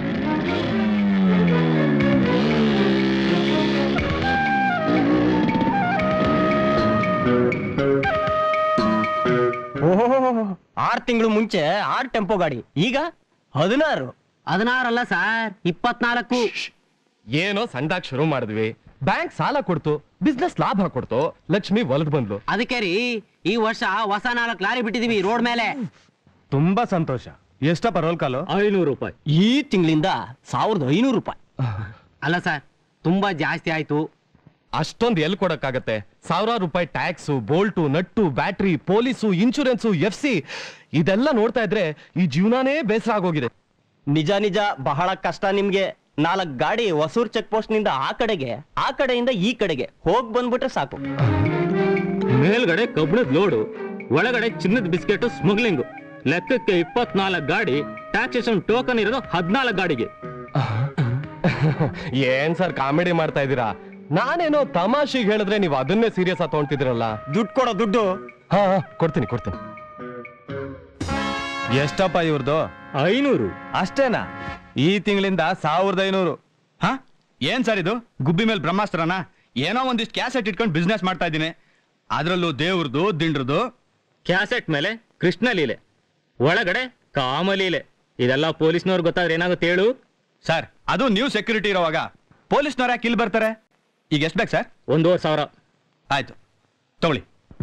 ಆರು ತಿಂಗಳು ಮುಂಚೆ ಆರು ಟೆಂಪೋ ಗಾಡಿ, ಈಗ ಹದಿನಾರು. ಹದಿನಾರಲ್ಲ ಸರ್, ಇಪ್ಪತ್ನಾಲ್ಕು. ಏನೋ ಸಣ್ಣದಾಗಿ ಶುರು ಮಾಡಿದ್ವಿ, ಬ್ಯಾಂಕ್ ಸಾಲ ಕೊಡ್ತು, ಬಿಸ್ನೆಸ್ ಲಾಭ ಕೊಡ್ತು, ಲಕ್ಷ್ಮಿ ಒಲದ್ ಬಂದ್ಲು. ಅದಕ್ಕೆ ರೀ ಈ ವರ್ಷ ಹೊಸ ನಾಲ್ಕು ಲಾರಿ ಬಿಟ್ಟಿದೀವಿ ರೋಡ್ ಮೇಲೆ. ತುಂಬಾ ಸಂತೋಷ. ಎಷ್ಟಪ್ಪ ರೋಲ್ ಕಾಲು? ಐನೂರು ರೂಪಾಯಿ. ಈ ತಿಂಗಳಿಂದ ಸಾವಿರದ ಐನೂರು ರೂಪಾಯಿ. ಅಲ್ಲ ಸರ್, ತುಂಬಾ ಜಾಸ್ತಿ ಆಯ್ತು. ಅಷ್ಟೊಂದು ಎಲ್ಲಿ ಕೊಡಕ್ಕಾಗತ್ತೆ? ಸಾವಿರಾರು ರೂಪಾಯಿ tax, bolt, nut, battery, police, insurance, F C ಇದೆಲ್ಲ ನೋಡ್ತಾ ಇದ್ರೆ ಈ ಜೀವನಾನೇ ಬೇಸರ ಆಗೋಗಿದೆ. ನಿಜ ನಿಜ, ಬಹಳ ಕಷ್ಟ ನಿಮ್ಗೆ. ನಾಲ್ಕು ಗಾಡಿ ಹೊಸೂರ್ ಚೆಕ್ ಪೋಸ್ಟ್ ನಿಂದ ಆ ಕಡೆಗೆ, ಆ ಕಡೆಯಿಂದ ಈ ಕಡೆಗೆ ಹೋಗ್ ಬಂದ್ಬಿಟ್ರೆ ಸಾಕು. ಮೇಲ್ಗಡೆ ಕಬ್ಬಿಣದ ಲೋಡು, ಒಳಗಡೆ ಚಿನ್ನದ ಬಿಸ್ಕೆಟ್ ಸ್ಮಗ್ಲಿಂಗ್, ಲೆಕ್ಕಕ್ಕೆ ಇಪ್ಪತ್ನಾಲ್ಕು ಗಾಡಿ, ಟ್ಯಾಕ್ಸೇಷನ್ ಟೋಕನ್ ಇರೋದು ಹದಿನಾಲ್ಕು ಗಾಡಿಗೆ. ಏನ್ ಸರ್ ಕಾಮಿಡಿ ಮಾಡ್ತಾ ಇದ್ದೀರಾ? ನಾನೇನೋ ತಮಾಷೆಗೆ ಹೇಳಿದ್ರೆ ನೀವು ಅದನ್ನೇ ಸೀರಿಯಸ್ ಆಗಿ ತಗೊಂತಿದ್ದೀರಲ್ಲ. ದುಡ್ಡು ಕೊಡೋ ದುಡ್ಡು. ಹಾ ಕೊಡ್ತೀನಿ ಕೊಡ್ತೀನಿ. ಎಷ್ಟಪ್ಪ ಇವ್ರದ್ದು? ಐನೂರು. ಅಷ್ಟೇನಾ? ಈ ತಿಂಗಳಿಂದ ಸಾವಿರದ ಐನೂರು. ಹಾ, ಏನ್ ಸರ್ ಇದು ಗುಬ್ಬಿ ಮೇಲೆ ಬ್ರಹ್ಮಾಸ್ತ್ರನ? ಏನೋ ಒಂದಿಷ್ಟು ಕ್ಯಾಸೆಟ್ ಇಟ್ಕೊಂಡು ಬಿಸ್ನೆಸ್ ಮಾಡ್ತಾ ಇದ್ದೀನಿ, ಅದ್ರಲ್ಲೂ ದೇವ್ರದು ದಿಂಡ್ರದು. ಕ್ಯಾಸೆಟ್ ಮೇಲೆ ಕೃಷ್ಣ ಲೀಲೆ, ಒಳಗಡೆ ಕಾಮಲೀಲೆ. ಇದೆಲ್ಲ ಪೊಲೀಸ್ನವ್ರು ಗೊತ್ತಾದ್ರೆ ಏನಾಗುತ್ತೆ ಹೇಳು? ಸರ್ ಅದು ನ್ಯೂ ಸೆಕ್ಯೂರಿಟಿ ಇರೋವಾಗ ಪೊಲೀಸ್ನವ್ರು ಯಾಕೆ ಇಲ್ಲಿ ಬರ್ತಾರೆ? ಈಗ ಎಷ್ಟು ಬೇಕು ಸರ್? ಒಂದೂವರೆ ಸಾವಿರ. ಆಯ್ತು ತಗೊಳ್ಳಿ.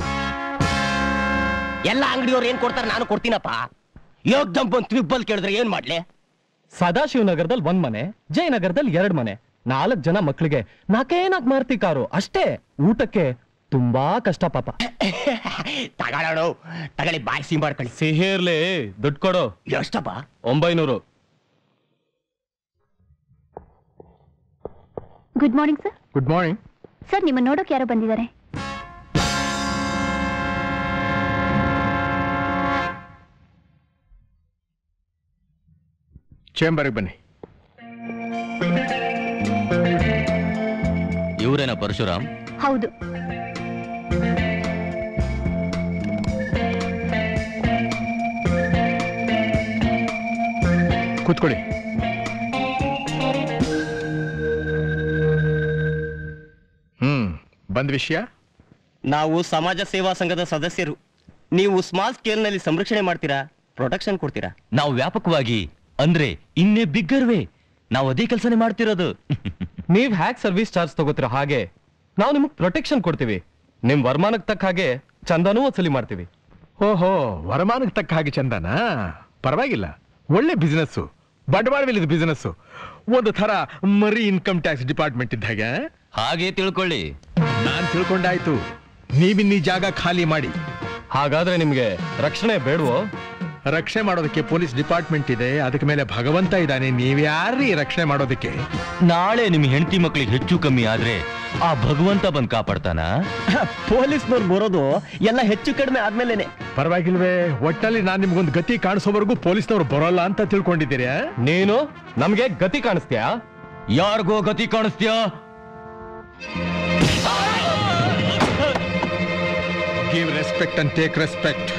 ಎಲ್ಲ ಅಂಗಡಿಯವ್ರು ಏನ್ ಕೊಡ್ತಾರೆ ನಾನು ಕೊಡ್ತೀನಪ್ಪ. ಯೋಗ್ದಂಪ್ ಒಂದು ಟ್ರಿಬ್ಬಲ್ ಕೇಳಿದ್ರೆ ಏನ್ ಮಾಡ್ಲಿ? ಸದಾಶಿವನಗರದಲ್ಲಿ ಒಂದ್ ಮನೆ, ಜಯನಗರದಲ್ಲಿ ಎರಡ್ ಮನೆ, ನಾಲ್ಕು ಜನ ಮಕ್ಕಳಿಗೆ ನಾಲ್ಕೇ ನಾಲ್ಕು ಮಾರುತಿ ಕಾರು ಅಷ್ಟೇ. ಊಟಕ್ಕೆ ತುಂಬಾ ಕಷ್ಟ ಪಾಪ. ತಗೊಳ್ಳೋ ತಗೊಳ್ಳಿ, ಬಾಯಿ ಸಿಹಿ ಮಾಡ್ಕೊಳ್ಳಿ. ಸಿಹಿ ಇರ್ಲಿ, ದುಡ್ಡು ಕೊಡು. ಎಷ್ಟಪ್ಪ? ಒಂಬೈನೂರು. Good morning sir. Good morning sir, ನಿಮ್ಮ ನೋಡೋಕೆ ಯಾರೋ ಬಂದಿದ್ದಾರೆ. ಚೇಂಬರ್ಗೆ ಬನ್ನಿ. ಇವರೇನ ಪರಶುರಾಮ್? ಹೌದು. ಕೂತ್ಕೊಳ್ಳಿ. ಹ್ಮ್ ಬಂದ್ ವಿಷಯ? ನಾವು ಸಮಾಜ ಸೇವಾ ಸಂಘದ ಸದಸ್ಯರು. ನೀವು ಸ್ಮಾಲ್ ಸ್ಕೇಲ್ ನಲ್ಲಿ ಸಂರಕ್ಷಣೆ ಮಾಡ್ತೀರಾ, ಪ್ರೊಟೆಕ್ಷನ್ ಕೊಡ್ತೀರಾ? ನಾವು ವ್ಯಾಪಕವಾಗಿ ಅಂದ್ರೆ ಇನ್ನೇ ಬಿಗ್ಗರ್ವೇ, ನಾವು ಅದೇ ಕೆಲಸನೇ ಮಾಡ್ತಿರೋದು. ನೀವ್ ಹ್ಯಾಕ್ ಸರ್ವಿಸ್ ಚಾರ್ಜ್ ತಗೋತೀರ ಹಾಗೆ ನಾವು ನಿಮಗ್ ಪ್ರೊಟೆಕ್ಷನ್ ಕೊಡ್ತೀವಿ. ನಿಮ್ ವರಮಾನಕ್ಕೆ ತಕ್ಕ ಹಾಗೆ ಚಂದನೂ ವಸೂಲಿ ಮಾಡ್ತೀವಿ. ಓಹೋ, ವರಮಾನಕ್ಕೆ ತಕ್ಕ ಹಾಗೆ ಚಂದನಾ? ಪರವಾಗಿಲ್ಲ, ಒಳ್ಳೆ ಬಿಸ್ನೆಸ್, ಬಂಡವಾಳವಿಲ್ಲದ ಬಿಸ್ನೆಸ್. ಒಂದು ತರ ಮರಿ ಇನ್ಕಮ್ ಟ್ಯಾಕ್ಸ್ ಡಿಪಾರ್ಟ್ಮೆಂಟ್ ಇದ್ದ ಹಾಗೆ. ಹಾಗೆ ತಿಳ್ಕೊಳ್ಳಿ. ನಾನ್ ತಿಳ್ಕೊಂಡಾಯ್ತು. ನೀವಿನ್ನೀ ಜಾಗ ಖಾಲಿ ಮಾಡಿ. ಹಾಗಾದ್ರೆ ನಿಮ್ಗೆ ರಕ್ಷಣೆ ಬೇಡವೋ? ರಕ್ಷಣೆ ಮಾಡೋದಕ್ಕೆ ಪೊಲೀಸ್ ಡಿಪಾರ್ಟ್ಮೆಂಟ್ ಇದೆ, ಅದಕ್ಕೆ ಮೇಲೆ ಭಗವಂತ ಇದ್ದಾನೆ. ನೀವ್ಯಾರೀ ರಕ್ಷಣೆ ಮಾಡೋದಕ್ಕೆ? ನಾಳೆ ನಿಮ್ ಹೆಂಡತಿ ಮಕ್ಳಿಗೆ ಹೆಚ್ಚು ಕಮ್ಮಿ ಆದ್ರೆ ಆ ಭಗವಂತ ಬಂದ್ ಕಾಪಾಡ್ತಾನ? ಪೊಲೀಸ್ನವ್ರು ಬರೋದು ಎಲ್ಲ ಹೆಚ್ಚು ಕಡಿಮೆ ಆದ್ಮೇಲೆನೆ. ಪರವಾಗಿಲ್ವೇ, ಒಟ್ಟಲ್ಲಿ ನಾನ್ ನಿಮ್ಗೊಂದು ಗತಿ ಕಾಣಿಸೋವರೆಗೂ ಪೊಲೀಸ್ನವ್ರು ಬರೋಲ್ಲ ಅಂತ ತಿಳ್ಕೊಂಡಿದ್ದೀರಿ. ನೀನು ನಮ್ಗೆ ಗತಿ ಕಾಣಿಸ್ತೀಯಾ? ಯಾರಿಗೋ ಗತಿ ಕಾಣಿಸ್ತೀಯಾ? Give respect and take respect.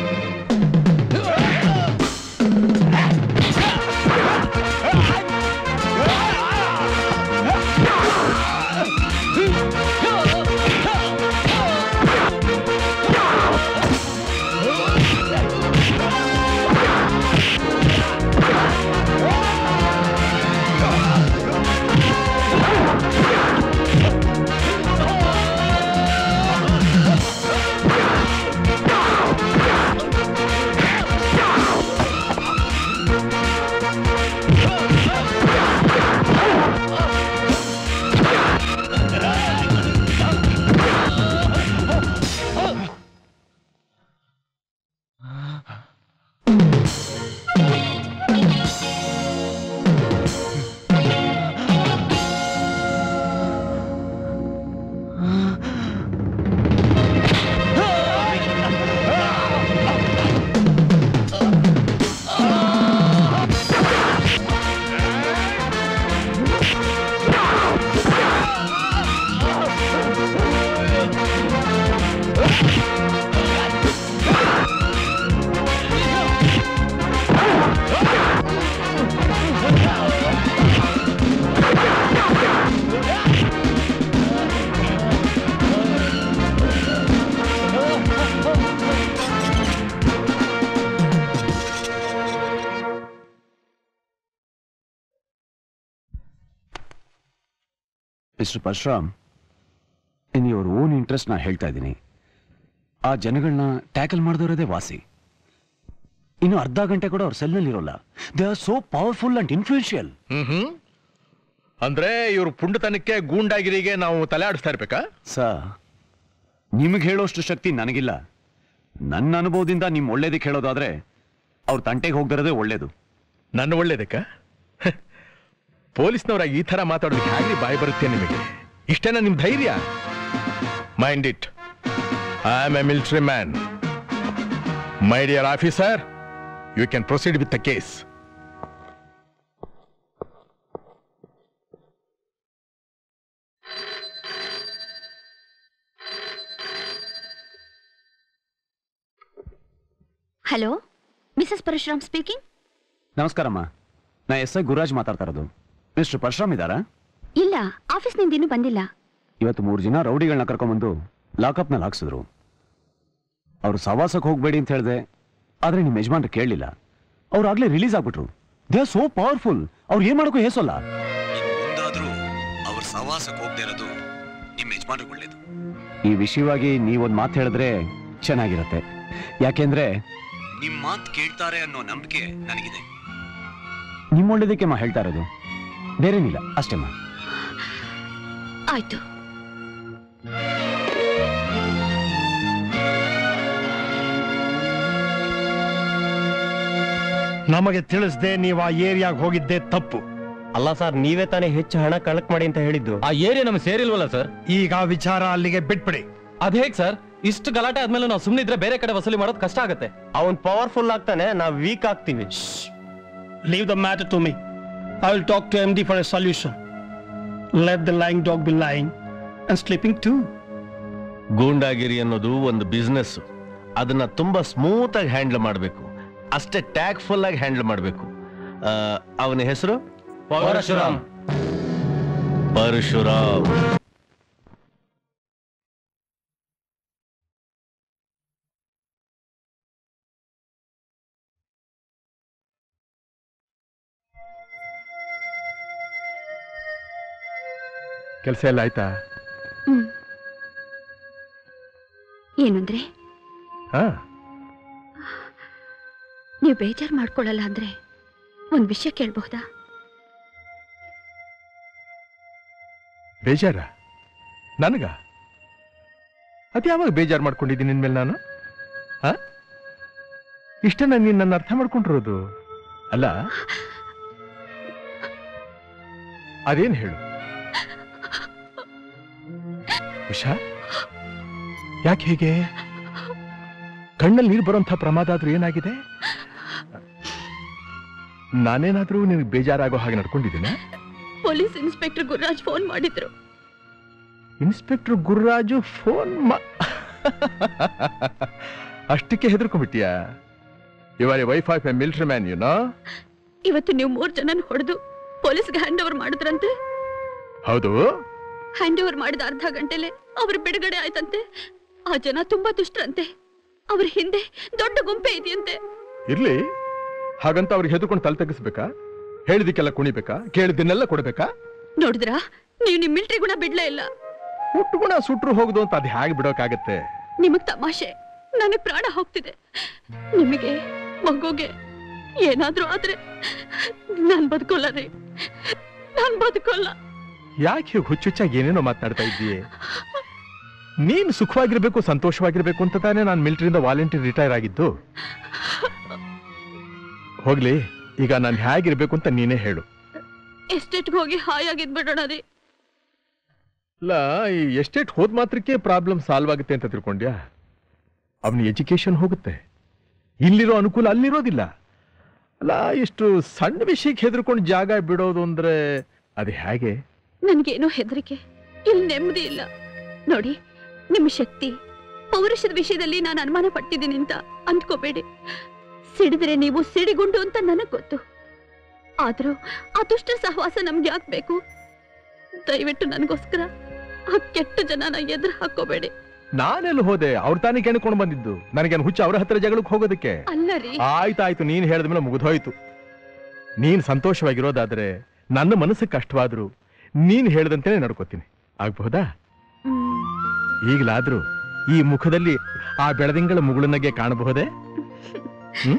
Mister Parashuram, in your own interest ನಾ ಹೇಳ್ತಾ ಇದ್ದೀನಿ. ಆ ಜನಗಳನ್ನ ಟ್ಯಾಕಲ್ ಮಾಡಿದವರದೇ ವಾಸಿ. ಇನ್ನು ಅರ್ಧ ಗಂಟೆ ಕೂಡ ಅವ್ರ ಸೆಲ್ನಲ್ಲಿ ಇರೋಲ್ಲ. They are so powerful and influential. Hmm hmm ಅಂದ್ರೆ ಇವ್ರ ಪುಂಡತನಕ್ಕೆ ಗೂಂಡಾಗಿರಿಗೆ ನಾವು ತಲೆ ಆಡಿಸ್ತಾ ಇರ್ಬೇಕಾ? ಸರ್, ನಿಮಗೆ ಹೇಳೋಷ್ಟು ಶಕ್ತಿ ನನಗಿಲ್ಲ. ನನ್ನ ಅನುಭವದಿಂದ ನಿಮ್ ಒಳ್ಳೇದಕ್ಕೆ ಹೇಳೋದಾದ್ರೆ ಅವ್ರ ತಂಟೆಗೆ ಹೋಗ್ದಿರೋದೇ ಒಳ್ಳೇದು. ನನ್ನ ಒಳ್ಳೇದಕ್ಕ? ಪೊಲೀಸ್ನವರಾಗಿ ಈ ತರ ಮಾತಾಡೋದಕ್ಕೆ ಹೇಗೆ ಬಾಯಿ ಬರುತ್ತೆ ನಿಮಗೆ? ಇಷ್ಟೇನಾ ನಿಮ್ ಧೈರ್ಯ? Mind it, I am a military man. My dear officer, you can proceed with the case. Hello, missus Parashuram speaking. ನಮಸ್ಕಾರಮ್ಮ, ನಾ ಎಸ್ ಐ ಗುರುರಾಜ್ ಮಾತಾಡ್ತಾ ಇರೋದು. ಮಿಸ್ಟರ್ ಪರಶುರಾಮ್ ಇದ್ದಾರಾ? ಇಲ್ಲ, ಆಫೀಸ್ನಿಂದ ಇನ್ನೂ ಬಂದಿಲ್ಲ. ಇವತ್ತು ಮೂರು ಜನ ರೌಡಿಗಳನ್ನ ಕರ್ಕೊಂಬಂದು ಲಾಕಪ್ನಲ್ಲಿ ಹಾಕ್ಸಿದ್ರು. ಅವ್ರು ಸವಾಸಕ್ಕೆ ಹೋಗ್ಬೇಡಿ ಅಂತ ಹೇಳಿದೆ, ಆದ್ರೆ ನಿಮ್ಮ ಯಜಮಾನ್ರು ಕೇಳಲಿಲ್ಲ. ಅವ್ರು ಆಗ್ಲೇ ರಿಲೀಸ್ ಆಗ್ಬಿಟ್ರು. They are so powerful. ಅವ್ರು ಏನ್ ಮಾಡೋಕ್ಕೂ ಹೇಸೋಲ್ಲ. ಮುಂದಾದ್ರೂ ಅವ್ರ ಸವಾಸಕ್ಕೆ ಹೋಗದೆ ಇರೋದು ನಿಮ್ಮ ಯಜಮಾನ್ರಿಗೆ ಒಳ್ಳೇದು. ಈ ವಿಷಯವಾಗಿ ನೀವೊಂದು ಮಾತು ಹೇಳಿದ್ರೆ ಚೆನ್ನಾಗಿರತ್ತೆ. ಯಾಕೆಂದ್ರೆ ನಿಮ್ ಮಾತು ಕೇಳ್ತಾರೆ ಅನ್ನೋ ನಂಬಿಕೆ ನನಗಿದೆ. ನಿಮ್ಮ ಒಳ್ಳೇದಕ್ಕೆ ಮಾ ಹೇಳ್ತಾ ಇರೋದು, ಬೇರೇನಿಲ್ಲ ಅಷ್ಟೇ ಮಾ. ಆಯ್ತು. ನಮಗೆ ತಿಳಿಸದೆ ನೀವು ಆ ಏರಿಯಾಗ ಹೋಗಿದ್ದೆ ತಪ್ಪು. ಅಲ್ಲ ಸರ್, ನೀವೇ ತಾನೇ ಹೆಚ್ಚು ಹಣ ಕಲೆಕ್ಟ್ ಮಾಡಿ ಅಂತ ಹೇಳಿದ್ದು. ಆ ಏರಿಯಾ ನಮ್ಗೆ ಸೇರಿಲ್ವಲ್ಲ ಸರ್. ಈಗ ಆ ವಿಚಾರ ಅಲ್ಲಿಗೆ ಬಿಟ್ಬಿಡಿ. ಅದ್ ಹೇಗ್ ಸರ್? ಇಷ್ಟು ಗಲಾಟೆ ಆದ್ಮೇಲೆ ನಾವು ಸುಮ್ಮನೆ ಇದ್ರೆ ಬೇರೆ ಕಡೆ ವಸೂಲಿ ಮಾಡೋದು ಕಷ್ಟ ಆಗುತ್ತೆ. ಅವನ್ ಪವರ್ಫುಲ್ ಆಗ್ತಾನೆ, ನಾವು ವೀಕ್ ಆಗ್ತೀವಿ. Leave the matter to me. I will talk to M D for a solution. Let the lying dog be lying and sleeping too. ಗೂಂಡಾಗಿರಿ ಅನ್ನೋದು ಒಂದು ಬಿಸ್ನೆಸ್. ಅದನ್ನ ತುಂಬಾ ಸ್ಮೂತ್ ಆಗಿ ಹ್ಯಾಂಡಲ್ ಮಾಡಬೇಕು, ಅಷ್ಟೇ ಟ್ಯಾಕ್ಫುಲ್ ಆಗಿ ಹ್ಯಾಂಡಲ್ ಮಾಡಬೇಕು. ಅವನ ಹೆಸರು ಪರಶುರಾಮ್. ಪರಶುರಾಮ್ ಕೆಲಸ ಎಲ್ಲ ಆಯ್ತಾ? ಹ್ಮ್. ಏನಂದ್ರೆ ಹಾ, ನೀವು ಬೇಜಾರು ಮಾಡ್ಕೊಳ್ಳಲ್ಲ ಅಂದ್ರೆ ಒಂದ್ ವಿಷಯ ಕೇಳಬಹುದಾ? ಬೇಜಾರ ನನಗ? ಅದು ಯಾವಾಗ ಬೇಜಾರು ಮಾಡ್ಕೊಂಡಿದ್ದೀನಿ ನಿನ್ಮೇಲೆ ನಾನು? ಹಾ, ಇಷ್ಟನ್ನ ನೀನ್ ನನ್ನ ಅರ್ಥ ಮಾಡ್ಕೊಂಡಿರೋದು ಅಲ್ಲ? ಅದೇನ್ ಹೇಳು ಉಷಾ, ಯಾಕೆ ಹೀಗೆ? ಕಣ್ಣಲ್ಲಿ ನೀರು ಬರೋಂಥ ಪ್ರಮಾದ ಆದ್ರೂ ಏನಾಗಿದೆ? ನಾನೇನಾದ್ರೂ ನಿನಗೆ ಬೇಜಾರಾಗೋ ಹಾಗೆ ನಡ್ಕೊಂಡಿದ್ದೀನ? ಪೊಲೀಸ್ ಇನ್ಸ್ಪೆಕ್ಟರ್ ಗುರುರಾಜ್ ಫೋನ್ ಮಾಡಿದ್ರು. ಇನ್ಸ್ಪೆಕ್ಟರ್ ಗುರುರಾಜು ಫೋನ್ ಮಾ ಅಷ್ಟಕ್ಕೆ ಹೆದರ್ಕೊಂಡ್ಬಿಟ್ಟಿಯಾ? You are a wife of a military man, you know. ಇವತ್ತು ನೀವು ಮೂರ್ ಜನನ ಹೊಡೆದು ಪೊಲೀಸ್ಗೆ ಹ್ಯಾಂಡ್ ಓವರ್ ಮಾಡಿದ್ರಂತೆ. ಹೌದು. ಹ್ಯಾಂಡ್ ಓವರ್ ಮಾಡಿದ ಅರ್ಧ ಗಂಟೆಲೆ ಅವ್ರ ಬಿಡುಗಡೆ ಆಯ್ತಂತೆ. ಆ ಜನ ತುಂಬಾ ದುಷ್ಟರಂತೆ. ಅವ್ರ ಹಿಂದೆ ದೊಡ್ಡ ಗುಂಪೆ ಇದೆಯಂತೆ. ಇರ್ಲಿ, ಹಾಗಂತ ಅವ್ರಿಗೆ ಹೆದರ್ಕೊಂಡು ತಲೆ ತೆಗಿಸ್ಬೇಕಾ? ಹೇಳಿದಕ್ಕೆಲ್ಲ ಕುಣಿಬೇಕಾ? ಕೇಳಿದ್ದನ್ನೆಲ್ಲ ಕೊಡ್ಬೇಕಾ? ನೋಡಿದ್ರಾ, ನೀವು ನಿಮ್ ಮಿಲಿಟರಿ ಗುಣ ಬಿಡ್ಲೇ ಇಲ್ಲ. ಹುಟ್ಟು ಗುಣ ಸುಟ್ರು ಹೋಗುದು ಅಂತ ಅದು ಹೇಗೆ ಬಿಡೋಕಾಗತ್ತೆ? ನಿಮಗ್ ತಮಾಷೆ, ನನಗ್ ಪ್ರಾಣ ಹೋಗ್ತಿದೆ. ನಿಮಗೆ ಮಗುಗೆ ಏನಾದ್ರೂ ಆದ್ರೆ ನಾನ್ ಬದುಕೋಲ್ಲ ರೀ, ನಾನ್ ಬದುಕೋಲ್ಲ. ಯಾಕೆ ಹೀಗೆ ಹುಚ್ಚುಚ್ಚಾಗಿ ಏನೇನೋ ಮಾತನಾಡ್ತಾ ಇದ್ದೀಯೇ? ನೀನ್ ಸುಖವಾಗಿರ್ಬೇಕು, ಸಂತೋಷವಾಗಿರ್ಬೇಕು ಅಂತ ತಾನೇ ನಾನು ಮಿಲಿಟರಿಯಿಂದ ವಾಲಂಟಿಯರ್ ರಿಟೈರ್ ಆಗಿದ್ದು. ಹೋಗ್ಲಿ, ಈಗ ನಾನು ಹೇಗಿರ್ಬೇಕು ಅಂತ ನೀನೇ ಹೇಳು. ಎಸ್ಟೇಟ್ಗೆ ಹೋಗಿ ಹಾಯಾಗಿದ್ ಬಿಡೋಣ ರೀ. ಅಲ್ಲ, ಈ ಎಸ್ಟೇಟ್ ಹೋದ್ ಮಾತ್ರಕ್ಕೆ ಪ್ರಾಬ್ಲಮ್ ಸಾಲ್ವ್ ಆಗುತ್ತೆ ಅಂತ ತಿಳ್ಕೊಂಡ್ಯಾ? ಅವನ ಎಜುಕೇಶನ್ ಹೋಗುತ್ತೆ, ಇಲ್ಲಿರೋ ಅನುಕೂಲ ಅಲ್ಲಿರೋದಿಲ್ಲ. ಅಲ್ಲ, ಇಷ್ಟು ಸಣ್ಣ ವಿಷಯಕ್ಕೆ ಹೆದರ್ಕೊಂಡು ಜಾಗ ಬಿಡೋದು ಅಂದ್ರೆ ಅದು ಹೇಗೆ? ನನ್ಗೇನೋ ಹೆದರಿಕೆ, ಇಲ್ಲಿ ನೆಮ್ಮದಿ ಇಲ್ಲ. ನೋಡಿ, ನಿಮ್ಮ ಶಕ್ತಿ ಪೌರುಷದ ವಿಷಯದಲ್ಲಿ ನಾನು ಅನುಮಾನ ಪಟ್ಟಿದ್ದೀನಿ ಅಂತ ಅಂದ್ಕೋಬೇಡಿ. ಸಿಡಿದ್ರೆ ನೀವು ಸಿಡಿಗುಂಡು ಅಂತ ನನಗ್ ಗೊತ್ತು. ಆದ್ರೂ ಆ ದುಷ್ಟ ಸಹವಾಸ ನಮ್ಗೆ ಯಾಕೆ ಬೇಕು? ದಯವಿಟ್ಟು ನನಗೋಸ್ಕರ ಆ ಕೆಟ್ಟ ಜನನ ಎದುರು ಹಾಕೋಬೇಡಿ. ನಾನೆಲ್ಲ ಹೋದೆ? ಅವ್ರ ತಾನೇ ಕೆಣ್ಕೊಂಡು ಬಂದಿದ್ದು. ನನಗೇನು ಹುಚ್ಚ ಅವ್ರ ಹತ್ರ ಜಗಳಕ್ಕೆ ಹೋಗೋದಕ್ಕೆ? ಅಲ್ಲ ರೀ. ಆಯ್ತಾಯ್ತು, ನೀನ್ ಹೇಳಿದ್ಮೇಲೆ ಮುಗಿದೋಯ್ತು. ನೀನ್ ಸಂತೋಷವಾಗಿರೋದಾದ್ರೆ ನನ್ನ ಮನಸ್ಸಿಗೆ ಕಷ್ಟವಾದ್ರು ನೀನ್ ಹೇಳ್ದಂತೆನೆ ನಡ್ಕೋತೀನಿ. ಆಗ್ಬಹುದಾ? ಈಗಲಾದ್ರೂ ಈ ಮುಖದಲ್ಲಿ ಆ ಬೆಳದಿಂಗಳ ಮುಗುಳನಗೆ ಕಾಣಬಹುದೇ? Hmm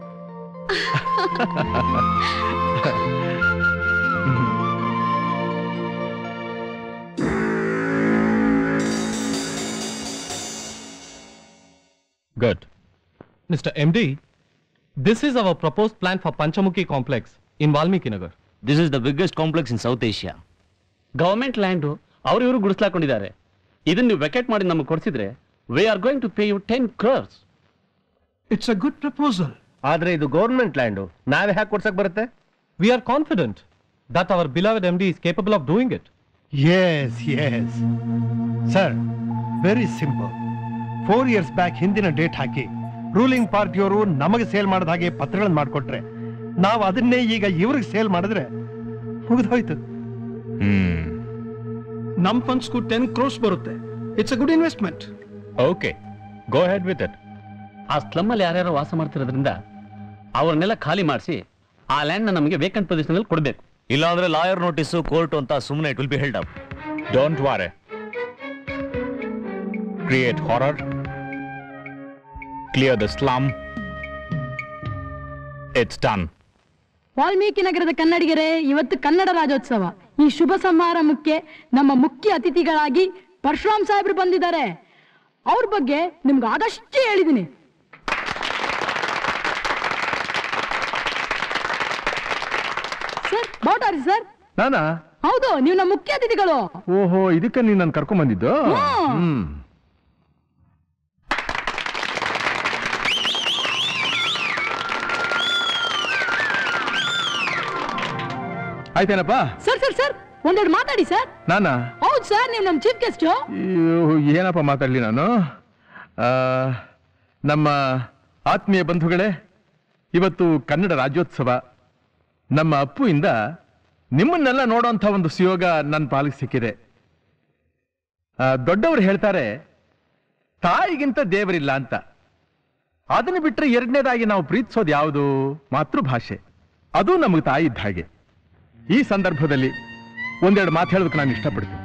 Good. Mister M D, this is our proposed plan for Panchamukhi complex in Valmiki Nagar. This is the biggest complex in South Asia. Government land ಅವ್ರು ಇವರು ಗುಡಿಸ್ಲಾಕೊಂಡಿದ್ದಾರೆ. ಇದನ್ನ ನೀವು ವೆಕೆಟ್ ಮಾಡಿ ನಮಗೆ ಕೊಡಿಸಿದ್ರೆ we are going to pay you ten crores. It's a good proposal. ಆದ್ರೆ ಇದು ಗವರ್ಮೆಂಟ್ ಲ್ಯಾಂಡು, ನಾವೇ ಹ್ಯಾಕ್ ಕೊಡ್ಸಕ್ ಬರುತ್ತೆ? We are confident that our beloved M D is capable of doing it. Yes, yes. Sir, very simple. Four years back ಹಿಂದಿನ date ಹಾಕಿ ruling ಪಾರ್ಟಿಯವರು ನಮಗೆ ಸೇಲ್ ಮಾಡಿದ ಹಾಗೆ ಪತ್ರಗಳನ್ನು ಮಾಡಿಕೊಟ್ರೆ ನಾವು ಅದನ್ನೇ ಈಗ ಇವ್ರಿಗೆ ಸೇಲ್ ಮಾಡಿದ್ರೆ ಮುಗಿದೋಯ್ತು. ಹ್ಮ್ ನಮ್ ಫಂಡ್ಸ್ಗೂ ಟೆನ್ ಕ್ರೋರ್ಸ್ ಬರುತ್ತೆ. It's a good investment. Okay, go ahead with it. ಆ ಸ್ಲಮ್ ಅಲ್ಲಿ ಯಾರ್ಯಾರು ವಾಸ ಮಾಡ್ತಿರೋದ್ರಿಂದ ಅವ್ರನ್ನೆಲ್ಲ ಖಾಲಿ ಮಾಡಿಸಿ ಆ ಲ್ಯಾಂಡ್ ನಮಗೆ ವೇಕೆಂಟ್ ಪೊಸಿಷನ್ ಕೊಡಬೇಕು. ಇಲ್ಲಾಂದ್ರೆ ಲಾಯರ್ ನೋಟಿಸು ಕೋರ್ಟ್ ಅಂತ ಸುಮ್ಮನೆ it will be held up. Don't worry, create horror, clear the slum, it's done. Valmiki ನಗರದ ಕನ್ನಡಿಗರೇ, ಇವತ್ತು ಕನ್ನಡ ರಾಜ್ಯೋತ್ಸವ. ಈ ಶುಭ ಸಮಾರಂಭಕ್ಕೆ ನಮ್ಮ ಮುಖ್ಯ ಅತಿಥಿಗಳಾಗಿ ಪರಶುರಾಮ್ ಸಾಹೇಬ್ರು ಬಂದಿದ್ದಾರೆ. ಅವ್ರ ಬಗ್ಗೆ ನಿಮ್ಗೆ ಆದಷ್ಟು ಹೇಳಿದ್ದೀನಿ. ಸರ್ ಬೋಟಾರಿ ಸರ್. ನಾನಾ? ಹೌದು, ನೀವು ನಮ್ಮ ಮುಖ್ಯ ಅತಿಥಿಗಳು. ಓಹೋ, ಇದಕ್ಕೆ ನೀನ್ ನನ್ ಕರ್ಕೊಂಡ್ ಬಂದಿದ್ದು? ಹ್ಮ್. ಆಯ್ತೇನಪ್ಪ? ಸರ್ ಸರ್ ಸರ್ ಒಂದೆರಡು ಮಾತಾಡಿ ಸರ್. ನಾನಾ? ಹೌದು ಸರ್, ನೀವು ನಮ್ಮ ಚೀಫ್ ಗೆಸ್ಟ್. ಏನಪ್ಪ ಮಾತಾಡ್ಲಿ ನಾನು? ಆ, ನಮ್ಮ ಆತ್ಮೀಯ ಬಂಧುಗಳೇ, ಇವತ್ತು ಕನ್ನಡ ರಾಜ್ಯೋತ್ಸವ. ನಮ್ಮ ಅಪ್ಪು ಇಂದ ನಿಮ್ಮನ್ನೆಲ್ಲ ನೋಡೋಂಥ ಒಂದು ಸುಯೋಗ ನನ್ನ ಪಾಲಿಗೆ ಸಿಕ್ಕಿದೆ. ದೊಡ್ಡವರು ಹೇಳ್ತಾರೆ ತಾಯಿಗಿಂತ ದೇವರಿಲ್ಲ ಅಂತ. ಅದನ್ನು ಬಿಟ್ಟರೆ ಎರಡನೇದಾಗಿ ನಾವು ಪ್ರೀತಿಸೋದು ಯಾವುದು? ಮಾತೃಭಾಷೆ. ಅದು ನಮಗೆ ತಾಯಿ ಇದ್ದ ಹಾಗೆ. ಈ ಸಂದರ್ಭದಲ್ಲಿ ಒಂದೆರಡು ಮಾತು ಹೇಳೋದಕ್ಕೆ ನಾನು ಇಷ್ಟಪಡ್ತೀನಿ.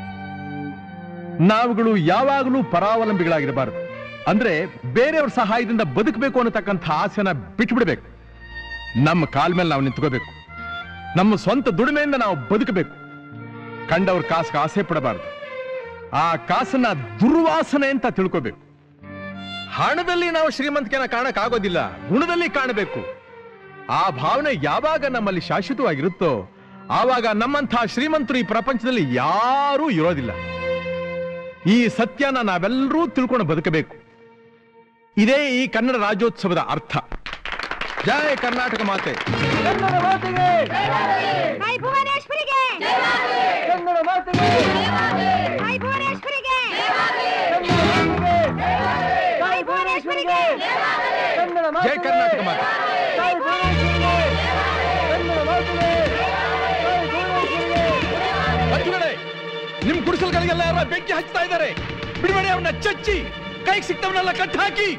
ನಾವುಗಳು ಯಾವಾಗಲೂ ಪರಾವಲಂಬಿಗಳಾಗಿರಬಾರದು. ಅಂದ್ರೆ ಬೇರೆಯವ್ರ ಸಹಾಯದಿಂದ ಬದುಕಬೇಕು ಅನ್ನತಕ್ಕಂಥ ಆಸೆನ ಬಿಟ್ಬಿಡ್ಬೇಕು. ನಮ್ಮ ಕಾಲ ಮೇಲೆ ನಾವು ನಿಂತ್ಕೋಬೇಕು. ನಮ್ಮ ಸ್ವಂತ ದುಡಿಮೆಯಿಂದ ನಾವು ಬದುಕಬೇಕು. ಕಂಡವ್ರ ಕಾಸಿಗೆ ಆಸೆ ಪಡಬಾರದು. ಆ ಕಾಸನ್ನ ದುರ್ವಾಸನೆ ಅಂತ ತಿಳ್ಕೋಬೇಕು. ಹಣದಲ್ಲಿ ನಾವು ಶ್ರೀಮಂತಿಕೆನ ಕಾಣಕ್ ಆಗೋದಿಲ್ಲ, ಗುಣದಲ್ಲಿ ಕಾಣಬೇಕು. ಆ ಭಾವನೆ ಯಾವಾಗ ನಮ್ಮಲ್ಲಿ ಶಾಶ್ವತವಾಗಿರುತ್ತೋ ಆವಾಗ ನಮ್ಮಂಥ ಶ್ರೀಮಂತರು ಈ ಪ್ರಪಂಚದಲ್ಲಿ ಯಾರೂ ಇರೋದಿಲ್ಲ. ಈ ಸತ್ಯನ ನಾವೆಲ್ಲರೂ ತಿಳ್ಕೊಂಡು ಬದುಕಬೇಕು. ಇದೇ ಈ ಕನ್ನಡ ರಾಜ್ಯೋತ್ಸವದ ಅರ್ಥ. ಜೈ ಕರ್ನಾಟಕ ಮಾತೆ. ಕನ್ನಡ ಮಾತೆಗೆ ಜೈ ಭುವನೇಶ್ವರಿಗೆ ಕನ್ನಡ ಮಾತೆಗೆ ಜೈ ಭುವನೇಶ್ವರಿಗೆ ಜೈ ಭುವನೇಶ್ವರಿಗೆ ಕನ್ನಡ ಮಾತೆಗೆ ಜೈ ಕರ್ನಾಟಕ ಮಾತೆ. ಜೈ ಭುವನೇಶ್ವರಿಗೆ ಕನ್ನಡ ಮಾತೆಗೆ ಬಂಧುಗಳೇ, ನಿಮ್ ಗುಡಿಸಲ್ಗಳಿಗೆಲ್ಲ ಯಾರ ಬೆಂಕಿ ಹಚ್ತಾ ಇದ್ದಾರೆ. ಬಿಡುಗಡೆ ಅವನ್ನ ಚಚ್ಚಿ ಕೈಗೆ ಸಿಕ್ತವನ್ನೆಲ್ಲ ಕಟ್ ಹಾಕಿ.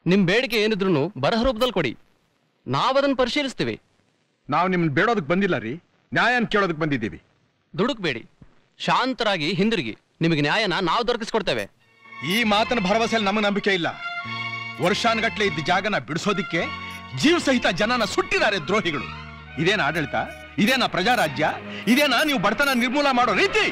ನಿಮ್ ಬೇಡಿಕೆ ಏನಿದ್ರು ಬರಹ ರೂಪದಲ್ಲಿ ಕೊಡಿ, ನಾವದನ್ನು ಪರಿಶೀಲಿಸ್ತೀವಿ. ನಾವು ನಿಮ್ಮನ್ನ ಬೇಡೋದಕ್ಕೆ ಬಂದಿಲ್ಲ ರೀ, ನ್ಯಾಯನ ಕೇಳೋದಕ್ಕೆ ಬಂದಿದ್ದೀವಿ. ದುಡುಕ್ಬೇಡಿ, ಶಾಂತರಾಗಿ ಹಿಂದಿರುಗಿ, ನಿಮಗೆ ನ್ಯಾಯನ ನಾವು ದೊರಕಿಸ್ಕೊಡ್ತೇವೆ. ಈ ಮಾತನ ಭರವಸೆಯಲ್ಲಿ ನಮಗೆ ನಂಬಿಕೆ ಇಲ್ಲ. ವರ್ಷಾನುಗಟ್ಲೆ ಇದ್ದ ಜಾಗನ ಬಿಡಿಸೋದಿಕ್ಕೆ ಜೀವ ಸಹಿತ ಜನನ ಸುಟ್ಟಿದ್ದಾರೆ ದ್ರೋಹಿಗಳು. ಇದೇನ ಆಡಳಿತ? ಇದೇನಾ ಪ್ರಜಾರಾಜ್ಯ? ಇದೇನಾ ನೀವು ಬಡತನ ನಿರ್ಮೂಲ ಮಾಡೋ ರೀತಿ?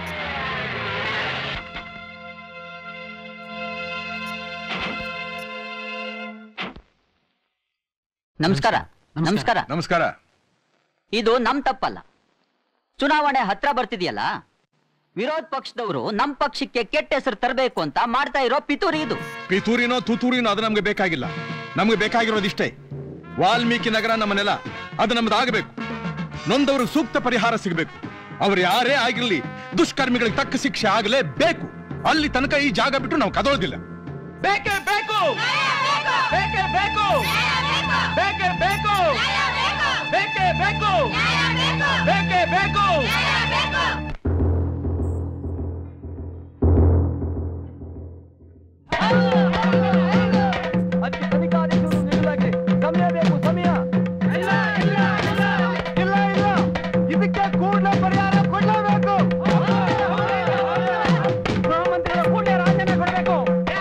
ನಮಸ್ಕಾರ. ನಮಸ್ಕಾರ. ನಮಸ್ಕಾರ. ಇದು ನಮ್ ತಪ್ಪಲ್ಲ. ಚುನಾವಣೆ ಹತ್ರ ಬರ್ತಿದೆಯಲ್ಲ, ವಿರೋಧ ಪಕ್ಷದವರು ನಮ್ ಪಕ್ಷಕ್ಕೆ ಕೆಟ್ಟ ಹೆಸರು ತರಬೇಕು ಅಂತ ಮಾಡ್ತಾ ಇರೋ ಪಿತೂರಿ ಇದು. ಪಿತೂರಿನೋ ತುತೂರಿನೋ ಅದು ನಮ್ಗೆ ಬೇಕಾಗಿಲ್ಲ. ನಮ್ಗೆ ಬೇಕಾಗಿರೋದಿಷ್ಟೇ, ವಾಲ್ಮೀಕಿ ನಗರ ನಮ್ಮ ನೆಲ, ಅದು ನಮ್ದಾಗಬೇಕು. ನೊಂದವರು ಸೂಕ್ತ ಪರಿಹಾರ ಸಿಗಬೇಕು. ಅವ್ರು ಯಾರೇ ಆಗಿರ್ಲಿ, ದುಷ್ಕರ್ಮಿಗಳಿಗೆ ತಕ್ಕ ಶಿಕ್ಷೆ ಆಗಲೇಬೇಕು. ಅಲ್ಲಿ ತನಕ ಈ ಜಾಗ ಬಿಟ್ಟು ನಾವು ಕದೋದಿಲ್ಲ. ಬೇಕೇ ಬೇಕು, ಬೇಕೇ ಬೇಕು, ಬೇಕೇ ಬೇಕು, ಬೇಕೇ ಬೇಕು, ಬೇಕೇ ಬೇಕು. ಸಮಯ ಬೇಕು, ಸಮಯ ಇಲ್ಲ ಇಲ್ಲ ಇಲ್ಲ ಇಲ್ಲ ಇಲ್ಲ ಇದಕ್ಕೆ ಕೂಡಲೇ ಪರಿಹಾರ ಕೊಡಲೇಬೇಕು. ಗೃಹಮಂತ್ರಿಗಳ ಕೂಡಲೇ ರಾಜೀನಾಮೆ ಕೊಡಬೇಕು.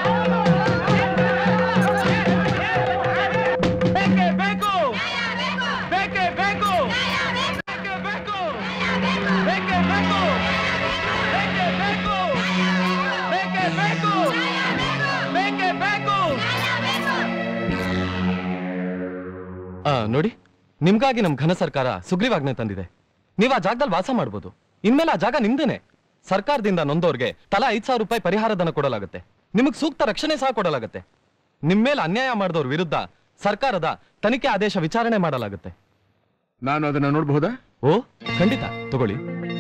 ಬೇಕೇ ಬೇಕು, ಬೇಕೇ ಬೇಕು, ಬೇಕೇ ಬೇಕು, ಬೇಕೇ ಬೇಕು, ಬೇಕೇ ಬೇಕು, ಬೇಕೇ ಬೇಕು, ಬೇಕೇ ಬೇಕು. ಆ ನೋಡಿ, ನಿಮ್ಗಾಗಿ ನಮ್ ಘನ ಸರ್ಕಾರ ಸುಗ್ರೀವಾಜ್ಞೆ ತಂದಿದೆ. ನೀವ್ ಆ ಜಾಗದಲ್ಲಿ ವಾಸ ಮಾಡ್ಬೋದು. ಇನ್ಮೇಲೆ ಆ ಜಾಗ ನಿಮ್ದೇನೆ. ಸರ್ಕಾರದಿಂದ ನೊಂದೋರ್ಗೆ ತಲಾ ಐದ್ ಸಾವಿರ ರೂಪಾಯಿ ಪರಿಹಾರಧನ ಕೊಡಲಾಗುತ್ತೆ. ನಿಮಗ್ ಸೂಕ್ತ ರಕ್ಷಣೆ ಸಹ ಕೊಡಲಾಗುತ್ತೆ. ನಿಮ್ಮೇಲೆ ಅನ್ಯಾಯ ಮಾಡಿದವ್ರ ವಿರುದ್ಧ ಸರ್ಕಾರದ ತನಿಖೆ ಆದೇಶ ವಿಚಾರಣೆ ಮಾಡಲಾಗುತ್ತೆ. ನಾನು ಅದನ್ನ ನೋಡಬಹುದಾ? ಓ ಖಂಡಿತ, ತಗೊಳ್ಳಿ.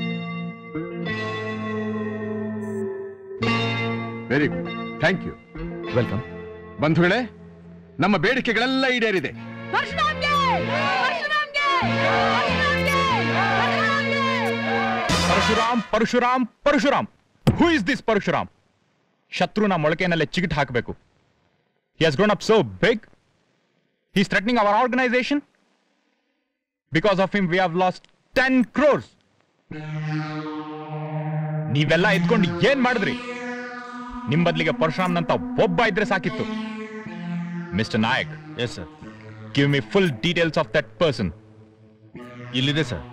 Very good, thank you. Welcome. ಬಂಧುಗಳೇ, ನಮ್ಮ ಬೇಡಿಕೆಗಳೆಲ್ಲ ಈಡೇರಿದೆ. Parashuram Parashuram Parashuram. Who is this Parashuram? ಶತ್ರುನ ಮೊಳಕೆನಲ್ಲೇ ಚಿಗಿಟ್ ಹಾಕಬೇಕು. He has grown up so big. He is threatening our organisation. Because of him we have lost ten crores. ನೀವೆಲ್ಲ ಎದ್ಕೊಂಡು ಏನ್ ಮಾಡಿದ್ರಿ? ನಿಮ್ ಬದಲಿಗೆ ಪರಶುರಾಮ್ನಂತ ಒಬ್ಬ ಇದ್ರೆ ಸಾಕಿತ್ತು. Mister Nayak. Yes sir. Give me full details of that person. ಇಲ್ಲಿದೆ ಸರ್.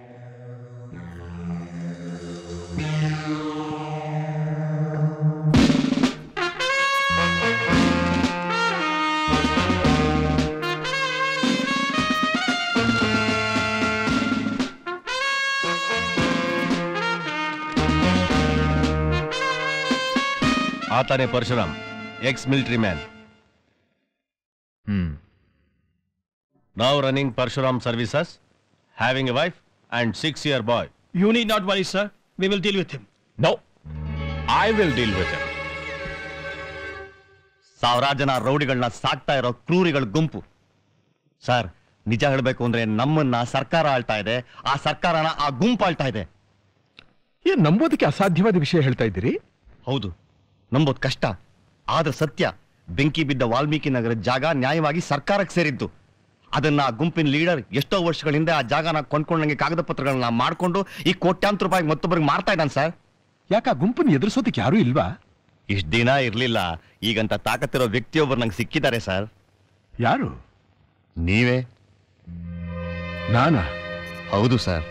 ಆತನೇ Parashuram, ex military man. Hmm. Now running Parshuram services, having a wife and six-year boy. You need not worry, sir. We will deal with him. No, I will deal with him. ಸಾವಿರಾರು ಜನ ರೌಡಿಗಳನ್ನ ಸಾಕ್ತಾ ಇರೋ ಕ್ರೂರಿಗಳ ಗುಂಪು. Sir, ನಿಜ ಹೇಳಬೇಕು ಅಂದ್ರೆ ನಮ್ಮನ್ನ ಸರ್ಕಾರ ಆಳ್ತಾ ಇದೆ, ಆ ಸರ್ಕಾರನ ಆ ಗುಂಪು ಆಳ್ತಾ ಇದೆ. ಏನ್ ನಂಬೋದಕ್ಕೆ ಅಸಾಧ್ಯವಾದ ವಿಷಯ ಹೇಳ್ತಾ ಇದ್ದೀರಿ? ಹೌದು, ನಂಬೋದು ಕಷ್ಟ, ಆದ್ರೆ ಸತ್ಯ. ಬೆಂಕಿ ಬಿದ್ದ ವಾಲ್ಮೀಕಿ ನಗರದ ಜಾಗ ನ್ಯಾಯವಾಗಿ ಸರ್ಕಾರಕ್ಕೆ ಸೇರಿದ್ದು. ಅದನ್ನ ಆ ಗುಂಪಿನ ಲೀಡರ್ ಎಷ್ಟೋ ವರ್ಷಗಳ ಹಿಂದೆ ಆ ಜಾಗನ ಕೊಂಡ್ಕೊಂಡಂಗೆ ಕಾಗದ ಪತ್ರಗಳನ್ನ ಮಾಡ್ಕೊಂಡು ಈ ಕೋಟ್ಯಾಂತರ ರೂಪಾಯಿ ಮತ್ತೊಬ್ಬರಿಗೆ ಮಾರ್ತಾ ಇದ್ದಾನೆ ಸರ್. ಯಾಕೆ ಆ ಗುಂಪನ್ನು ಎದುರಿಸೋದಕ್ಕೆ ಯಾರೂ ಇಲ್ವಾ? ಇಷ್ಟ ದಿನ ಇರ್ಲಿಲ್ಲ, ಈಗಂತ ತಾಕತ್ತಿರೋ ವ್ಯಕ್ತಿಯೊಬ್ಬರು ನಂಗೆ ಸಿಕ್ಕಿದ್ದಾರೆ ಸರ್. ಯಾರು? ನೀವೇ. ನಾನಾ? ಹೌದು ಸರ್.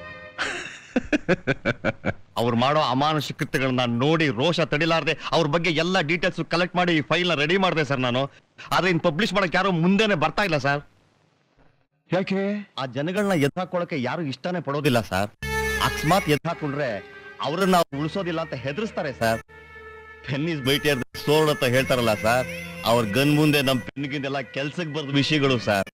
ಅವ್ರು ಮಾಡೋ ಅಮಾನುಷ ಕೃತ್ಯಗಳನ್ನ ನೋಡಿ ರೋಷ ತಡಿಲಾರ್ದೆ ಅವ್ರ ಬಗ್ಗೆ ಎಲ್ಲ ಡೀಟೇಲ್ಸ್ ಕಲೆಕ್ಟ್ ಮಾಡಿ ಈ ಫೈಲ್ ನ ರೆಡಿ ಮಾಡಿದೆ ಸರ್ ನಾನು. ಆದ್ರೆ ಇನ್ ಪಬ್ಲಿಷ್ ಮಾಡಕ್ ಯಾರು ಮುಂದೆನೆ ಬರ್ತಾ ಇಲ್ಲ ಸರ್. ಯಾಕೆ? ಆ ಜನಗಳನ್ನ ಎದ್ದು ಹಾಕೊಳ್ಳಕ್ಕೆ ಯಾರು ಇಷ್ಟನೇ ಪಡೋದಿಲ್ಲ ಸರ್. ಅಕಸ್ಮಾತ್ ಎದ್ದು ಹಾಕೊಂಡ್ರೆ ಅವ್ರನ್ನ ಉಳಿಸೋದಿಲ್ಲ ಅಂತ ಹೆದರ್ಸ್ತಾರೆ sir. Pen is mightier sword ಅಂತ ಹೇಳ್ತಾರಲ್ಲ ಸರ್, ಅವ್ರ ಗನ್ ಮುಂದೆ ನಮ್ ಪೆನ್ಗಿಂದೆಲ್ಲ ಕೆಲ್ಸಕ್ಕೆ ಬರೆದ ವಿಷಯಗಳು ಸರ್.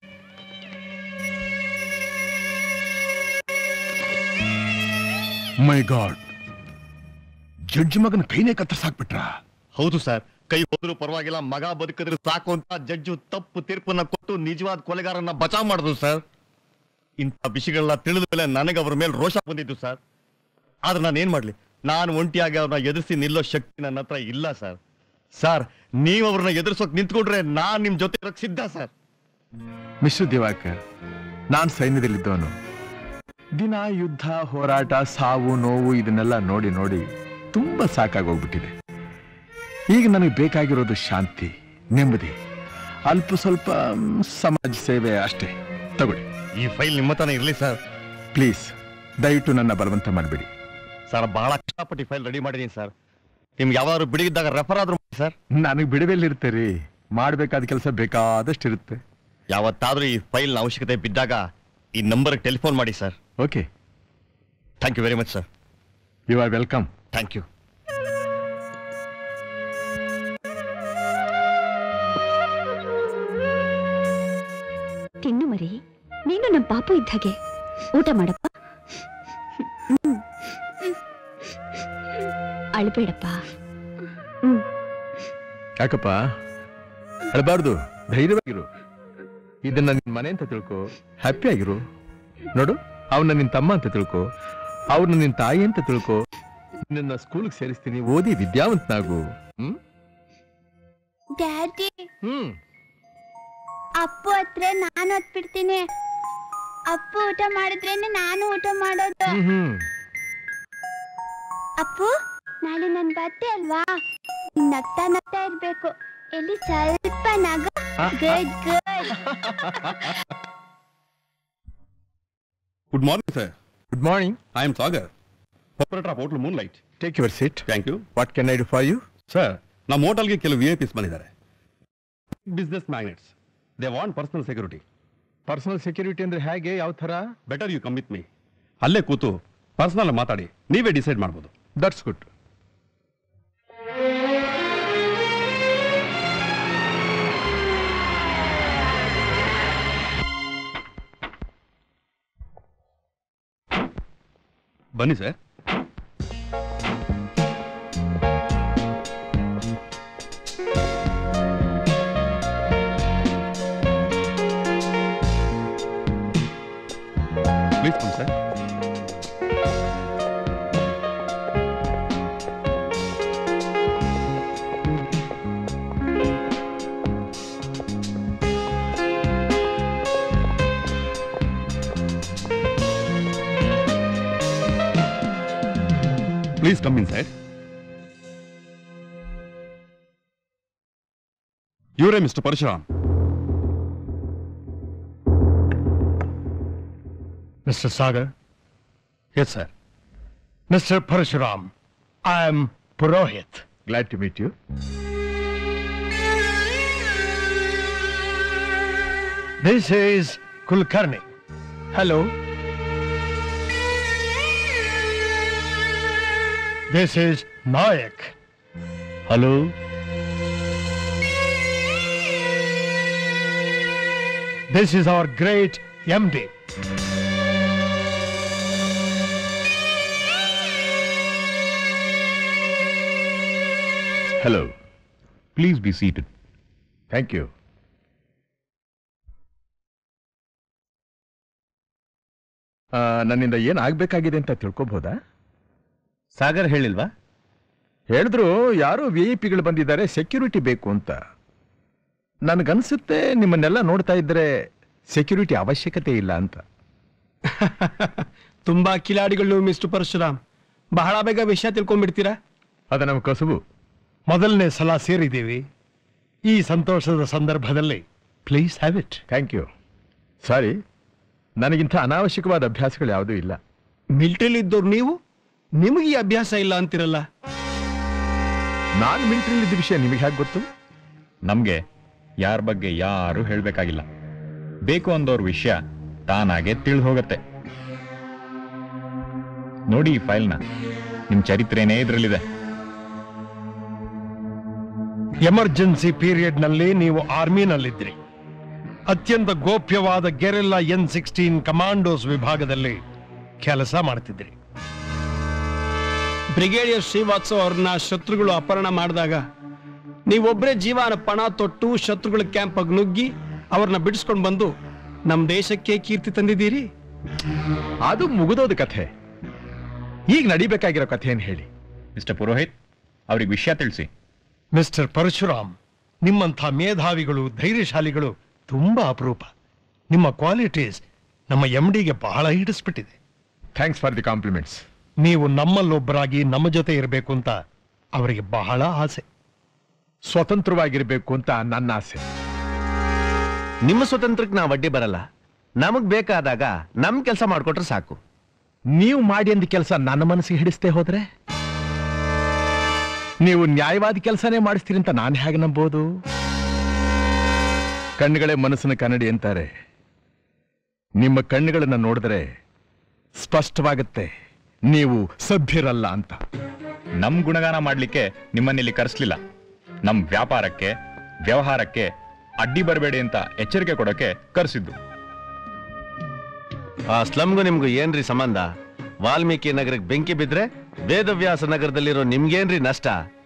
ಮೈ ಗಾಡ್, ಜಡ್ಜ್ ಮಗನ ಕೈನೇ ಕತ್ತರಿಸಾಕ್ಬಿಟ್ರ? ಹೌದು ಸರ್, ಕೈ ಹೋದ್ರು ಪರವಾಗಿಲ್ಲ, ಮಗ ಬದುಕಿದ್ರೆ ಸಾಕು ಅಂತ ಜಡ್ಜು ತಪ್ಪು ತೀರ್ಪನ್ನ ಕೊಟ್ಟು ನಿಜವಾದ ಕೊಲೆಗಾರನ್ನ ಬಚಾವ್ ಮಾಡಿದ್ರು ಸರ್. ಇಂಥ ವಿಷಯಗಳನ್ನ ತಿಳಿದ ಮೇಲೆ ನನಗೆ ಅವ್ರ ಮೇಲೆ ರೋಷ ಬಂದಿದ್ದು ಸರ್. ಆದ್ರೆ ನಾನು ಏನ್ ಮಾಡ್ಲಿ, ನಾನು ಒಂಟಿಯಾಗಿ ಅವ್ರನ್ನ ಎದುರಿಸಿ ನಿಲ್ಲೋ ಶಕ್ತಿ ನನ್ನ ಹತ್ರ ಇಲ್ಲ ಸರ್. ಸರ್ ನೀವು ಅವ್ರನ್ನ ಎದುರಿಸೋಕ್ ನಿಂತ್ಕೊಂಡ್ರೆ ನಾನ್ ನಿಮ್ ಜೊತೆ ಇರೋಕ್ ಸಿದ್ಧ ಸರ್. ಮಿಸ್ಟರ್ ದಿವಾಕರ್, ನಾನ್ ಸೈನ್ಯದಲ್ಲಿದ್ದವನು. ದಿನ ಯುದ್ಧ, ಹೋರಾಟ, ಸಾವು, ನೋವು ಇದನ್ನೆಲ್ಲ ನೋಡಿ ನೋಡಿ ತುಂಬಾ ಸಾಕಾಗೋಗ್ಬಿಟ್ಟಿದೆ. ಈಗ ನನಗೆ ಬೇಕಾಗಿರೋದು ಶಾಂತಿ, ನೆಮ್ಮದಿ, ಅಲ್ಪ ಸ್ವಲ್ಪ ಸಮಾಜ ಸೇವೆ ಅಷ್ಟೇ. ತಗೊಳ್ಳಿ. ಈ ಫೈಲ್ ನಿಮ್ಮ ತಾನೇ ಇರ್ಲಿ ಸರ್. ಪ್ಲೀಸ್ ದಯವಿಟ್ಟು ನನ್ನ ಬಲವಂತ ಮಾಡಬೇಡಿ ಸರ್. ಬಹಳ ಕಷ್ಟಪಟ್ಟು ಫೈಲ್ ರೆಡಿ ಮಾಡಿದೀನಿ ಸರ್. ನಿಮ್ಗೆ ಯಾವಾದ್ರು ಬಿಡುಗಿದ್ದಾಗ ರೆಫರ್ ಆದ್ರೂ ಮಾಡಿ ಸರ್. ನನಗೆ ಬಿಡುವೆಲ್ಲಿರ್ತೀರಿ, ಮಾಡ್ಬೇಕಾದ ಕೆಲಸ ಬೇಕಾದಷ್ಟು ಇರುತ್ತೆ. ಯಾವತ್ತಾದ್ರೂ ಈ ಫೈಲ್ ಅವಶ್ಯಕತೆ ಬಿದ್ದಾಗ ಈ ನಂಬರ್ ಟೆಲಿಫೋನ್ ಮಾಡಿ sir. Okay, thank you very much sir. You are welcome. Thank you. ತಿನ್ನು ಮರಿ, ನೀನು ನಮ್ಮ ಪಾಪು ಇದ್ದಾಗೆ. ಊಟ ಮಾಡಪ್ಪ. ಅಳ್ಬೇಡಪ್ಪ. ಯಾಕಪ್ಪ ಅಳಬಾರ್ದು, ಧೈರ್ಯವಾಗಿರು. ಇದನ್ನ ನಿನ್ ಮನೆ ಅಂತ ತಿಳ್ಕೊ, ಹ್ಯಾಪಿ ಆಗಿರು. ನೋಡು, ಅವನ್ನ ನಿನ್ ತಮ್ಮ ಅಂತ ತಿಳ್ಕೊ, ಅವ್ರನ್ನ ನಿನ್ ತಾಯಿ ಅಂತ ತಿಳ್ಕೊ. ನಿನ್ನ ಸ್ಕೂಲ್ಗೆ ಸೇರಿಸ್ತೀನಿ, ಓದಿ ವಿದ್ಯಾವಂತನಾಗು. ಹ್ಮ್ ಡ್ಯಾಡಿ, ಹ್ಮ್ ಅಪ್ಪು ಹತ್ರ ನಾನು ಹೊತ್ಬಿಡ್ತೀನಿ. ಅಪ್ಪು ಊಟ ಮಾಡಿದ್ರೇನೆ ನಾನು ಊಟ ಮಾಡೋದು. ಹ್ಮ್ ಅಪ್ಪು, ನಾಳೆ ನನ್ ಬರ್ತೇ ಅಲ್ವಾ? ನಗ್ತಾ ನಗ್ತಾ ಇರ್ಬೇಕು. ಎಲ್ಲಿ ಸ್ವಲ್ಪ ನಗ. Good good. Good morning sir. Good morning. I am Sagar, operator of hotel moon light. Take your seat. Thank you. What can I do for you? Sir, ನಮ್ಮ ಹೋಟೆಲ್ಗೆ ಕೆಲವು ವಿ ಐ ಪಿಸ್ ಬಂದಿದ್ದಾರೆ. Business magnets. They want personal security. Personal security ಅಂದ್ರೆ ಹೇಗೆ, ಯಾವ ತರ? Better you come with me. ಅಲ್ಲೇ ಕೂತು ಪರ್ಸನಲ್ ಮಾತಾಡಿ ನೀವೇ ಡಿಸೈಡ್ ಮಾಡ್ಬೋದು. That's good. ಬನ್ನಿ ಸರ್. ಪ್ಲೀಸ್ ಬನ್ನಿ sir. Please come inside. You're a Mister Parshuram. Mister Sagar? Yes, sir. Mister Parshuram, I am Purohit. Glad to meet you. This is Kulkarni. Hello. This is Nayak. Hello. This is our great M D. Hello. Please be seated. Thank you. ನನ್ನಿಂದ ಏನ್ ಆಗ್ಬೇಕಾಗಿದೆ ಅಂತ ತಿಳ್ಕೊಬಹುದಾ? ಸಾಗರ್ ಹೇಳಿಲ್ವಾ? ಹೇಳಿದ್ರು, ಯಾರೋ V I ಪಿಗಳು ಬಂದಿದ್ದಾರೆ, security ಬೇಕು ಅಂತ. ನನ್ಗನ್ಸುತ್ತೆ ನಿಮ್ಮನ್ನೆಲ್ಲ ನೋಡ್ತಾ ಇದ್ರೆ ಸೆಕ್ಯೂರಿಟಿ ಅವಶ್ಯಕತೆ ಇಲ್ಲ ಅಂತ. ತುಂಬಾ ಕಿಲಾಡಿಗಳು ಮಿಸ್ಟರ್ ಪರಶುರಾಮ್. ಬಹಳ ಬೇಗ ವಿಷಯ ತಿಳ್ಕೊಂಡ್ಬಿಡ್ತೀರಾ. ಅದ ನಮ್ಮ ಕಸುಬು. ಮೊದಲನೇ ಸಲ ಸೇರಿದ್ದೀವಿ. ಈ ಸಂತೋಷದ ಸಂದರ್ಭದಲ್ಲಿ please have it. Thank you. Sorry, ನನಗಿಂತ ಅನಾವಶ್ಯಕವಾದ ಅಭ್ಯಾಸಗಳು ಯಾವುದೂ ಇಲ್ಲ. ಮಿಲಿಟರಿಲಿ ಇದ್ದವ್ರು ನೀವು, ನಿಮಗೆ ಈ ಅಭ್ಯಾಸ ಇಲ್ಲ ಅಂತಿರಲ್ಲ. ನಾನು ಮಿಲಿಟರಿಲಿ ಇದ್ದ ವಿಷಯ ನಿಮಗೆ ಹೇಗೆ ಗೊತ್ತು? ನಮ್ಗೆ ಯಾರ ಬಗ್ಗೆ ಯಾರು ಹೇಳ್ಬೇಕಾಗಿಲ್ಲ. ಬೇಕು ಅಂದವ್ರ ವಿಷಯ ತಾನಾಗೆ ತಿಳಿದು ಹೋಗತ್ತೆ. ನೋಡಿ ಈ ಫೈಲ್ನ, ನಿಮ್ ಚರಿತ್ರೆನೇ ಇದರಲ್ಲಿದೆ. ಎಮರ್ಜೆನ್ಸಿ ಪೀರಿಯಡ್ ನಲ್ಲಿ ನೀವು ಆರ್ಮಿನಲ್ಲಿದ್ರಿ. ಅತ್ಯಂತ ಗೋಪ್ಯವಾದ ಗೆರೆಲ್ಲಾ ಎನ್ ಸಿಕ್ಸ್ಟೀನ್ ಕಮಾಂಡೋಸ್ ವಿಭಾಗದಲ್ಲಿ ಕೆಲಸ ಮಾಡ್ತಿದ್ರಿ. ಬ್ರಿಗೇಡಿಯರ್ ಶ್ರೀವಾತ್ಸವ್ ಅವ್ರನ್ನ ಶತ್ರುಗಳು ಅಪಹರಣ ಮಾಡಿದಾಗ ನೀವೊಬ್ಬರೇ ಜೀವನ ಪಣ ತೊಟ್ಟು ಶತ್ರುಗಳ ಕ್ಯಾಂಪ್ ಆಗಿ ನುಗ್ಗಿ ಅವ್ರನ್ನ ಬಿಡಿಸ್ಕೊಂಡು ಬಂದು ನಮ್ಮ ದೇಶಕ್ಕೆ ಕೀರ್ತಿ ತಂದಿದ್ದೀರಿ. ಅದು ಮುಗಿದೋದ ಕಥೆ. ಈಗ ನಡಿಬೇಕಾಗಿರೋ ಕಥೆ ಏನ್ ಹೇಳಿ. ಮಿಸ್ಟರ್ ಪುರೋಹಿತ್, ಅವ್ರಿಗೆ ವಿಷಯ ತಿಳಿಸಿ. ಮಿಸ್ಟರ್ ಪರಶುರಾಮ್, ನಿಮ್ಮಂಥ ಮೇಧಾವಿಗಳು ಧೈರ್ಯಶಾಲಿಗಳು ತುಂಬಾ ಅಪರೂಪ. ನಿಮ್ಮ ಕ್ವಾಲಿಟೀಸ್ ನಮ್ಮ ಎಂ ಡಿಗೆ ಬಹಳ ಹಿಡಿಸ್ಬಿಟ್ಟಿದೆ. Thanks for the compliments. ನೀವು ನಮ್ಮಲ್ಲೊಬ್ಬರಾಗಿ ನಮ್ಮ ಜೊತೆ ಇರಬೇಕು ಅಂತ ಅವರಿಗೆ ಬಹಳ ಆಸೆ. ಸ್ವತಂತ್ರವಾಗಿರ್ಬೇಕು ಅಂತ ನನ್ನ ಆಸೆ. ನಿಮ್ಮ ಸ್ವತಂತ್ರಕ್ಕೆ ನಾವು ಅಡ್ಡಿ ಬರಲ್ಲ. ನಮಗ್ ಬೇಕಾದಾಗ ನಮ್ ಕೆಲಸ ಮಾಡ್ಕೊಟ್ರೆ ಸಾಕು. ನೀವು ಮಾಡಿ ಅಂದ ಕೆಲಸ ನನ್ನ ಮನಸ್ಸಿಗೆ ಹಿಡಿಸ್ತೇ ಹೋದ್ರೆ ನೀವು ನ್ಯಾಯವಾದ ಕೆಲಸನೇ ಮಾಡಿಸ್ತೀರಿ ಅಂತ ನಾನು ಹೇಗೆ ನಂಬೋದು? ಕಣ್ಣುಗಳೇ ಮನಸ್ಸಿನ ಕನ್ನಡಿ ಅಂತಾರೆ. ನಿಮ್ಮ ಕಣ್ಣುಗಳನ್ನ ನೋಡಿದ್ರೆ ಸ್ಪಷ್ಟವಾಗುತ್ತೆ ನೀವು ಸಭ್ಯರಲ್ಲ ಅಂತ. ನಮ್ ಗುಣಗಾನ ಮಾಡ್ಲಿಕ್ಕೆ ನಿಮ್ಮನ್ನಿಲ್ಲಿ ಕರೆಸ್ಲಿಲ್ಲ. ನಮ್ ವ್ಯಾಪಾರಕ್ಕೆ ವ್ಯವಹಾರಕ್ಕೆ ಅಡ್ಡಿ ಬರಬೇಡಿ ಅಂತ ಎಚ್ಚರಿಕೆ ಕೊಡೋಕೆ ಕರೆಸಿದ್ದು. ಆ ಸ್ಲಮ್ಗೂ ನಿಮ್ಗೂ ಏನ್ರಿ ಸಂಬಂಧ? ವಾಲ್ಮೀಕಿ ನಗರಕ್ಕೆ ಬೆಂಕಿ ಬಿದ್ರೆ ವೇದವ್ಯಾಸ ನಗರದಲ್ಲಿರೋ ನಿಮ್ಗೇನ್ರಿ ನಷ್ಟ?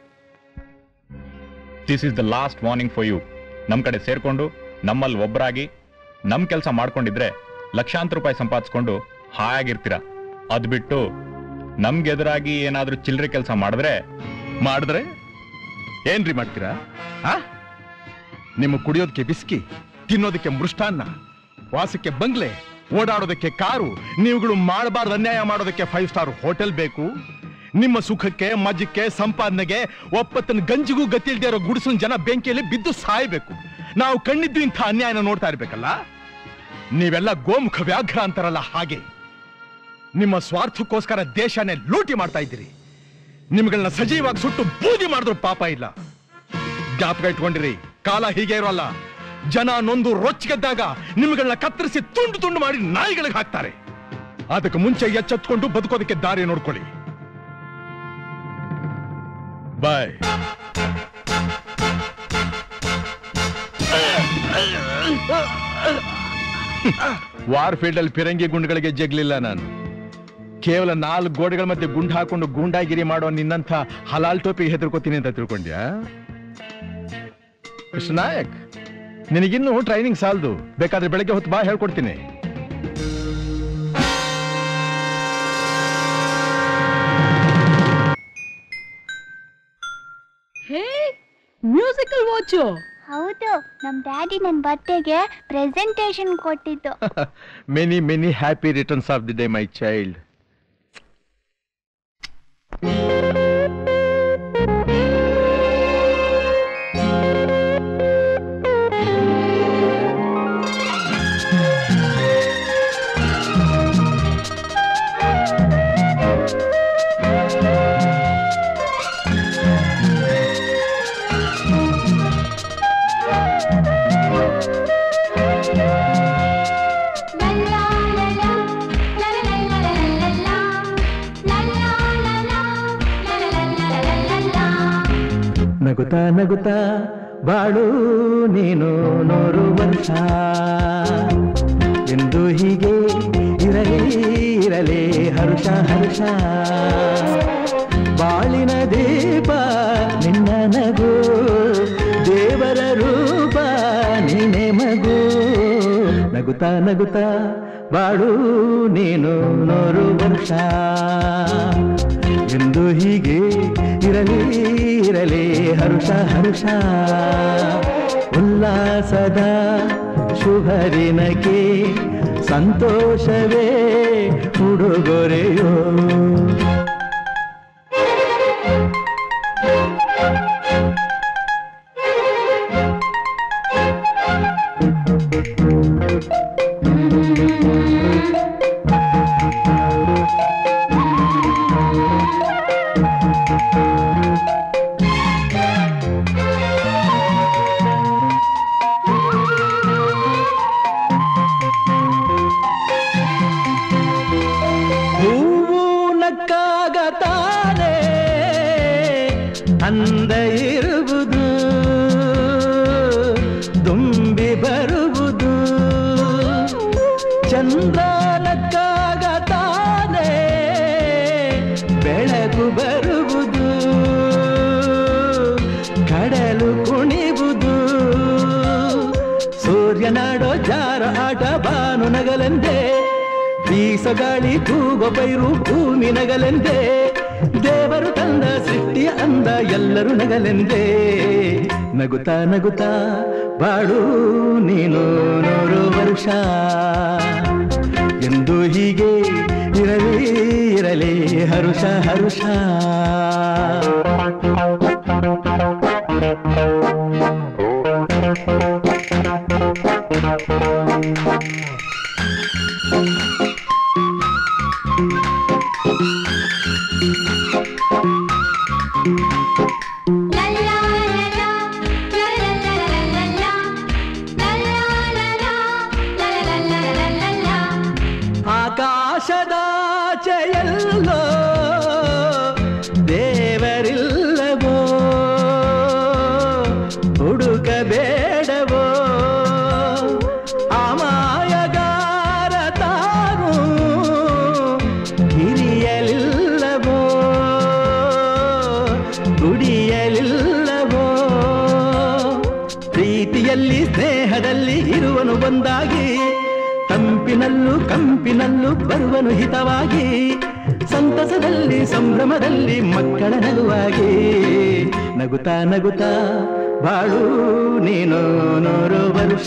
This is the last warning for you. ನಮ್ ಕಡೆ ಸೇರ್ಕೊಂಡು ನಮ್ಮಲ್ಲಿ ಒಬ್ಬರಾಗಿ ನಮ್ ಕೆಲಸ ಮಾಡ್ಕೊಂಡಿದ್ರೆ ಲಕ್ಷಾಂತರ ರೂಪಾಯಿ ಸಂಪಾದಿಸ್ಕೊಂಡು ಹಾಯಾಗಿರ್ತೀರ. ಅದ್ ಬಿಟ್ಟು ನಮ್ಗೆ ಎದುರಾಗಿ ಏನಾದ್ರೂ ಚಿಲ್ಲರೆ ಕೆಲಸ ಮಾಡಿದ್ರೆ ಮಾಡಿದ್ರೆ ಏನ್ರಿ ಮಾಡ್ತೀರಾ? ಆ ನಿಮ್ಮ ಕುಡಿಯೋದಕ್ಕೆ ಬಿಸ್ಕಿ, ತಿನ್ನೋದಕ್ಕೆ ಮೃಷ್ಟಾನ್ನ, ವಾಸಕ್ಕೆ ಬಂಗ್ಲೆ, ಓಡಾಡೋದಕ್ಕೆ ಕಾರು, ನೀವುಗಳು ಮಾಡಬಾರ್ದು ಅನ್ಯಾಯ ಮಾಡೋದಕ್ಕೆ ಫೈವ್ ಸ್ಟಾರ್ ಹೋಟೆಲ್ ಬೇಕು. ನಿಮ್ಮ ಸುಖಕ್ಕೆ ಮಜಕ್ಕೆ ಸಂಪಾದನೆಗೆ ಒಪ್ಪತ್ತನ ಗಂಜಿಗೂ ಗತಿಲ್ದೇ ಇರೋ ಗುಡಿಸಿನ ಜನ ಬೆಂಕಿಯಲ್ಲಿ ಬಿದ್ದು ಸಾಯ್ಬೇಕು. ನಾವು ಕಣ್ಣಿದ್ದು ಇಂಥ ಅನ್ಯಾಯನ ನೋಡ್ತಾ ಇರ್ಬೇಕಲ್ಲ. ನೀವೆಲ್ಲ ಗೋಮುಖ ವ್ಯಾಘ್ರ ಅಂತಾರಲ್ಲ ಹಾಗೆ ನಿಮ್ಮ ಸ್ವಾರ್ಥಕ್ಕೋಸ್ಕರ ದೇಶನೇ ಲೂಟಿ ಮಾಡ್ತಾ ಇದ್ದೀರಿ. ನಿಮ್ಗಳನ್ನ ಸಜೀವಾಗಿ ಸುಟ್ಟು ಬೂದಿ ಮಾಡಿದ್ರು ಪಾಪ ಇಲ್ಲ. ಜ್ಞಾಪಕ ಇಟ್ಕೊಂಡಿರಿ, ಕಾಲ ಹೀಗೆ ಇರೋಲ್ಲ. ಜನ ನೊಂದು ರೊಚ್ಚಿಗೆದ್ದಾಗ ನಿಮ್ಗಳನ್ನ ಕತ್ತರಿಸಿ ತುಂಡು ತುಂಡು ಮಾಡಿ ನಾಯಿಗಳಿಗೆ ಹಾಕ್ತಾರೆ. ಅದಕ್ಕೆ ಮುಂಚೆ ಎಚ್ಚೆತ್ಕೊಂಡು ಬದುಕೋದಕ್ಕೆ ದಾರಿ ನೋಡ್ಕೊಳ್ಳಿ. ಬಾಯ್. ವಾರ್ ಫೀಲ್ಡ್ ಅಲ್ಲಿ ಫಿರಂಗಿ ಗುಂಡುಗಳಿಗೆ ಜಗ್ಲಿಲ್ಲ ನಾನು. ಕೇವಲ ನಾಲ್ಕು ಗೋಡೆಗಳ ಮಧ್ಯೆ ಗುಂಡು ಹಾಕೊಂಡು ಗೂಂಡಾಗಿರಿ ಮಾಡೋ ನಿನ್ನಂಥ ಹಲಾಲ್ ಟೋಪಿಗೆ ಹೆದರ್ಕೋತೀನಿ ಅಂತ ತಿಳ್ಕೊಂಡ್ಯಾ? ಕೃಷ್ಣ ನಾಯಕ್, ನಿನಗಿನ್ನೂ ಟ್ರೈನಿಂಗ್ ಸಾಲದು. ಬೇಕಾದ್ರೆ ಬೆಳಗ್ಗೆ ಹೊತ್ತು ಬಾ, ಹೇಳ್ಕೊಡ್ತೀನಿ. ಹೇ, ಮ್ಯೂಸಿಕಲ್ ವಾಚ್. ಹೌದು, ನಮ್ ಡ್ಯಾಡಿ ನನ್ ಬರ್ತ್ಡೇಗೆ ಪ್ರೆಸೆಂಟೇಶನ್ ಕೊಟ್ಟಿದ್ದು. Many many happy returns of the day my child. ನಗುತ್ತಾ ನಗುತ್ತಾ ಬಾಳು ನೀನು ನೂರು ವರ್ಷ ಎಂದು ಹೀಗೆ ಇರಲಿ ಇರಲಿ ಹರುಷ ಹರುಷ. ಬಾಳಿನ ದೀಪ ನಿನ್ನ ನಗು, ದೇವರ ರೂಪ ನೀನೆ ಮಗು. ನಗುತ್ತಾ ನಗುತ್ತಾ ಬಾಳು ನೀನು ನೂರು ವರ್ಷ ಎಂದು ಹೀಗೆ ಇರಲಿ ಇರಲಿ ಹರುಷ ಹರುಷ. ಉಲ್ಲಾಸದ ಶುಭದಿನಕ್ಕೆ ಸಂತೋಷವೇ ಉಡುಗೊರೆಯೋ. ಅಂದ ಇರುವುದು ದುಂಬಿ ಬರುವುದು, ಚಂದ್ರನಕ್ಕಾಗ ತಾನೇ ಬೆಳಕು ಬರುವುದು, ಕಡಲು ಕುಣಿವುದು, ಸೂರ್ಯನಾಡೋ ಜಾರ ಆಟ ಬಾನು ನಗಲೆಂದೇ, ಬೀಸಗಾಳಿ ತೂಗೋ ಪೈರು ಭೂಮಿ ನಗಲೆಂದೇ, ದೇವರು ತಂದ ಸೃಷ್ಟಿಯ ಅಂದ ಎಲ್ಲರೂ ನಗಲೆಂದೇ ನಗುತ್ತಾ ನಗುತ್ತಾ ಬಾಳು ನೀನು ನೂರು ವರ್ಷ ಎಂದು ಹೀಗೆ ಇರಲಿ ಇರಲಿ ಹರುಷ ಹರುಷ. ಆಕಾಶದಾಚೆಯಲ್ಲೋ ದೇವರಿಲ್ಲವೋ ಹುಡುಕಬೇಡವೋ ಅಮಾಯಗಾರ ತಾನು ಹಿರಿಯಲಿಲ್ಲವೋ ದುಡಿಯಲಿಲ್ಲವೋ ಪ್ರೀತಿಯಲ್ಲಿ ಸ್ನೇಹದಲ್ಲಿ ಇರುವನು ಒಂದಾಗಿ ತಂಪಿನಲ್ಲೂ ಕಂಪಿನಲ್ಲೂ ಬರುವನು ಹಿತವಾಗಿ ಸಂತಸದಲ್ಲಿ ಸಂಭ್ರಮದಲ್ಲಿ ಮಕ್ಕಳ ನಗುವಾಗಿ ನಗುತ್ತಾ ನಗುತ್ತಾ ಬಾಳು ನೀನು ನೂರು ವರ್ಷ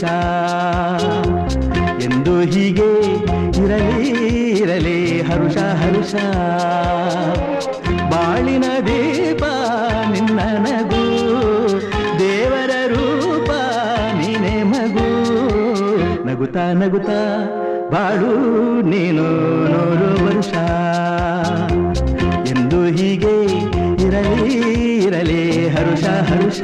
ಎಂದು ಹೀಗೆ ಇರಲಿ ಇರಲಿ ಹರುಷ ಹರುಷ. ಬಾಳಿನ ದೀಪ ನಿನ್ನ ನಗು ದೇವರ ರೂಪ ನೀನೇ ಮಗು ನಗುತ್ತಾ ನಗುತ್ತಾ ಬಾಳು ನೀನು ನೂರು ವರ್ಷ ಎಂದು ಹೀಗೆ ಇರಲಿ ಇರಲಿ ಹರುಷ ಹರುಷ.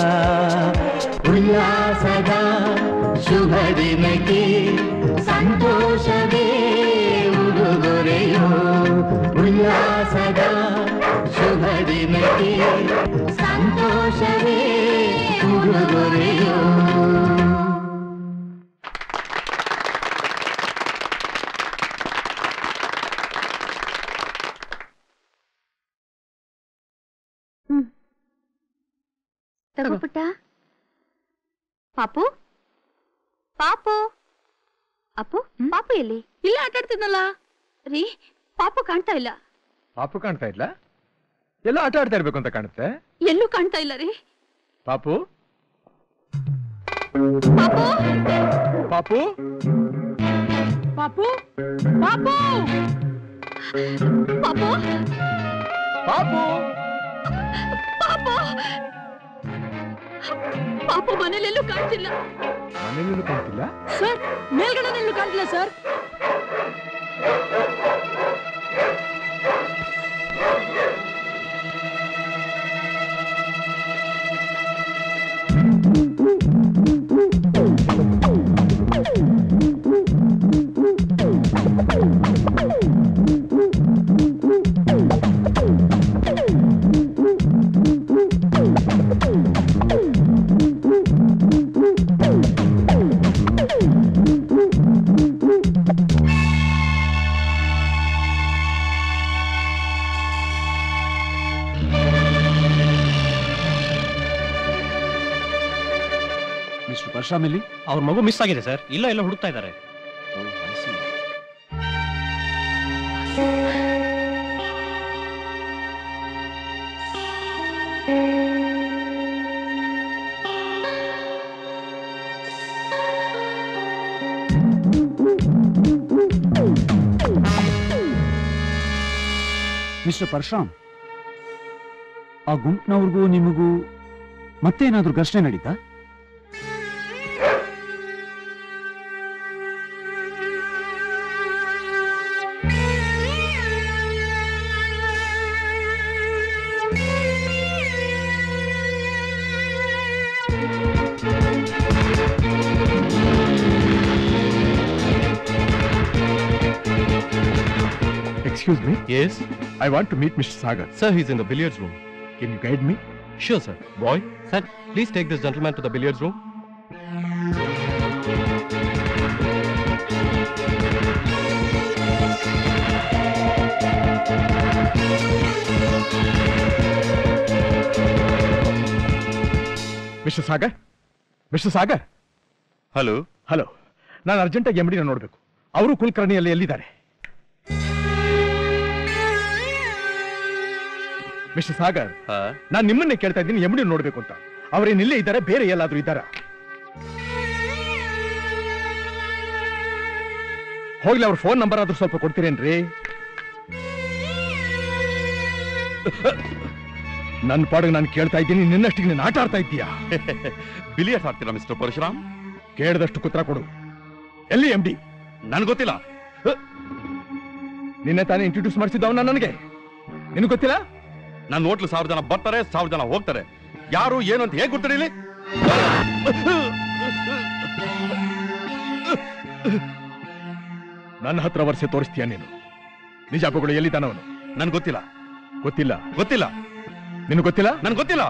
ಉಲ್ಲಾಸದ ಶುಭ ದಿನಕ್ಕೆ ಸಂತೋಷವೇ ಉಡುಗೊರೆಯೋ ಉಲ್ಲಾಸದ ಶುಭ ದಿನಕ್ಕೆ ಸಂತೋಷವೇ ಉಡುಗೊರೆಯೋ. ತಗೋ ಪುಟ್ಟ. ಪಾಪು ಪಾಪು ಅಪ್ಪು ಪಾಪು ಎಲ್ಲಿ? ಇಲ್ಲ ಆಟ ಆಡ್ತಿದ್ನಲ್ಲ ರೀ. ಪಾಪು ಕಾಣ್ತಾ ಇಲ್ಲ. ಪಾಪು ಕಾಣ್ತಾ ಇಲ್ಲ? ಎಲ್ಲ ಆಟ ಆಡ್ತಾ ಇರ್ಬೇಕು ಅಂತ ಕಾಣುತ್ತೆ. ಎಲ್ಲೂ ಕಾಣ್ತಾ ಇಲ್ಲ ರೀ. ಪಾಪು ಪಾಪು ಪಾಪು ಪಾಪು ಪಾಪು ಪಾಪು ಪಾಪು ಪಾಪು ಪಾಪು ಮನೇಲೆಲ್ಲೂ ಕಾಣ್ತಿಲ್ಲ. ಮನೇಲೆಲ್ಲೂ ಕಾಣ್ತಿಲ್ಲ ಸರ್, ಮೇಲ್ಗಡೆನೆಲ್ಲೂ ಕಾಣ್ತಿಲ್ಲ ಸರ್. ಮಿಸ್ಟರ್ ಪರಶುರಾಮ್ ಇಲ್ಲಿ? ಅವ್ರ ಮಗು ಮಿಸ್ ಆಗಿದೆ ಸರ್. ಇಲ್ಲ ಎಲ್ಲ ಹುಡುಕ್ತಾ ಇದ್ದಾರೆ. ಮಿಸ್ಟರ್ ಪರಶುರಾಮ್, ಆ ಗುಂಪಿನವ್ರಿಗೂ ನಿಮಗೂ ಮತ್ತೇನಾದ್ರೂ ಘರ್ಷಣೆ ನಡೀತಾ? Excuse me? Yes? I want to meet Mister Sagar. Sir, he's in the billiards room. Can you guide me? Sure, sir. Boy, sir, please take this gentleman to the billiards room. Mister Sagar, mister Sagar. Hello hello, ನಾನು ಅರ್ಜೆಂಟಾಗಿ M ಡಿನ ನೋಡಬೇಕು. ಅವರು ಕುಲಕರ್ಣಿಯಲ್ಲಿ ಎಲ್ಲಿದ್ದಾರೆ? Mister Sagar, ನಾನ್ ನಿಮ್ಮನ್ನೇ ಕೇಳ್ತಾ ಇದ್ದೀನಿ MD ನೋಡ್ಬೇಕು ಅಂತ. ಅವ್ರೇನ್ ಇಲ್ಲೇ ಇದ್ದಾರೆ, ಬೇರೆ ಎಲ್ಲಾದ್ರೂ ಇದ್ದಾರಾ? ಹೋಗ್ಲಿ, ಅವ್ರ ಫೋನ್ ನಂಬರ್ ಆದ್ರೂ ಸ್ವಲ್ಪ ಕೊಡ್ತೀರೇನ್ರಿ? ನನ್ನ ಪಾಡಿಗೆ ನಾನು ಕೇಳ್ತಾ ಇದ್ದೀನಿ, ನಿನ್ನಷ್ಟಿಗೆ ನೀನು ಆಟ ಆಡ್ತಾ ಇದ್ದೀಯಾ? ಬಿಲಿಯರ್ಸ್ ಆಡ್ತೀರಾ ಮಿಸ್ಟರ್ ಪರಶುರಾಮ್? ಕೇಳಿದಷ್ಟು ಉತ್ತರ ಕೊಡು. ಎಲ್ಲಿ ಎಂ ಡಿ? ನನ್ಗೆ ಗೊತ್ತಿಲ್ಲ. ನಿನ್ನೆ ತಾನೇ ಇಂಟ್ರೊಡ್ಯೂಸ್ ಮಾಡಿಸಿದ್ದವನ ನನಗೆ, ನಿನಗೆ ಗೊತ್ತಿಲ್ಲ? ನನ್ನ ಹೋಟ್ಲು ಸಾವಿರ ಜನ ಬರ್ತಾರೆ, ಸಾವಿರ ಜನ ಹೋಗ್ತಾರೆ. ಯಾರು ಏನು ಅಂತ ಹೇಗೆ ಗೊತ್ತಿರಲಿ? ನನ್ನ ಹತ್ರ ವರ್ಷ ತೋರಿಸ್ತೀಯ ನೀನು? ನಿಜಾಪಗಳು ಎಲ್ಲಿದ್ದಾನವನು? ನನ್ಗೆ ಗೊತ್ತಿಲ್ಲ. ಗೊತ್ತಿಲ್ಲ? ಗೊತ್ತಿಲ್ಲ. ನಿನಗೆ ಗೊತ್ತಿಲ್ಲ? ನನ್ಗೆ ಗೊತ್ತಿಲ್ಲ.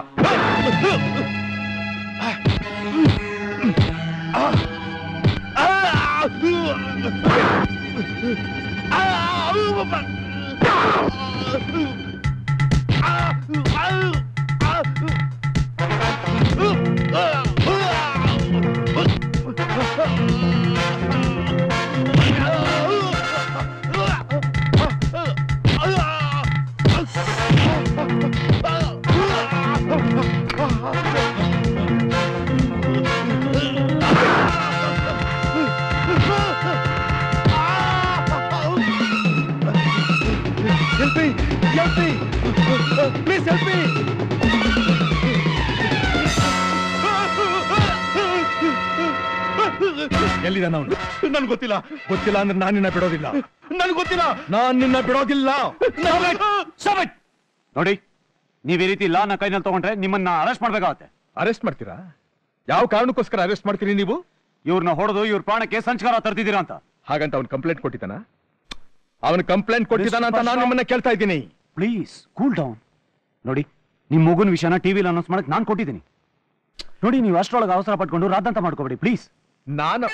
Help me! Help me! Please help me! ಎಲ್ಲಿದ್ದಾನ ಅವನು? ನನ್ಗೆ ಗೊತ್ತಿಲ್ಲ. ಗೊತ್ತಿಲ್ಲ ಅಂದ್ರೆ ನಾನು ನಿನ್ನ ಬಿಡೋದಿಲ್ಲ. ನನ್ಗೆ ಗೊತ್ತಿಲ್ಲ. ನಾನು ನಿನ್ನ ಬಿಡೋದಿಲ್ಲ. ನೋಡಿ, ನೀವ್ ಈ ರೀತಿ ಲಾನ ಕೈನಲ್ಲಿ ತಗೊಂಡ್ರೆ ನಿಮ್ಮನ್ನ ಅರೆಸ್ಟ್ ಮಾಡ್ಬೇಕಾಗತ್ತೆ. ಅರೆಸ್ಟ್ ಮಾಡ್ತೀರಾ? ಯಾವ ಕಾರಣಕ್ಕೋಸ್ಕರ ಅರೆಸ್ಟ್ ಮಾಡ್ತೀರಿ ನೀವು? ಇವ್ರನ್ನ ಹೊಡೆದು ಇವ್ರ ಪ್ರಾಣಕ್ಕೆ ಸಂಸ್ಕಾರ ತರ್ತಿದ್ದೀರಾ ಅಂತ. ಹಾಗಂತ ಅವ್ನು ಕಂಪ್ಲೇಂಟ್ ಕೊಟ್ಟಿದ್ದಾನ? ಅವನು ಕಂಪ್ಲೇಂಟ್ ಕೊಟ್ಟಿದ್ದಾನ ಅಂತ ನಾನು ನಿಮ್ಮನ್ನ ಕೇಳ್ತಾ ಇದ್ದೀನಿ. Please cool down. ನೋಡಿ, ನಿಮ್ ಮಗುನ ವಿಷಯನ ಟಿವಿಲಿ ಅನೌನ್ಸ್ ಮಾಡಕ್ ನಾನು ಕೊಟ್ಟಿದ್ದೀನಿ. ನೋಡಿ, ನೀವು ಅಷ್ಟರೊಳಗೆ ಅವಸರ ಪಟ್ಕೊಂಡು ರಾದಂತ ಮಾಡ್ಕೋಬೇಡಿ ಪ್ಲೀಸ್. ನಾನು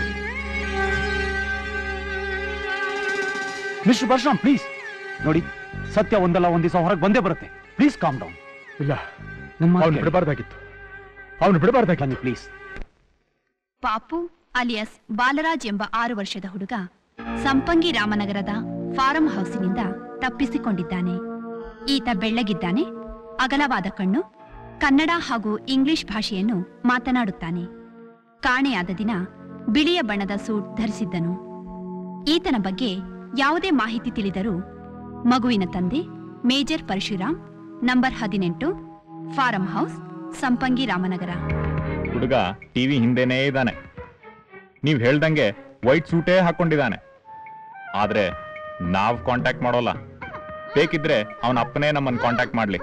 ಮಿಸ್ಟರ್ ಪರಶುರಾಮ್ ಪ್ಲೀಸ್ ನೋಡಿ, ಸತ್ಯ ಒಂದಲ್ಲ ಒಂದ್ ದಿವಸ ಹೊರಗೆ ಬಂದೇ ಬರುತ್ತೆ. Please calm down. ಇಲ್ಲ, ಅವನು ಬಿಡಬಾರ್ದಾಗಿತ್ತು. ಅವನು ಬಿಡಬಾರ್ದಾಗಿ ಪ್ಲೀಸ್. ಪಾಪು ಅಲಿಯಸ್ ಬಾಲರಾಜ್ ಎಂಬ ಆರು ವರ್ಷದ ಹುಡುಗ ಸಂಪಂಗಿ ರಾಮನಗರದ ಫಾರಂ ಹೌಸಿನಿಂದ ತಪ್ಪಿಸಿಕೊಂಡಿದ್ದಾನೆ. ಈತ ಬೆಳ್ಳಗಿದ್ದಾನೆ, ಅಗಲವಾದ ಕಣ್ಣು, ಕನ್ನಡ ಹಾಗೂ ಇಂಗ್ಲಿಷ್ ಭಾಷೆಯನ್ನು ಮಾತನಾಡುತ್ತಾನೆ. ಕಾಣೆಯಾದ ದಿನ ಬಿಳಿಯ ಬಣ್ಣದ ಸೂಟ್ ಧರಿಸಿದ್ದನು. ಈತನ ಬಗ್ಗೆ ಯಾವುದೇ ಮಾಹಿತಿ ತಿಳಿದರೂ ಮಗುವಿನ ತಂದೆ ಮೇಜರ್ ಪರಶುರಾಮ್, ನಂಬರ್ ಹದಿನೆಂಟು, ಫಾರಂ ಹೌಸ್, ಸಂಪಂಗಿ ರಾಮನಗರ. ಹುಡುಗ ಟಿವಿ ಹಿಂದೆನೇ ಇದ್ದಾನೆ. ನೀವ್ ಹೇಳ್ದಂಗೆ ವೈಟ್ ಸೂಟೇ ಹಾಕೊಂಡಿದ್ದಾನೆ. ಆದ್ರೆ ನಾವ್ ಕಾಂಟ್ಯಾಕ್ಟ್ ಮಾಡೋಲ್ಲ. ಬೇಕಿದ್ರೆ ಅವನ ಅಪ್ಪನೇ ನಮ್ಮನ್ನ ಕಾಂಟ್ಯಾಕ್ಟ್ ಮಾಡ್ಲಿ.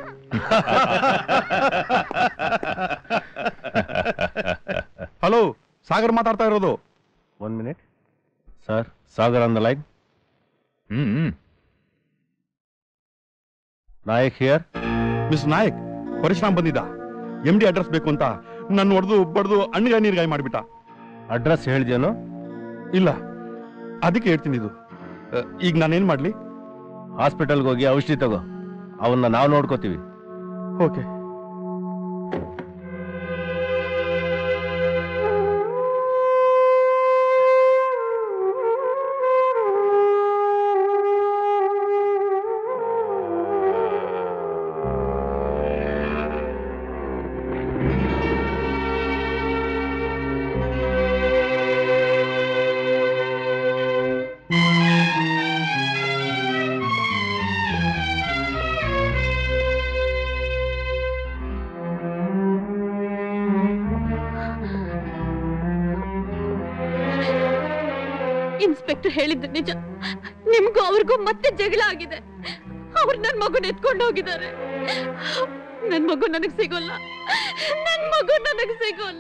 ಹಲೋ, ಸಾಗರ್ ಮಾತಾಡ್ತಾ ಇರೋದು. One minute sir. Sagar on the line. Hmm Nayak here. Miss Nayak, Parashuram ಬಂದಿದ್ದ. ಎಂ ಡಿ ಅಡ್ರೆಸ್ ಬೇಕು ಅಂತ ನನ್ನ ಹೊಡೆದು ಬಡ್ದು ಅಣ್ಣಗಾಯ ನೀರ್ಗಾಯ ಮಾಡ್ಬಿಟ್ಟ. ಅಡ್ರೆಸ್ ಹೇಳಿದ್ಯಾನು? ಇಲ್ಲ, ಅದಕ್ಕೆ ಹೇಳ್ತೀನಿ. ಇದು ಈಗ ನಾನೇನ್ ಮಾಡ್ಲಿ? ಹಾಸ್ಪಿಟಲ್ಗೆ ಹೋಗಿ ಔಷಧಿ ತಗೋ. ಅವನ್ನ ನಾವು ನೋಡ್ಕೋತೀವಿ. ಓಕೆ. ಇನ್ಸ್ಪೆಕ್ಟರ್ ಹೇಳಿದ್ದು ನಿಜ. ನಿಮ್ಗೂ ಅವ್ರಿಗೂ ಮತ್ತೆ ಜಗಳ ಆಗಿದೆ. ಅವ್ರು ನನ್ ಮಗುನ ಎತ್ಕೊಂಡು ಹೋಗಿದ್ದಾರೆ. ನನ್ ಮಗು ನನಗ್ ಸಿಗೋಲ್ಲ. ನನ್ ಮಗು ನನಗ್ ಸಿಗೋಲ್ಲ.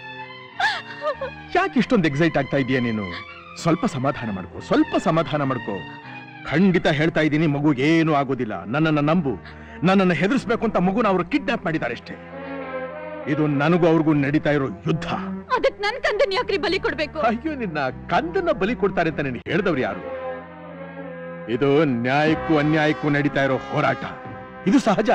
ಯಾಕೆ ಇಷ್ಟೊಂದು ಎಕ್ಸೈಟ್ ಆಗ್ತಾ ಇದೀಯ ನೀನು? ಸ್ವಲ್ಪ ಸಮಾಧಾನ ಮಾಡ್ಕೋ, ಸ್ವಲ್ಪ ಸಮಾಧಾನ ಮಾಡ್ಕೋ. ಖಂಡಿತ ಹೇಳ್ತಾ ಇದ್ದೀನಿ, ಮಗು ಏನು ಆಗೋದಿಲ್ಲ. ನನ್ನನ್ನ ನಂಬು. ನನ್ನನ್ನು ಹೆದರ್ಸ್ಬೇಕು ಅಂತ ಮಗುನ ಅವರು ಕಿಡ್ನಾಪ್ ಮಾಡಿದ್ದಾರೆ ಅಷ್ಟೇ. ಇದು ನನಗೂ ಅವ್ರಿಗೂ ನಡೀತಾ ಇರೋ ಯುದ್ಧ. ಅದಕ್ಕೆ ನನ್ ಕಂದನ್ ಯಾಕ್ರಿ ಬಲಿ ಕೊಡ್ಬೇಕು? ಅಯ್ಯೋ, ನಿನ್ನ ಕಂದನ್ನ ಬಲಿ ಕೊಡ್ತಾರೆ ಅಂತ ನೀನು ಹೇಳಿದವ್ರು ಯಾರು? ಇದು ನ್ಯಾಯಕ್ಕೂ ಅನ್ಯಾಯಕ್ಕೂ ನಡೀತಾ ಇರೋ ಹೋರಾಟ. ಇದು ಸಹಜ.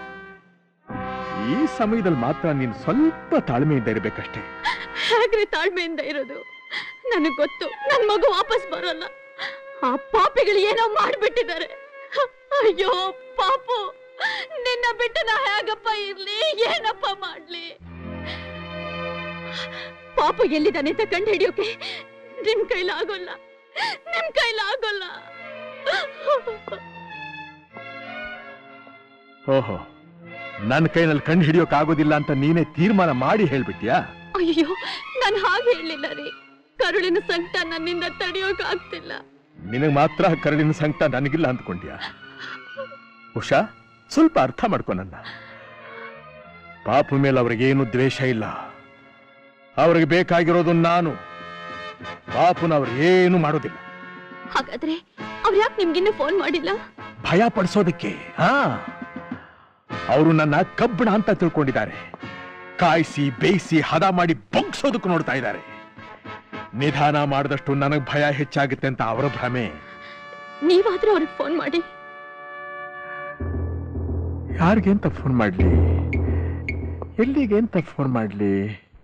ಈ ಸಮಯದಲ್ಲಿ ಮಾತ್ರ ನೀನು ಸ್ವಲ್ಪ ತಾಳ್ಮೆಯಿಂದ ಇರಬೇಕಷ್ಟೇ. ಹೇಗ್ರಿ ತಾಳ್ಮೆಯಿಂದ ಇರೋದು? ನನಗ್ ಗೊತ್ತು ನನ್ ಮಗು ವಾಪಸ್ ಬರೋಲ್ಲ. ಆ ಪಾಪಿಗಳು ಏನೋ ಮಾಡ್ಬಿಟ್ಟಿದ್ದಾರೆ. ಅಯ್ಯೋ ಪಾಪು, ನಿನ್ನ ಬಿಟ್ಟು ನಾ ಹೇಗಪ್ಪ ಇರ್ಲಿ, ಏನಪ್ಪ ಮಾಡ್ಲಿ? ಪಾಪ ಎಲ್ಲಿದ್ದಾನೆ ಅಂತ ಕಂಡು ಹಿಡಿಯೋಕೆ ನಿಮ್ ಕೈಲಾಗೋಲ್ಲ, ನಿಮ್ ಕೈಲಾಗೋಲ್ಲ. ಓಹೋ, ನನ್ನ ಕೈನಲ್ಲಿ ಕಂಡು ಹಿಡಿಯೋಕ್ ಆಗೋದಿಲ್ಲ ಅಂತ ನೀನೇ ತೀರ್ಮಾನ ಮಾಡಿ ಹೇಳ್ಬಿಟ್ಯಾ? ಅಯ್ಯೋ, ನಾನು ಹಾಗೆ ಹೇಳಿಲ್ಲ ರೀ. ಕರುಳಿನ ಸಂಕಟ ನನ್ನಿಂದ ತಡೆಯೋಕ್ ಆಗ್ತಿಲ್ಲ. ನಿನಗ್ ಮಾತ್ರ ಕರಡಿನ ಸಂಕಟ ನನಗಿಲ್ಲ ಅಂದ್ಕೊಂಡ್ಯಾ? ಉಷಾ, ಸ್ವಲ್ಪ ಅರ್ಥ ಮಾಡ್ಕೊ ನನ್ನ. ಪಾಪು ಮೇಲೆ ಅವ್ರಿಗೇನು ದ್ವೇಷ ಇಲ್ಲ. ಅವ್ರಿಗೆ ಬೇಕಾಗಿರೋದು ನಾನು. ಪಾಪುನ ಅವ್ರು ಏನು ಮಾಡೋದಿಲ್ಲ. ಹಾಗಾದ್ರೆ ಅವ್ರು ಯಾಕೆ ನಿಮ್ಗಿನ್ನೂ ಫೋನ್ ಮಾಡಿಲ್ಲ? ಭಯ ಪಡಿಸೋದಕ್ಕೆ. ಹಾ, ಅವರು ನನ್ನ ಕಬ್ಬಣ ಅಂತ ತಿಳ್ಕೊಂಡಿದ್ದಾರೆ. ಕಾಯಿಸಿ ಬೇಯಿಸಿ ಹದ ಮಾಡಿ ಬೊಗ್ಸೋದಕ್ಕೆ ನೋಡ್ತಾ ಇದ್ದಾರೆ. ನಿಧಾನ ಮಾಡಿದಷ್ಟು ನನಗ್ ಭಯ ಹೆಚ್ಚಾಗುತ್ತೆ ಅಂತ ಅವರ ಭ್ರಮೆ. ನೀವಾದ್ರೂ ಅವ್ರಿಗೆ ಫೋನ್ ಮಾಡಿ. ಯಾರಿಗೆ ಅಂತ ಫೋನ್ ಮಾಡ್ಲಿ? ಎಲ್ಲಿಗೆ ಅಂತ ಫೋನ್ ಮಾಡ್ಲಿ?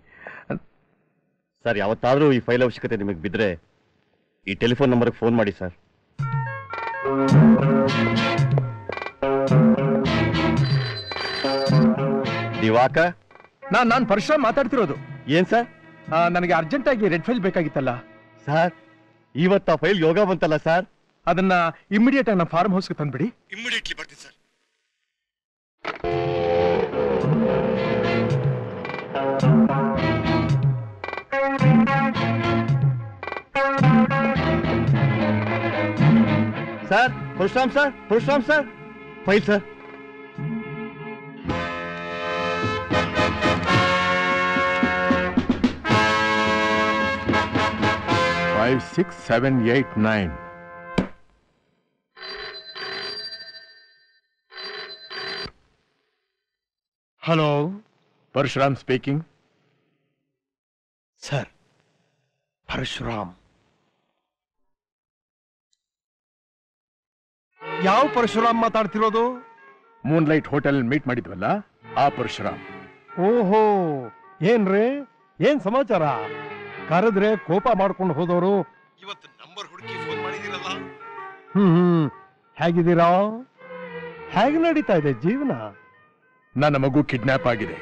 ಸರ್, ಯಾವತ್ತಾದ್ರೂ ಈ ಫೈಲ್ ಅವಶ್ಯಕತೆ ನಿಮಗೆ ಬಿದ್ರೆ ಈ ಟೆಲಿಫೋನ್ ನಂಬರ್ಗೆ ಫೋನ್ ಮಾಡಿ ಸರ್. ದಿವಾಕರ್, ನಾನ್ ನಾನ್ ಪರಶುರಾಮ್ ಮಾತಾಡ್ತಿರೋದು. ಏನ್ ಸರ್? ನನಗೆ ಅರ್ಜೆಂಟ್ ಆಗಿ ರೆಡ್ ಫೈಲ್ ಬೇಕಾಗಿತ್ತಲ್ಲ ಸರ್. ಇವತ್ತ ಫೈಲ್ ಯೋಗ ಬಂತಲ್ಲ ಸರ್, ಅದನ್ನ ಇಮಿಡಿಯೇಟ್ ಆಗಿ ನಮ್ಮ ಫಾರ್ಮ್ ಹೌಸ್ಗೆ ತಂದ್ಬಿಡಿ. ಇಮಿಡಿಯೇಟ್ಲಿ ಬರ್ತೀನಿ sir. Sir, Parashuram sir, Parashuram sir, file sir. Five six seven eight nine. Hello, Parashuram speaking. Sir, Parashuram. ಯಾವ ಪರಶುರಾಮ್ ಮಾತಾಡ್ತಿರೋದು? ಮೂನ್ ಲೈಟ್ ಹೋಟೆಲ್ ಮೀಟ್ ಮಾಡಿದ್ವಲ್ಲ, ಆ ಪರಶುರಾಮ್. ಓಹೋ, ಏನ್ರಿ, ಏನ್ ಸಮಾಚಾರ? ಕರೆದ್ರೆ ಕೋಪ ಮಾಡ್ಕೊಂಡು ಹೋದವರು ಇವತ್ತು ನಂಬರ್ ಹುಡುಕಿ ಫೋನ್ ಮಾಡಿದಿರಲ್ಲ. ಹ್ಮ್ ಹ್ಮ್ ಹೇಗಿದ್ದೀರಾ? ಹೇಗೆ ನಡೀತಾ ಇದೆ ಜೀವನ? ನನ್ನ ಮಗು ಕಿಡ್ನಾಪ್ ಆಗಿದೆ.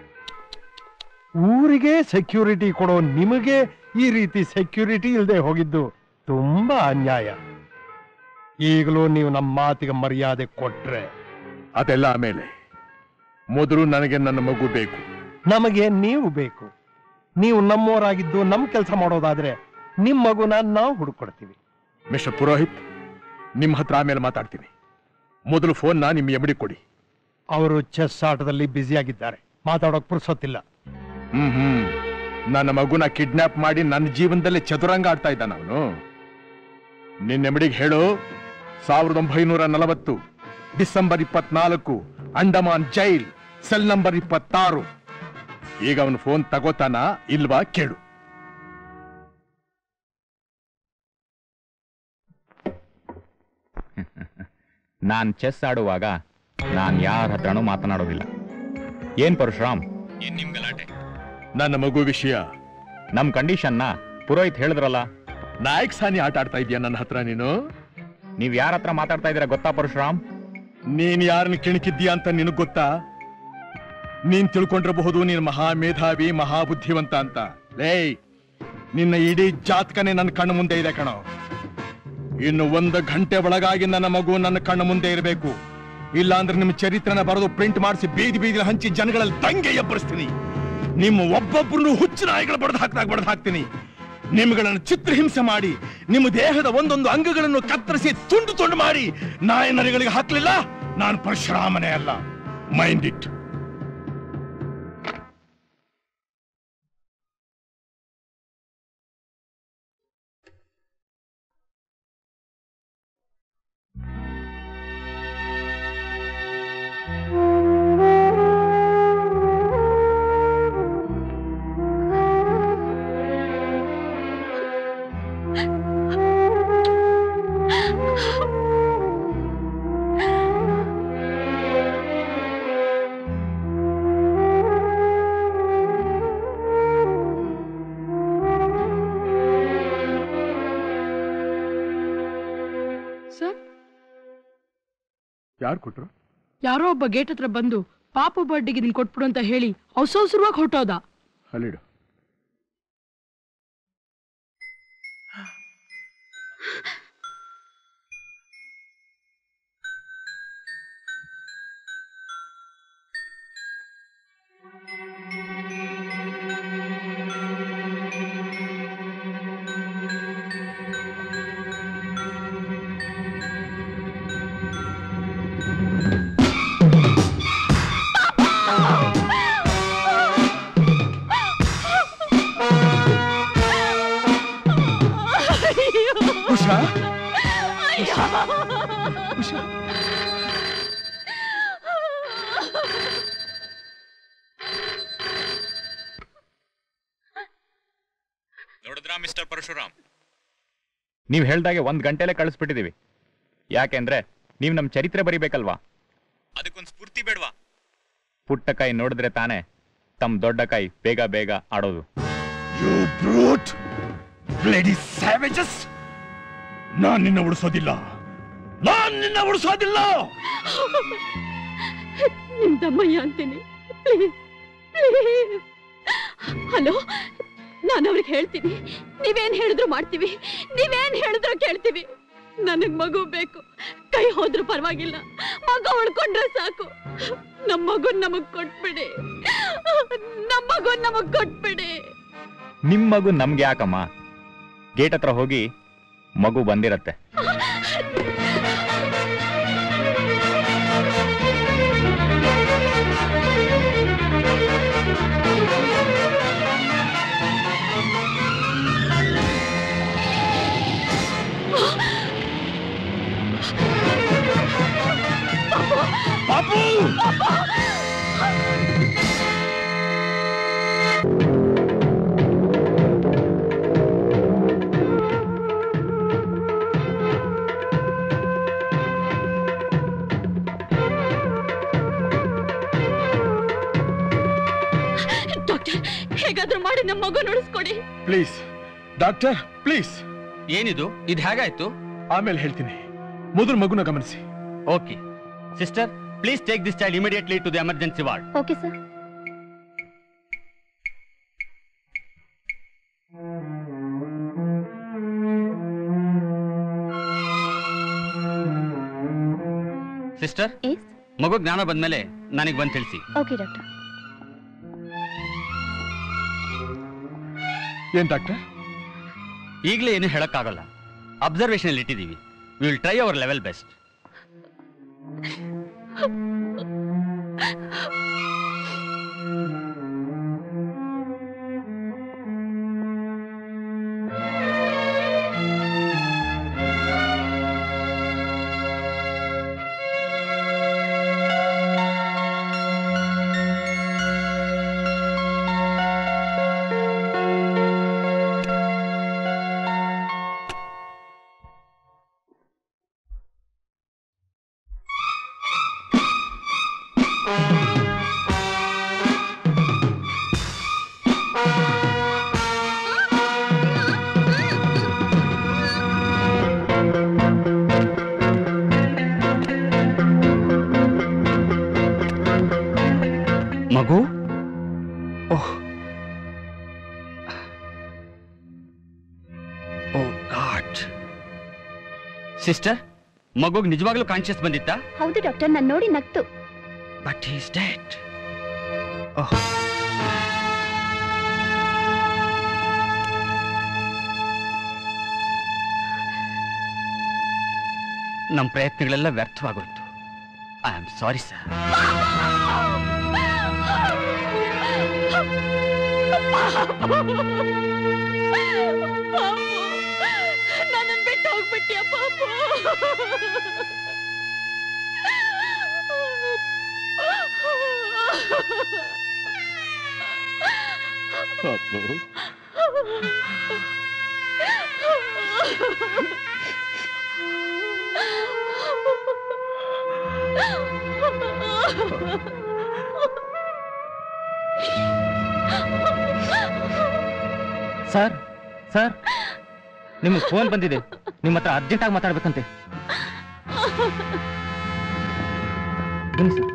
ಊರಿಗೆ ಸೆಕ್ಯೂರಿಟಿ ಕೊಡೋ ನಿಮಗೆ ಈ ರೀತಿ ಸೆಕ್ಯೂರಿಟಿ ಇಲ್ಲದೆ ಹೋಗಿದ್ದು ತುಂಬಾ ಅನ್ಯಾಯ. ಈಗಲೂ ನೀವು ನಮ್ಮ ಮಾತಿಗೆ ಮರ್ಯಾದೆ ಕೊಟ್ರೆ. ಅದೆಲ್ಲ ಆಮೇಲೆ, ಮೊದಲು ನನಗೆ ನನ್ನ ಮಗು ಬೇಕು. ನಮಗೆ ನೀವು ಬೇಕು. ನೀವು ನಮ್ಮವರಾಗಿದ್ದು ನಮ್ ಕೆಲಸ ಮಾಡೋದಾದ್ರೆ ನಿಮ್ ಮಗುನ ನಾವು ಹುಡುಕೊಡ್ತೀವಿ. ಮಿಸ್ಟರ್ ಪುರೋಹಿತ್, ನಿಮ್ ಹತ್ರ ಆಮೇಲೆ ಮಾತಾಡ್ತೀನಿ. ಮೊದಲು ಫೋನ್ನ ನಿಮ್ ಎಬಡಿ ಕೊಡಿ. ಅವರು ಚೆಸ್ ಆಟದಲ್ಲಿ ಬ್ಯುಸಿಯಾಗಿದ್ದಾರೆ, ಮಾತಾಡೋಕ್ ಪುರ್ಸೊತ್ತಿಲ್ಲ. ಹ್ಮ್ ಹ್ಮ್ ನನ್ನ ಮಗುನ ಕಿಡ್ನಾಪ್ ಮಾಡಿ ನನ್ನ ಜೀವನದಲ್ಲಿ ಚದುರಂಗ ಆಡ್ತಾ ಇದ್ದ ನಾನು. ನಿನ್ನ ಎಬಡಿಗೆ ಹೇಳು, ಸಾವಿರದ ಒಂಬೈನೂರ ನಲವತ್ತು ಡಿಸೆಂಬರ್ ಇಪ್ಪತ್ನಾಲ್ಕು, ಅಂಡಮಾನ್ ಜೈಲ್, ಸೆಲ್ ನಂಬರ್ ಇಪ್ಪತ್ತಾರು. ಈಗ ಅವನು ಫೋನ್ ತಗೋತಾನ ಇಲ್ವಾ ಕೇಳು. ನಾನ್ ಚೆಸ್ ಆಡುವಾಗ ನಾನ್ ಯಾರ ಹತ್ರನೂ ಮಾತನಾಡೋದಿಲ್ಲ. ಏನ್ ಪರಶುರಾಮ್, ಏನ್ ನಿಮ್ ಗಲಾಟೆ? ನನ್ನ ಮಗು ವಿಷಯ, ನಮ್ ಕಂಡೀಷನ್ನ ಪುರೋಹಿತ್ ಹೇಳಿದ್ರಲ್ಲ. ನಾಯಕ್ ಸಾನಿ ಆಟ ಆಡ್ತಾ ಇದೀಯ ನನ್ನ ಹತ್ರ ನೀನು? ನೀವ್ ಯಾರ ಹತ್ರ ಮಾತಾಡ್ತಾ ಇದೀರಾ ಗೊತ್ತಾ ಪರಶುರಾಮ್? ನೀನ್ ಯಾರನ್ನ ಕಿಣಕಿದ್ದೀಯ ಅಂತ ನಿನಗ್ ಗೊತ್ತಾ? ನೀನ್ ತಿಳ್ಕೊಂಡಿರಬಹುದು ನೀನ್ ಮಹಾ ಮೇಧಾವಿ, ಮಹಾಬುದ್ಧಿವಂತ ಅಂತ. ಲೇ, ನಿನ್ನ ಇಡೀ ಜಾತಕನೇ ನನ್ನ ಕಣ್ಣು ಮುಂದೆ ಇದೆ ಕಣೋ. ಇನ್ನು ಒಂದು ಗಂಟೆ ಒಳಗಾಗಿ ನನ್ನ ಮಗು ನನ್ನ ಕಣ್ಣು ಮುಂದೆ ಇರಬೇಕು. ಇಲ್ಲ ಅಂದ್ರೆ ನಿಮ್ಮ ಚರಿತ್ರನ ಬರೆದು ಪ್ರಿಂಟ್ ಮಾಡಿಸಿ ಬೀದಿ ಬೀದಿ ಹಂಚಿ ಜನಗಳಲ್ಲಿ ದಂಗೆ ಎಬ್ಬರಿಸ್ತೀನಿ. ನಿಮ್ಮ ಒಬ್ಬೊಬ್ಬರನ್ನು ಹುಚ್ಚು ನಾಯಿಗಳು ಬಡ್ದು ಹಾಕ್ದಾಗ ಬಡ್ದು ಹಾಕ್ತೀನಿ. ನಿಮ್ಗಳನ್ನು ಚಿತ್ರಹಿಂಸೆ ಮಾಡಿ ನಿಮ್ಮ ದೇಹದ ಒಂದೊಂದು ಅಂಗಗಳನ್ನು ಕತ್ತರಿಸಿ ತುಂಡು ತುಂಡು ಮಾಡಿ ನಾಯಿ ನರಿಗಳಿಗೆ ಹಾಕ್ಲಿಲ್ಲ, ನಾನು ಪರಶುರಾಮನೇ ಅಲ್ಲ. Mind it. ಯಾರು ಕೊಟ್ರು? ಯಾರೋ ಒಬ್ಬ ಗೇಟ್ ಹತ್ರ ಬಂದು ಪಾಪು ಬರ್ಡಿಗೆ ಇದನ್ನ ಕೊಟ್ಬಿಡು ಅಂತ ಹೇಳಿ ಅವಸರವಾಗಿ ಹೊಟ್ಟೋದ. ಅಲ್ಲಿಡು. ಉಷಾ ನೋಡಿದ್ರಾ ಮಿಸ್ಟರ್ ಪರಶುರಾಮ್, ನೀವ್ ಹೇಳ್ದಾಗೆ ಒಂದ್ ಗಂಟೆಲೆ ಕಳಿಸ್ಬಿಟ್ಟಿದೀವಿ. ಯಾಕೆಂದ್ರೆ ನೀವ್ ನಮ್ ಚರಿತ್ರೆ ಬರಿಬೇಕಲ್ವಾ, ಅದಕ್ಕೊಂದ್ ಸ್ಫೂರ್ತಿ ಬೇಡ್ವಾ? ಪುಟ್ಟ ಕೈ ನೋಡಿದ್ರೆ ತಾನೇ ತಮ್ಮ ದೊಡ್ಡ ಕೈ ಬೇಗ ಬೇಗ ಆಡೋದು. You brute! Bloody savages! ನಾನ್ ನಿನ್ನ ಉಳಿಸೋದಿಲ್ಲ, ನಾನ್ ನಿನ್ನ ಉಳಿಸೋದಿಲ್ಲ. ನಿಮ್ ತಮ್ಮಯ್ಯ ಅಂತೀನಿ, ಪ್ಲೀಸ್ ಪ್ಲೀಸ್. ಹಲೋ, ನಾನು ಅವ್ರಿಗೆ ಹೇಳ್ತೀನಿ, ನೀವೇನ್ ಹೇಳಿದ್ರು ಮಾಡ್ತೀವಿ, ನೀವೇನ್ ಹೇಳಿದ್ರು ಕೇಳ್ತೀವಿ. ನನಗ್ ಮಗು ಬೇಕು, ಕೈ ಹೋದ್ರು ಪರವಾಗಿಲ್ಲ, ಮಗು ಉಳ್ಕೊಂಡ್ರೆ ಸಾಕು. ನಮ್ ಮಗುನ್ ನಮಗ್ ಕೊಟ್ಬಿಡಿ, ನಮ್ ಮಗುನ್ ನಮಗ್ ಕೊಟ್ಬಿಡಿ. ನಿಮ್ ಮಗು ನಮ್ಗೆ ಯಾಕಮ್ಮ? ಗೇಟ್ ಹತ್ರ ಹೋಗಿ ಮಗು ಬಂದಿರತ್ತೆ. ಪಾಪು! ಡಾಕ್ಟರ್, ಹೇಗಾದ್ರೂ ಮಾಡಿ ನಮ್ಮ ಮಗು ನುಡಿಸ್ಕೊಡಿ ಪ್ಲೀಸ್. Doctor please. ಏನಿದು? ಇದು ಹೇಗಾಯ್ತು? ಆಮೇಲೆ ಹೇಳ್ತೀನಿ, ಮೊದಲು ಮಗುನ ಗಮನಿಸಿ. Okay sister, please take this child immediately to the emergency ward. Okay sir. Sister, ಮಗು ಜ್ಞಾನ ಬಂದ್ಮೇಲೆ ನನಗೆ ಬಂದು ತಿಳಿಸಿ. Okay doctor. ಏನ್ ಡಾಕ್ಟರ್? ಈಗಲೇ ಏನು ಹೇಳಕ್ಕಾಗಲ್ಲ, ಅಬ್ಸರ್ವೇಷನ್ ಅಲ್ಲಿ ಇಟ್ಟಿದ್ದೀವಿ. We will try our level best. ಮಗು, ಓಹ್ ಓ ಗಾಡ್. ಸಿಸ್ಟರ್, ಮಗುಗೆ ನಿಜವಾಗ್ಲೂ ಕಾನ್ಶಿಯಸ್ ಬಂದಿತ್ತಾ? ಹೌದು ಡಾಕ್ಟರ್, ನಾನು ನೋಡಿ ನಗ್ತು. But he is dead. ಓಹ್, ನಮ್ಮ ಪ್ರಯತ್ನಗಳೆಲ್ಲ ವ್ಯರ್ಥವಾಗೋಯ್ತು. I am sorry sir. ನನ್ನ ಬಿಟ್ಟು ಹೋಗ್ಬಿಟ್ಟಿಯ ಪಾಪು. ಪಾಪು, ಸರ್ ಸರ್, ನಿಮ್ಗೆ ಫೋನ್ ಬಂದಿದೆ, ನಿಮ್ಮ ಹತ್ರ ಅರ್ಜೆಂಟ್ ಆಗಿ ಮಾತಾಡ್ಬೇಕಂತೆ. ಬನ್ನಿ ಸರ್.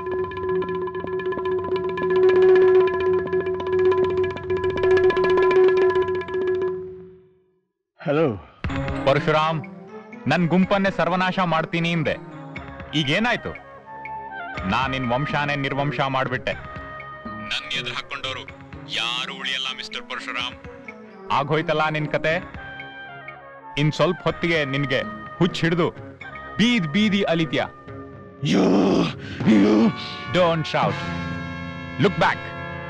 ಹಲೋ ಪರಶುರಾಮ್, ನನ್ ಗುಂಪನ್ನೇ ಸರ್ವನಾಶ ಮಾಡ್ತೀನಿ ಹಿಂದೆ ಈಗೇನಾಯ್ತು? ನಾನ್ ನಿನ್ ವಂಶಾನೇ ನಿರ್ವಂಶ ಮಾಡ್ಬಿಟ್ಟೆ. ನನ್ ಎದುರು ಹಾಕೊಂಡವ್ರು ಯಾರು ಉಳಿಯಲ್ಲ ಮಿಸ್ಟರ್ ಪರಶುರಾಮ್. ಆಗೋಯ್ತಲ್ಲ ನಿನ್ ಕತೆ. ಇನ್ ಸ್ವಲ್ಪ ಹೊತ್ತಿಗೆ ನಿನ್ಗೆ ಹುಚ್ಚ ಹಿಡಿದು ಬೀದ್ ಬೀದಿ ಅಲಿತ್ಯ. Don't shout, look back.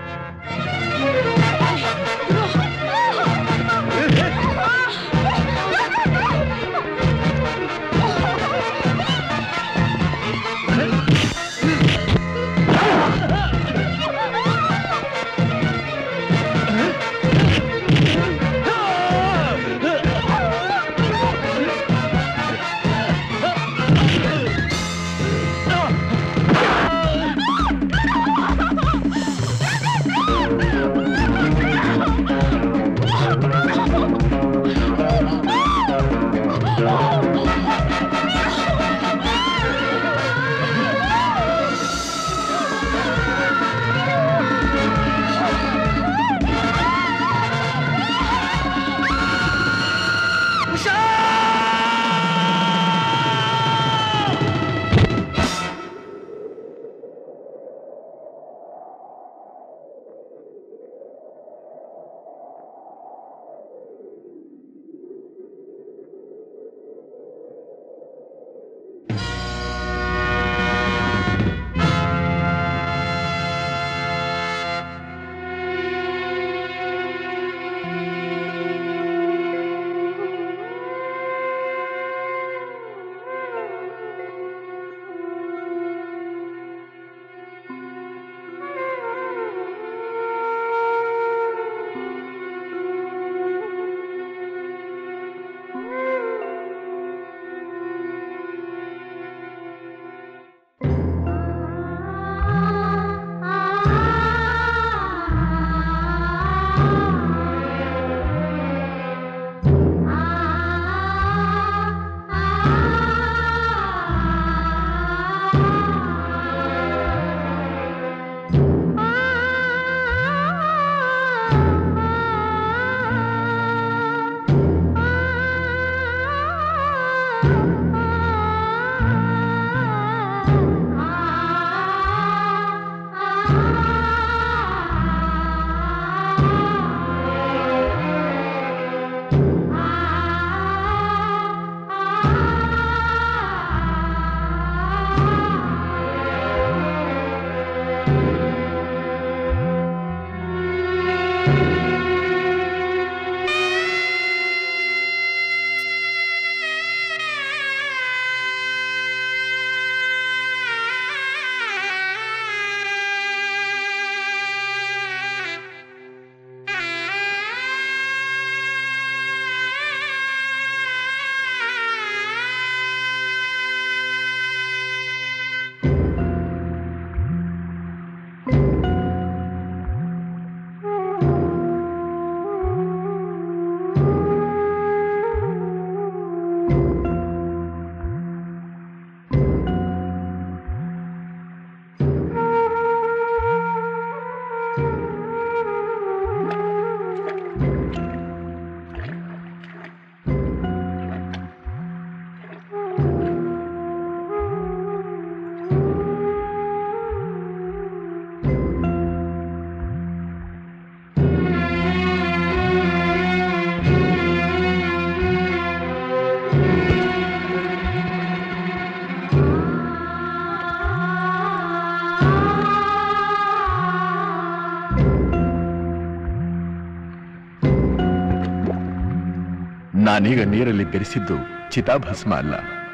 ನಾನೀಗ ನೀರಲ್ಲಿ ಬೆರೆಸಿದ್ದು ಚಿತಾಭಸ್ಮ ಅಲ್ಲ,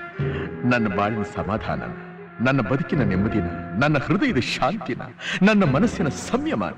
ನನ್ನ ಬಾಳಿನ ಸಮಾಧಾನ, ನನ್ನ ಬದುಕಿನ ನೆಮ್ಮದಿನ, ನನ್ನ ಹೃದಯದ ಶಾಂತಿನ, ನನ್ನ ಮನಸ್ಸಿನ ಸಂಯಮನ.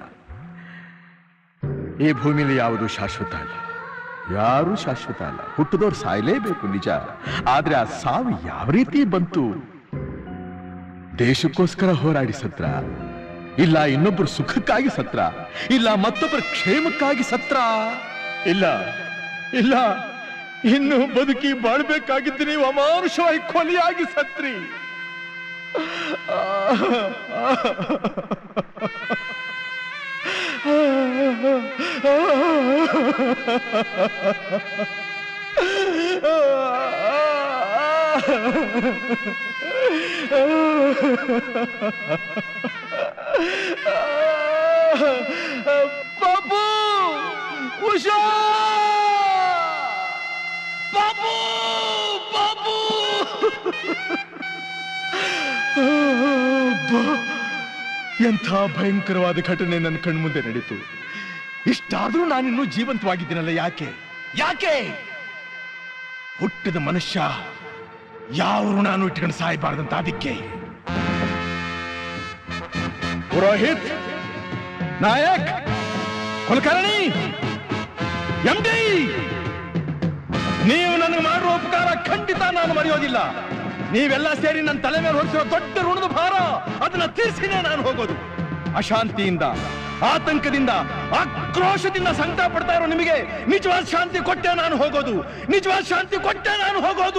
ಈ ಭೂಮಿಯಲ್ಲಿ ಯಾವುದು ಶಾಶ್ವತ ಅಲ್ಲ, ಯಾರೂ ಶಾಶ್ವತ ಅಲ್ಲ. ಹುಟ್ಟಿದವ್ರು ಸಾಯಲೇಬೇಕು ನಿಜ, ಆದ್ರೆ ಆ ಸಾವು ಯಾವ ರೀತಿ ಬಂತು? ದೇಶಕ್ಕೋಸ್ಕರ ಹೋರಾಡಿ ಸತ್ರ, ಇಲ್ಲ ಇನ್ನೊಬ್ಬರು ಸುಖಕ್ಕಾಗಿ ಸತ್ರ, ಇಲ್ಲ ಮತ್ತೊಬ್ಬರ ಕ್ಷೇಮಕ್ಕಾಗಿ ಸತ್ರ, ಇಲ್ಲ ಇಲ್ಲ ಇನ್ನು ಬದುಕಿ ಬಾಳ್ಬೇಕಾಗಿದ್ದು ನೀವು ಅಮಾನುಷವಾಗಿ ಕೊಲೆಯಾಗಿ ಸತ್ರಿ. ಆ ಬಾಬು ಉಷಾ ಬಾಬು ಬಾಬು ಎಂಥ ಭಯಂಕರವಾದ ಘಟನೆ ನನ್ನ ಕಣ್ಮುಂದೆ ನಡೀತು. ಇಷ್ಟಾದ್ರೂ ನಾನಿನ್ನೂ ಜೀವಂತವಾಗಿದ್ದೀನಲ್ಲ, ಯಾಕೆ ಯಾಕೆ ಹುಟ್ಟಿದ ಮನುಷ್ಯ ಯಾವ ಋಣಾನು ಇಟ್ಕೊಂಡು ಸಾಯಬಾರ್ದಂತ. ಅದಕ್ಕೆ ಪುರೋಹಿತ್, ನಾಯಕ್, ಕುಲಕರ್ಣಿ, ಎಂ ಡಿ, ನೀವು ನನಗೆ ಮಾಡುವ ಉಪಕಾರ ಖಂಡಿತ ನಾನು ಮರೆಯೋದಿಲ್ಲ. ನೀವೆಲ್ಲ ಸೇರಿ ನನ್ನ ತಲೆ ಮೇಲೆ ಹೊರಿಸಿರೋ ದೊಡ್ಡ ಋಣದ ಭಾರ ಅದನ್ನ ತೀರಿಸಿನೇ ನಾನು ಹೋಗೋದು. ಅಶಾಂತಿಯಿಂದ, ಆತಂಕದಿಂದ, ಆಕ್ರೋಶದಿಂದ ಸಂಕಟ ಪಡ್ತಾ ಇರೋ ನಿಮಗೆ ನಿಜವಾದ ಶಾಂತಿ ಕೊಟ್ಟೆ ನಾನು ಹೋಗೋದು. ನಿಜವಾದ ಶಾಂತಿ ಕೊಟ್ಟೆ ನಾನು ಹೋಗೋದು.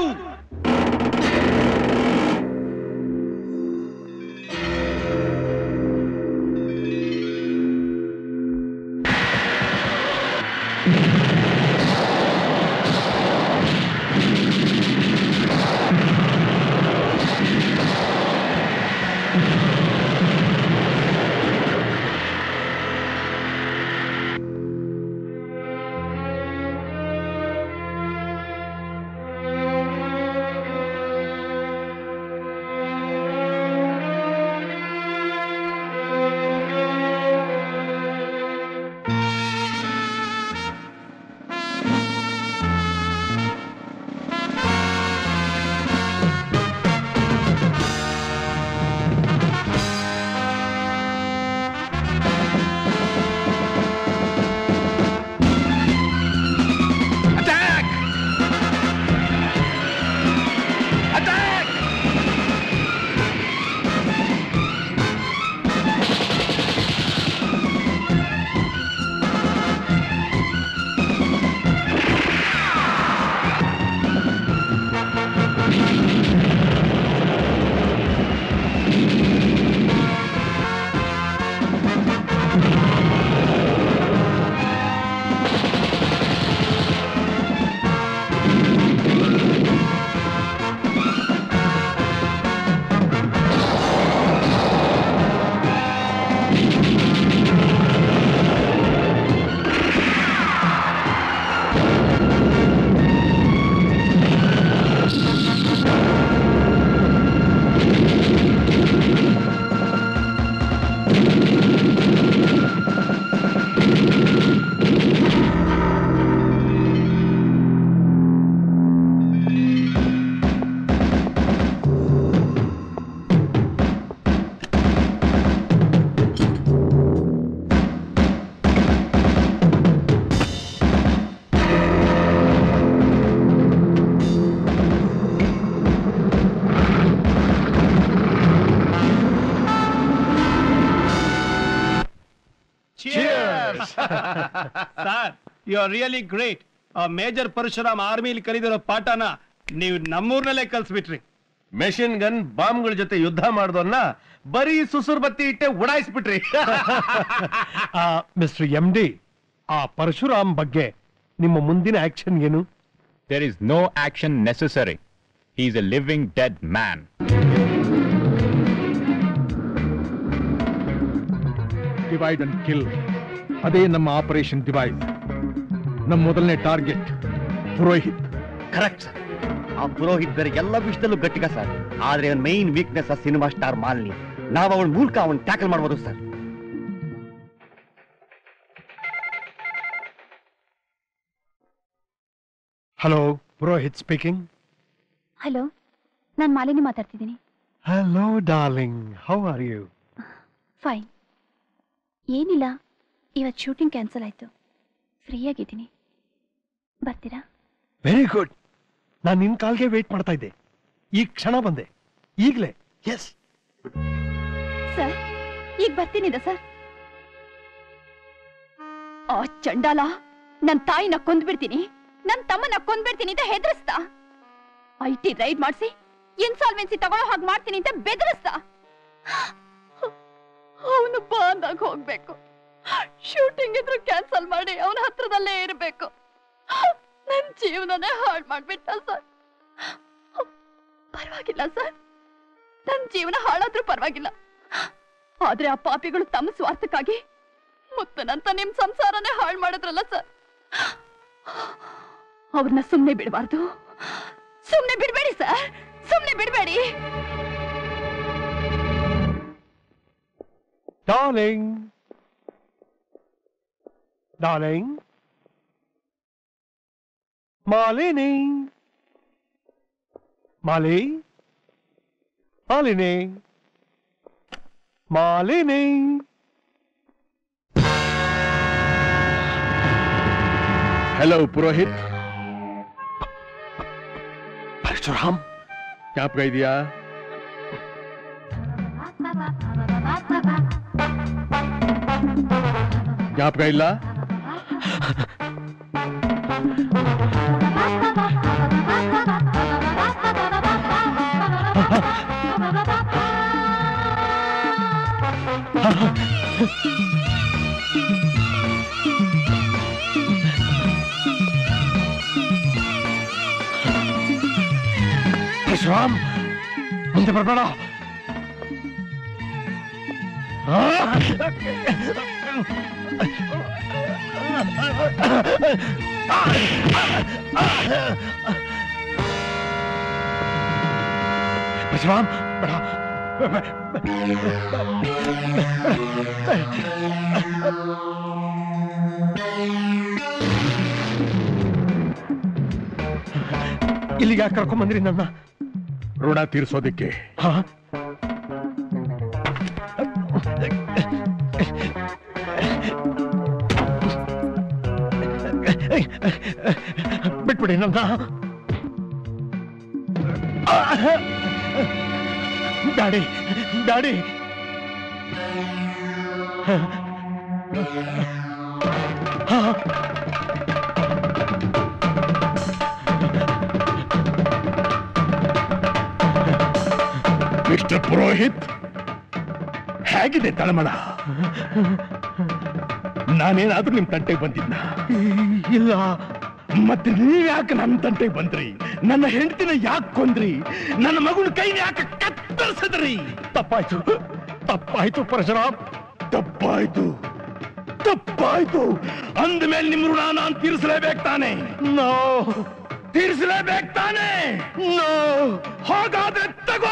Sir, you are really great. Major Parashuram ಆರ್ಮಿಲಿ ಕಲಿದಿರೋ ಪಾಠನ ನೀವು ನಮ್ಮೂರ್ನಲ್ಲೇ ಕಲ್ಸ್ಬಿಟ್ರಿ. ಮೆಷಿನ್ ಗನ್ ಬಾಂಬ್ಗಳ ಜೊತೆ ಯುದ್ಧ ಮಾಡೋದನ್ನ ಬರೀ ಸುಸುರ್ ಬತ್ತಿ ಇಟ್ಟೆ ಉಡಾಯಿಸ್ಬಿಟ್ರಿ. ಮಿಸ್ಟರ್ ಎಂ ಡಿ, ಆ ಪರಶುರಾಮ್ ಬಗ್ಗೆ ನಿಮ್ಮ ಮುಂದಿನ ಆಕ್ಷನ್ ಏನು? There is no action necessary. He is a living dead man. Divide and kill, ಅದೇ ನಮ್ಮ ಆಪರೇಷನ್ ಡಿವೈಡ್. ನಮ್ಮ ಮೊದಲನೇ ಟಾರ್ಗೆಟ್ ಪುರೋಹಿತ್. Correct sir. ಆ ಪುರೋಹಿತ್ ಬೇರೆ ಎಲ್ಲ ವಿಷಯದಲ್ಲೂ ಗಟ್ಟಿಗ ಸರ್. ಆದ್ರೆ ಅವನ main weakness cinema star Malini. ನಾವು ಅವಳ ಮೂಲಕ ಅವನ್ ಟ್ಯಾಕಲ್ ಮಾಡಬಹುದು sir. Hello, Purohit speaking. Hello, ನಾನು ಮಾಲಿನಿ ಮಾತಾಡ್ತಿದ್ದೀನಿ. Hello darling, how are you? Fine. ಏನಿಲ್ಲ, ಇವತ್ತು ಶೂಟಿಂಗ್ ಕ್ಯಾನ್ಸಲ್ ಆಯ್ತು. ಫ್ರೀ ಆಗಿದ್ದೀನಿ, ಬರ್ತೀರಾ? Very good. ನಾನು ನಿನ್ ಕಾಲ್ಗೆ ವೇಟ್ ಮಾಡ್ತಾ ಇದ್ದೆ. ಈ ಕ್ಷಣ ಬಂದೆ, ಈಗಲೇ. ಎಸ್ ಸರ್, ಈಗ ಬರ್ತೀನಿದ ಸರ್. ಆ ಚಂಡಾಲ ನನ್ನ ತಾಯಿನ ಕೊಂದ್ಬಿಡ್ತೀನಿ, ನನ್ನ ತಮ್ಮನ ಕೊಂದ್ಬಿಡ್ತೀನಿ ಅಂತ ಹೆದರಿಸ್ತಾ. ಐ ಟಿ ರೈಡ್ ಮಾಡಿಸಿ ಇನ್ಸಾಲ್ವೆನ್ಸಿ ತಗೊಳ್ಳೋ ಹಾಗೆ ಮಾಡ್ತೀನಿ ಅಂತ ಬೆದರಿಸ್ತಾ. ಅವನು ಬಾಂದಾಗ ಹೋಗ್ಬೇಕು, ಶೂಟಿಂಗ್ ಇದ್ರು ಕ್ಯಾನ್ಸಲ್ ಮಾಡಿ ಅವನ ಹತ್ರದಲ್ಲೇ ಇರಬೇಕು. ನನ್ ಜೀವನನೇ ಹಾಳು ಮಾಡ್ಬಿಟ್ಟ ಸರ್. ಪರವಾಗಿಲ್ಲ ಸರ್, ನನ್ ಜೀವನ ಹಾಳಾದ್ರೂ ಪರವಾಗಿಲ್ಲ. ಆದ್ರೆ ಆ ಪಾಪಿಗಳು ತಮ್ಮ ಸ್ವಾರ್ಥಕ್ಕಾಗಿ ಮುತ್ತನಂತ ನಿಮ್ ಸಂಸಾರನೇ ಹಾಳು ಮಾಡಿದ್ರಲ್ಲ ಸರ್. ಅವ್ರನ್ನ ಸುಮ್ನೆ ಬಿಡಬಾರ್ದು. ಸುಮ್ನೆ ಬಿಡ್ಬೇಡಿ ಸರ್, ಸುಮ್ನೆ ಬಿಡ್ಬೇಡಿ. Darling. Darling. Malini. Mali. Malini. Malini. Hello Purohit. Parashuram ಜ್ಞಾಪಕ ಇದೆಯಾ? ಜ್ಞಾಪಕ ಇಲ್ಲ? परशुराम ಮುಂದೆ ಬರಬೇಡ. परशुराम बड़ा ಇಲ್ಲಿಗೆ ಯಾಕೆ ಕರ್ಕೊಂಡ್ ಬಂದ್ರಿ ನನ್ನ? ಋಣ ತೀರಿಸೋದಿಕ್ಕೆ. ಹಾ, ಬಿಟ್ಬಿಡಿ ನನ್ನ. ಡ್ಯಾಡಿ ಡ್ಯಾಡಿ ಮಿಸ್ಟರ್ ಪುರೋಹಿತ್, ಹೇಗಿದೆ ತಳಮಳ? ನಾನೇನಾದ್ರೂ ನಿಮ್ ತಂಟೆಗೆ ಬಂದಿದ್ನ? ಇಲ್ಲ. ಮತ್ತೆ ನೀವ್ ಯಾಕೆ ನನ್ನ ತಂಟೆಗೆ ಬಂದ್ರಿ? ನನ್ನ ಹೆಂಡತಿನ ಯಾಕೆ ಕೊಂದ್ರಿ? ನನ್ನ ಮಗುನ ಕೈನ ಯಾಕೆ ಕತ್ತರಿಸಿದ್ರಿ? ತಪ್ಪಾಯ್ತು, ತಪ್ಪಾಯ್ತು ಪರಶುರಾಮ್, ತಪ್ಪಾಯ್ತು, ತಪ್ಪಾಯ್ತು. ಅಂದ್ಮೇಲೆ ನಿಮ್ ಋಣ ನಾನು ತೀರಿಸಲೇಬೇಕು ತಾನೆ? ನೋ, ತೀರಿಸಲೇಬೇಕು ತಾನೆ? ನೋ. ಹಾಗಾದ್ರೆ ತಗೋ.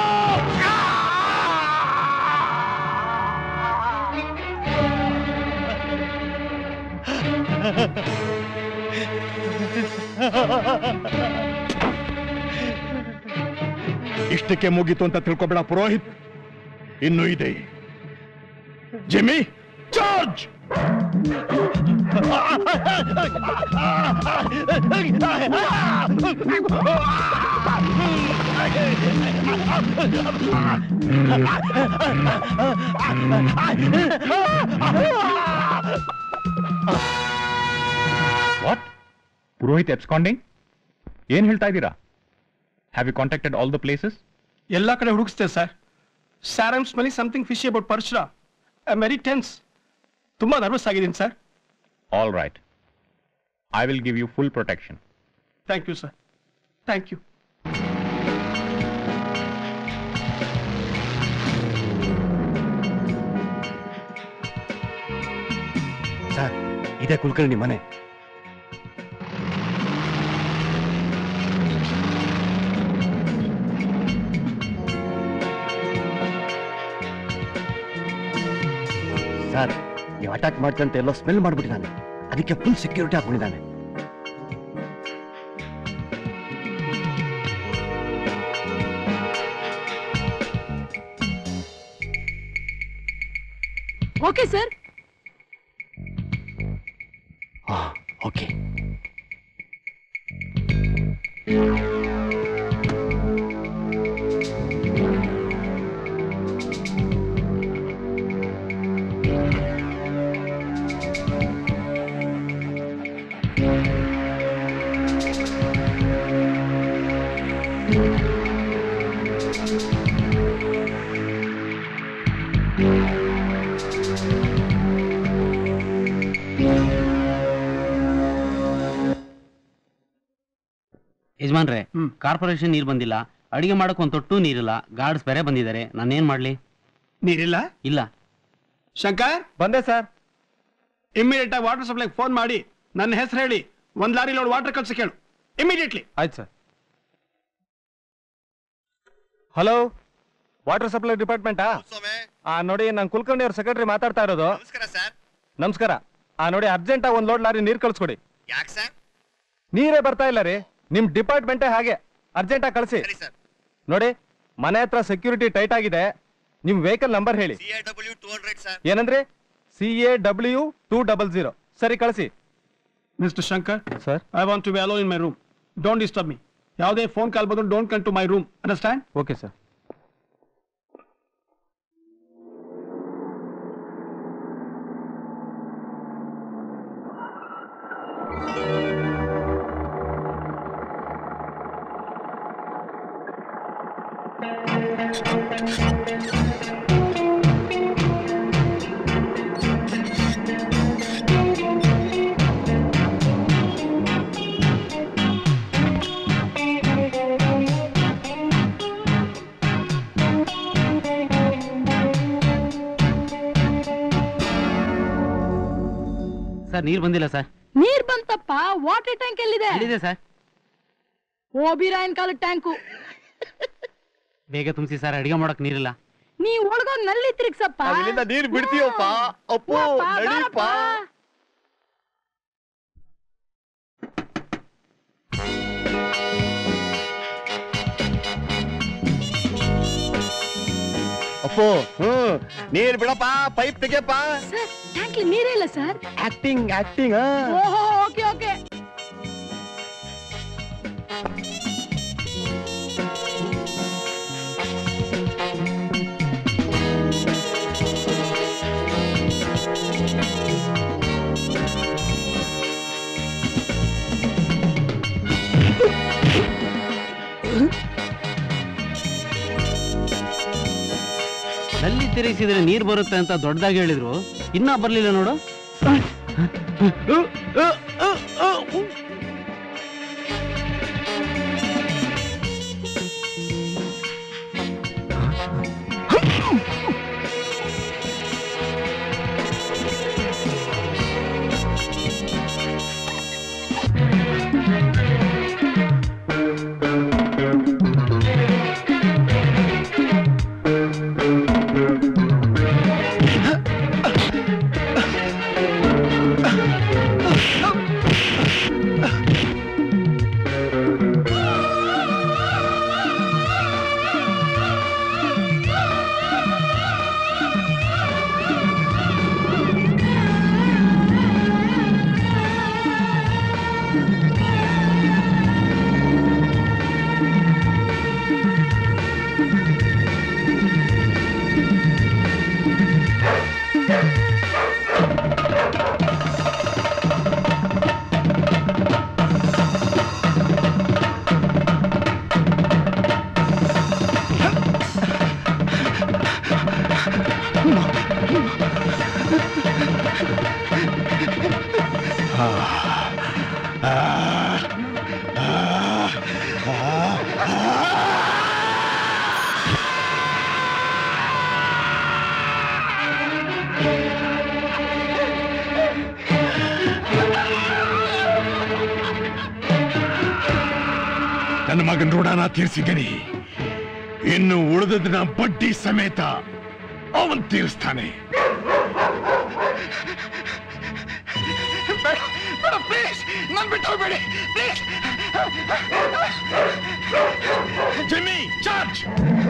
ಇಷ್ಟಕ್ಕೆ ಮುಗೀತು ಅಂತ ತಿಳ್ಕೊಬೇಡ ಪುರೋಹಿತ್, ಇನ್ನೂ ಇದೆ. Jimmy, charge! What? Purohit absconding? ಏನ್ ಹೇಳ್ತಾ ಇದ್ದೀರಾ? Have you contacted all the places? ಎಲ್ಲಾ ಕಡೆ ಹುಡುಕಿಸ್ತೇವೆ sir. Sir, I am smelling something fishy about Parashuram. I am very tense. ತುಂಬಾ ನರ್ವಸ್ ಆಗಿದ್ದೀನಿ sir. All right, I will give you full protection. Thank you sir, thank you. Sir, ಇದೇ ಕುಲಕರ್ಣಿ ಮನೆ. Sir, ನೀವು attack ಮಾಡ್ತಂತ ಎಲ್ಲೋ smell ಮಾಡ್ಬಿಟ್ಟಿದ್ದಾನೆ, ಅದಕ್ಕೆ full security ಹಾಕೊಂಡಿದ್ದಾನೆ. Okay sir. Okay. Corporation ನೀರು ಬಂದಿಲ್ಲ, ಅಡಿಗೆ ಮಾಡಕ್ ಒಂದು ತೊಟ್ಟು ನೀರಿಲ್ಲ, ಗಾರ್ಡ್ಸ್ ಬೇರೆ ಬಂದಿದ್ದಾರೆ, ನಾನೇನ್ ಮಾಡ್ಲಿ? ನೀರಿಲ್ಲ? ಇಲ್ಲ. ಶಂಕರ್ ಬಂದೆ ಸರ್. ಇಮಿಡಿಯೇಟ್ ಆಗಿ ವಾಟರ್ ಸಪ್ಲೈಗೆ ಫೋನ್ ಮಾಡಿ ನನ್ನ ಹೆಸರು ಹೇಳಿ ಒಂದ್ ಲಾರಿ ಲೋಡ್ ವಾಟರ್ ಕಳ್ಸಿ ಕೇಳು ಇಮಿಡಿಯೇಟ್ಲಿ. ಆಯ್ತು ಸರ್. ಹಲೋ, ವಾಟರ್ ಸಪ್ಲೈ ಡಿಪಾರ್ಟ್ಮೆಂಟಾ? ಆ ನೋಡಿ, ನಾನು ಕುಲಕರ್ಣಿ ಅವ್ರ ಸೆಕ್ರೆಟರಿ ಮಾತಾಡ್ತಾ ಇರೋದು. ನಮಸ್ಕಾರ. ಆ ನೋಡಿ, ಅರ್ಜೆಂಟ್ ಆಗಿ ಒಂದ್ ಲೋಡ್ ಲಾರಿ ನೀರ್ ಕಳ್ಸ್ಕೊಡಿ. ಯಾಕೆ ಸರ್? ನೀರೇ ಬರ್ತಾ ಇಲ್ಲ ರೀ. ನಿಮ್ ಡಿಪಾರ್ಟ್ಮೆಂಟೇ ಹಾಗೆ, ಅರ್ಜೆಂಟ್ ಆಗಿ ಕಳಿಸಿ. ನೋಡಿ, ಮನೆ ಹತ್ರ ಸೆಕ್ಯೂರಿಟಿ ಟೈಟ್ ಆಗಿದೆ. ನಿಮ್ ವೆಹಿಕಲ್ ನಂಬರ್ ಹೇಳಿ. ಏನಂದ್ರೆ C A W two double zero. ಸರಿ, ಕಳಿಸಿ. Mister Shankar sir, I want to be alone in my room. Don't disturb me. ಯಾವುದೇ ಫೋನ್ ಕಾಲ್ ಬಂದ್ರು don't come to my room. Understand? Okay sir. Sir, ನೀರು ಬಂದಿಲ್ಲ sir. ನೀರ್ ಬಂತಪ್ಪ. Water tank ಎಲ್ಲಿದೆ? ಎಲ್ಲಿದೆ ಸರ್? ಓಬಿರಾಯನ್ ಕಾಲದ ಟ್ಯಾಂಕು. ಬೇಗ ತುಂಬಿಸಿ ಸರ್, ಅಡಿಗೆ ಮಾಡಕ್ ನೀರಿಲ್ಲ. ನೀವ್ ಒಳಗೋಗ್ ನಲ್ಲಿ ತಿರ್ಗ್ಸಪ್ಪ. ನೀರು ಬಿಡ್ತೀವಪ್ಪ. ಅಪ್ಪು ನಡೀಪ. ಅಪ್ಪು, ಹ್ಮ್ ನೀರ್ ಬಿಡಪ್ಪ, ಪೈಪ್ ತೆಗೆಯಪ್ಪ. ಸರ್, ಟ್ಯಾಂಕ್ ನೀರೇ ಇಲ್ಲ ಸರ್. Acting acting. ಓಹೋ, ಓಕೆ ಓಕೆ. ನಲ್ಲಿ ತಿರುಗಿಸಿದ್ರೆ ನೀರ್ ಬರುತ್ತೆ ಅಂತ ದೊಡ್ಡದಾಗಿ ಹೇಳಿದ್ರು, ಇನ್ನ ಬರ್ಲಿಲ್ಲ ನೋಡು. ನನ್ನ ಮಗನ ಋಣನ ತೀರಿಸಿದ್ದೀನಿ. ಇನ್ನು ಉಳಿದದನ್ನ ಬಡ್ಡಿ ಸಮೇತ ಅವನ್ ತೀರಿಸ್ತಾನೆ. ಪ್ಲೀಸ್, ನನ್ ಬಿಟ್ಟು ಹೋಗ್ಬೇಡಿ please. Jimmy, charge.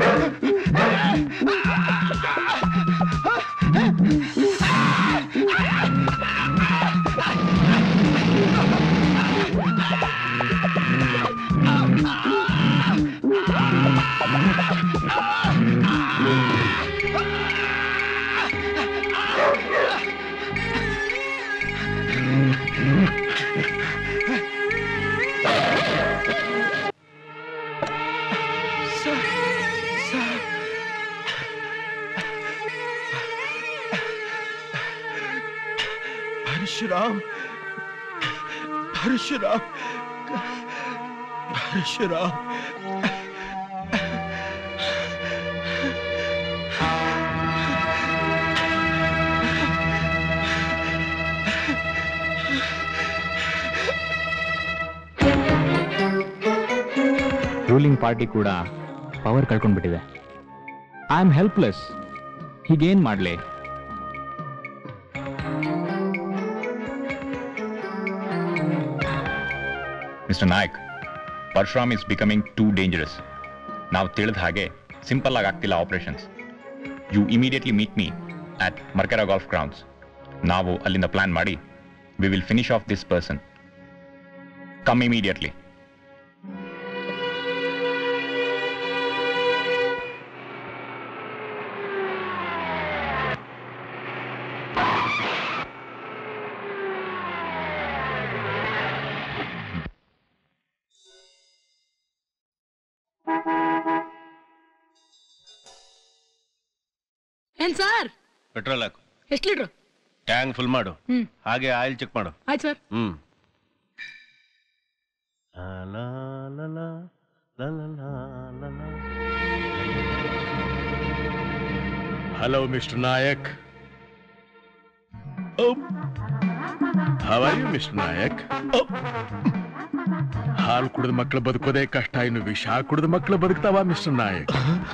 Parashuram, Parashuram, Parashuram. Ruling party ಕೂಡ ಪವರ್ ಕಳ್ಕೊಂಡ್ಬಿಟ್ಟಿದೆ. I am helpless. ಹೀಗೇನ್ ಮಾಡ್ಲಿ? Mister Nayak, Parashuram is becoming too dangerous. ನಾವು ತಿಳಿದ ಹಾಗೆ ಸಿಂಪಲ್ ಆಗಿ ಆಗ್ತಿಲ್ಲ operations. You immediately meet me at Mercara golf grounds. ನಾವು ಅಲ್ಲಿಂದ ಪ್ಲಾನ್ ಮಾಡಿ we will finish off this person. Come immediately. ಏನ್ ಸರ್? ಪೆಟ್ರೋಲ್ ಹಾಕು. ಎಷ್ಟು ಲೀಟ್ರು? ಟ್ಯಾಂಕ್ ಫುಲ್ ಮಾಡು. ಹ್ಮ್. ಹಾಗೆ ಆಯಿಲ್ ಚೆಕ್ ಮಾಡು. ಆಯ್ತು sir. Hmm. Hello mister Nayak. How are you mister Nayak? ಹಾಲು ಕುಡಿದ ಮಕ್ಕಳು ಬದುಕೋದೇ ಕಷ್ಟ, ಇನ್ನು ವಿಷ ಕುಡಿದ ಮಕ್ಕಳು ಬದುಕ್ತಾವ mister Nayak?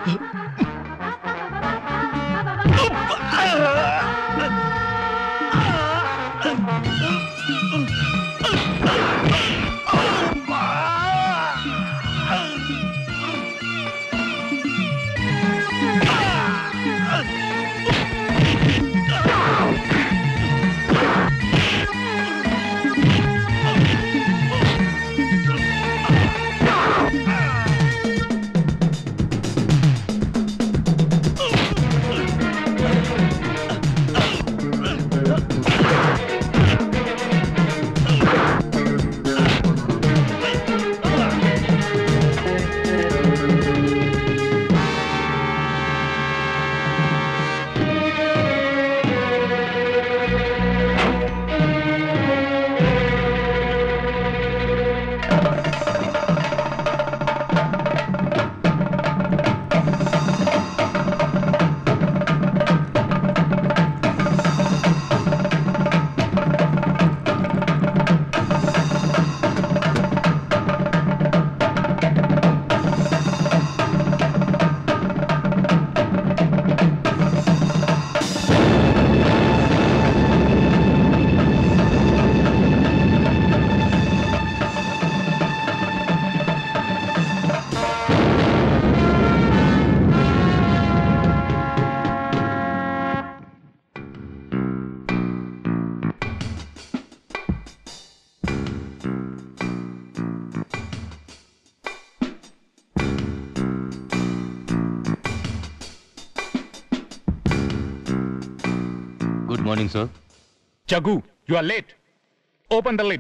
Good morning, sir. Chagu, you are late. Open the lid.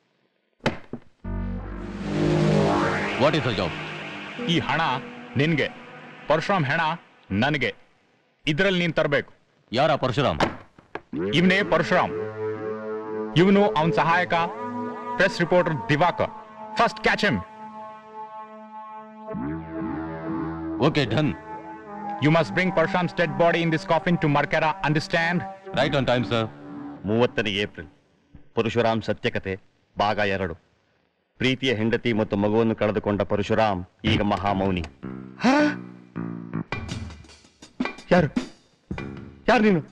What is the job? ಈ ಹಣ ನಿನ್ಗೆ, ಪರಶುರಾಮ್ ಹಣ ನನಗೆ. ಇದ್ರಲ್ಲಿ ನೀನ್ ತರಬೇಕು. ಯಾರ ಪರಶುರಾಮ್? ಇವನೇ ಪರಶುರಾಮ್. ಇವನು ಅವನ ಸಹಾಯಕ press reporter Diwakar. First catch him. Okay, done. You must bring Parshuram's dead body in this coffin to Markera, understand? Right on time, sir. ಮೂವತ್ತನೇ ಏಪ್ರಿಲ್ ಪರಶುರಾಮ್ ಸತ್ಯಕತೆ ಭಾಗ ಎರಡು. ಪ್ರೀತಿಯ ಹೆಂಡತಿ ಮತ್ತು ಮಗುವನ್ನು ಕಳೆದುಕೊಂಡ ಪರಶುರಾಮ್ ಈಗ ಮಹಾಮೌನಿ. ಯಾರು ಯಾರು ನೀನು?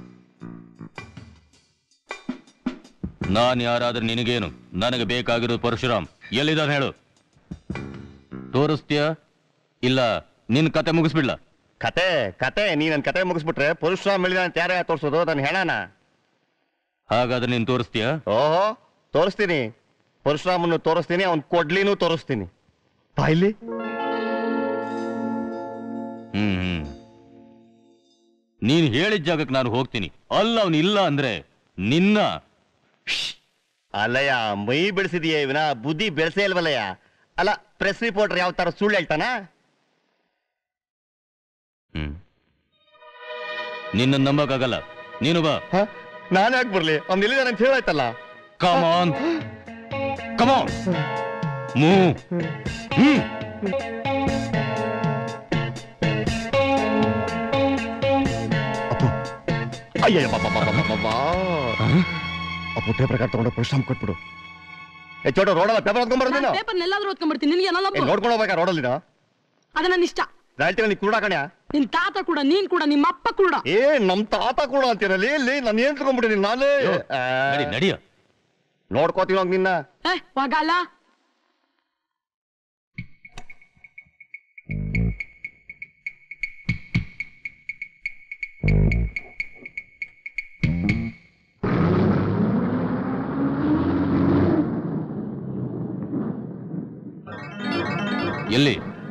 ನಾನ್ ಯಾರಾದ್ರೂ ನಿನಗೇನು? ನನಗೆ ಬೇಕಾಗಿರೋದು ಪರಶುರಾಮ್. ಎಲ್ಲಿದ್ದಾನೆ ಹೇಳು. ತೋರಿಸ್ತೀಯ ಇಲ್ಲ ನಿನ್ ಕತೆ ಮುಗಿಸ್ಬಿಡ್ಲ? ಕತೆ ಕತೆ ನೀ ನನ್ ಕತೆ ಮುಗಿಸ್ಬಿಟ್ರೆ ಪರಶುರಾಮ್ ಹೇಳಿದ ಅಂತ ಯಾರೇ ತೋರಿಸೋದು? ನನ್ನ ಹೆಣನ? ಹಾಗಾದ್ರೆ ನೀನ್ ತೋರಿಸ್ತೀಯ? ಓಹೋ, ತೋರಿಸ್ತೀನಿ. ಪರಶುರಾಮನ್ನು ತೋರಿಸ್ತೀನಿ, ಅವನ್ ಕೊಡ್ಲಿನೂ ತೋರಿಸ್ತೀನಿ. ಬಾಯ್ಲಿ. ಹ್ಮ್ ಹ್ಮ್ ನೀನ್ ಹೇಳಿದ ಜಾಗಕ್ಕೆ ನಾನು ಹೋಗ್ತೀನಿ. ಅಲ್ಲ ಅವನು ಇಲ್ಲ ಅಂದ್ರೆ ನಿನ್ನ. ಅಲ್ಲಯ್ಯ, ಮೈ ಬೆಳೆಸಿದೀಯ ಇವನ, ಬುದ್ಧಿ ಬೆಳೆಸೇ ಇಲ್ವಲ್ಲಯ್ಯ. ಅಲ್ಲ, ಪ್ರೆಸ್ ರಿಪೋರ್ಟರ್ ಯಾವ ತರ ಸುಳ್ಳು ಹೇಳ್ತಾನ? ಹ್ಮ್ ನಿನ್ನ ನಂಬಕ್ಕಾಗಲ್ಲ. ನೀನು ಬಾ. ನಾನು ಯಾಕೆ ಬರ್ಲಿ? ಅವ್ನು ಎಲ್ಲಿದ್ದಾನೆ ಅಂತ ಹೇಳಾಯ್ತಲ್ಲ. Come on. Come on. Move. ಹ್ಮ್ ಅಯ್ಯಯ್ಯ ಬಾಬಾ ಬಾಬಾ ಬಾಬಾ. ಅಪ್ಪು ಟೇಪ್ ಪ್ರಕಾರ ತಗೊಂಡು ಪರಶುರಾಮ್ ಕೊಟ್ಬಿಡು. ಏ ಚೋಟ ರೋಡಲ್ಲ ಪೇಪರ್ ಓದ್ಕೊಂಡ್ಬರೋದು ನೀನು ಪೇಪರ್ ಎಲ್ಲಾದ್ರೂ ಓದ್ಕೊಂಡ್ಬಿಡ್ತೀನಿ ನಿನ್ಗೆ ಏನಲ್ಲ ಏ, ನೋಡ್ಕೊಂಡು ಹೋಗ್ಬೇಕಾ ರೋಡಲ್ಲಿ ನೀನು ಅದು ನನ್ನ ಇಷ್ಟ ಹೇಳ್ತೀನಿ ನೀ ಕೂಡ ಕಣ್ಯಾ ನಿನ್ ತಾತ ಕೂಡ ನೀನ್ ಕೂಡ ನಿಮ್ಮ ಅಪ್ಪ ಕೂಡ ಏ ನಮ್ ತಾತ ಕೂಡ ಅಂತೀರಲ್ಲಿ ಇಲ್ಲಿ ನಾನು ಏನ್ ತಗೊಂಡ್ಬಿಟ್ಟಿನಿ ನಾನೇ ನಡಿಯ ನೋಡ್ಕೋತೀವಿ ಹೋಗ್ ನಿನ್ನ ಏ ಹೋಗಲ್ಲ ಎಲ್ಲಿ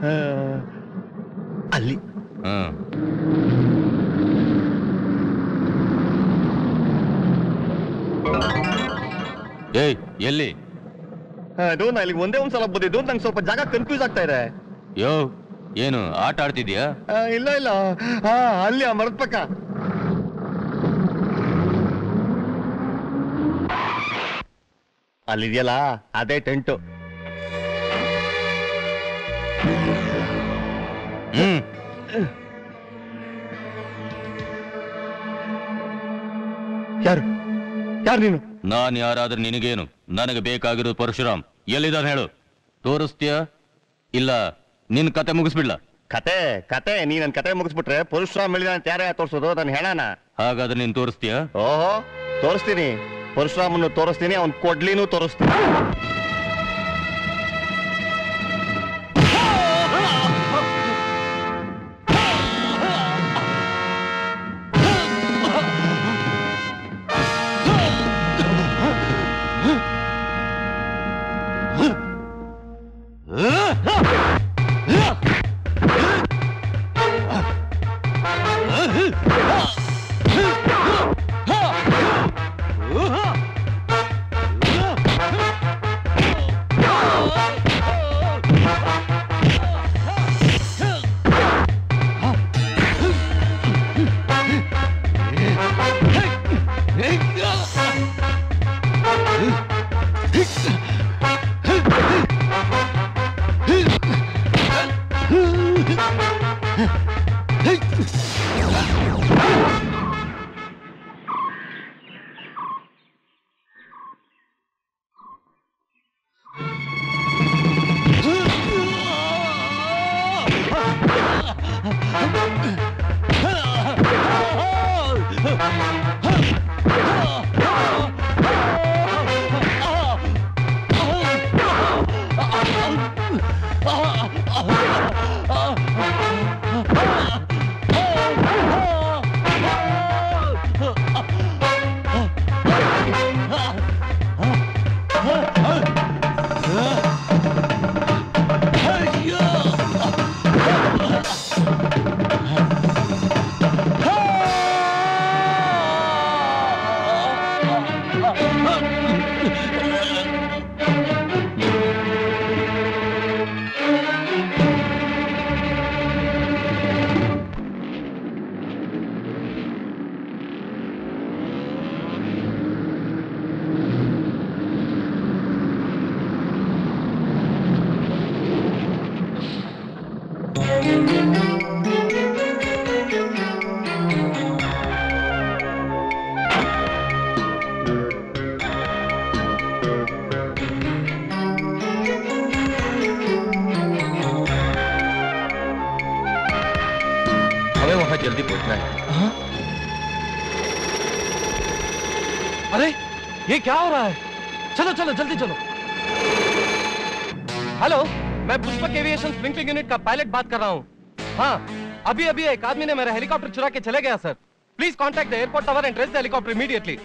ಅಲ್ಲಿ ಏಯ್ ಎಲ್ಲಿ ಅದು ನಾ ಇಲ್ಲಿಗೆ ಒಂದೇ ಒಂದ್ಸಲ ಬಂದಿದ್ದು ನಂಗೆ ಸ್ವಲ್ಪ ಜಾಗ ಕನ್ಫ್ಯೂಸ್ ಆಗ್ತಾ ಇದೆ ಯೋ ಏನು ಆಟ ಆಡ್ತಿದ್ಯಾ ಆ, ಇಲ್ಲ ಇಲ್ಲ ಹಾ ಅಲ್ಲಿ ಆ ಮರದ ಪಕ್ಕ ಅಲ್ಲಿದೆಯಲ್ಲ ಅದೇ ಟೆಂಟು ಹ್ಮ್ ಯಾರು ಯಾರು ನೀನು ನಾನ್ ಯಾರಾದ್ರೂ ನಿನಗೇನು ನನಗೆ ಬೇಕಾಗಿರೋದು ಪರಶುರಾಮ್ ಎಲ್ಲಿದ್ದಾನೆ ಹೇಳು ತೋರಿಸ್ತೀಯ ಇಲ್ಲ ನಿನ್ ಕತೆ ಮುಗಿಸ್ಬಿಡ್ಲ ಕತೆ ಕತೆ ನೀ ನನ್ ಕತೆ ಮುಗಿಸ್ಬಿಟ್ರೆ ಪರಶುರಾಮ್ ಹೇಳಿದ ಅಂತ ಯಾರೇ ತೋರಿಸೋದು ನಾನು ಹೇಳಣ ಹಾಗಾದ್ರೆ ನೀನ್ ತೋರಿಸ್ತೀಯ ಓಹೋ ತೋರಿಸ್ತೀನಿ ಪರಶುರಾಮನ್ನು ತೋರಿಸ್ತೀನಿ ಅವ್ನ್ ಕೊಡ್ಲಿನೂ ತೋರಿಸ್ತೀನಿ जल्दी पहुंचना है। अरे ये क्या हो रहा है? चलो चलो जल्दी चलो। हेलो, मैं पुष्पक एविएशन स्प्रिंकलिंग यूनिट का पायलट बात कर रहा हूँ। हाँ, अभी अभी एक आदमी ने मेरा हेलीकॉप्टर चुरा के चले गया sir. Please contact the airport tower and trace the helicopter immediately.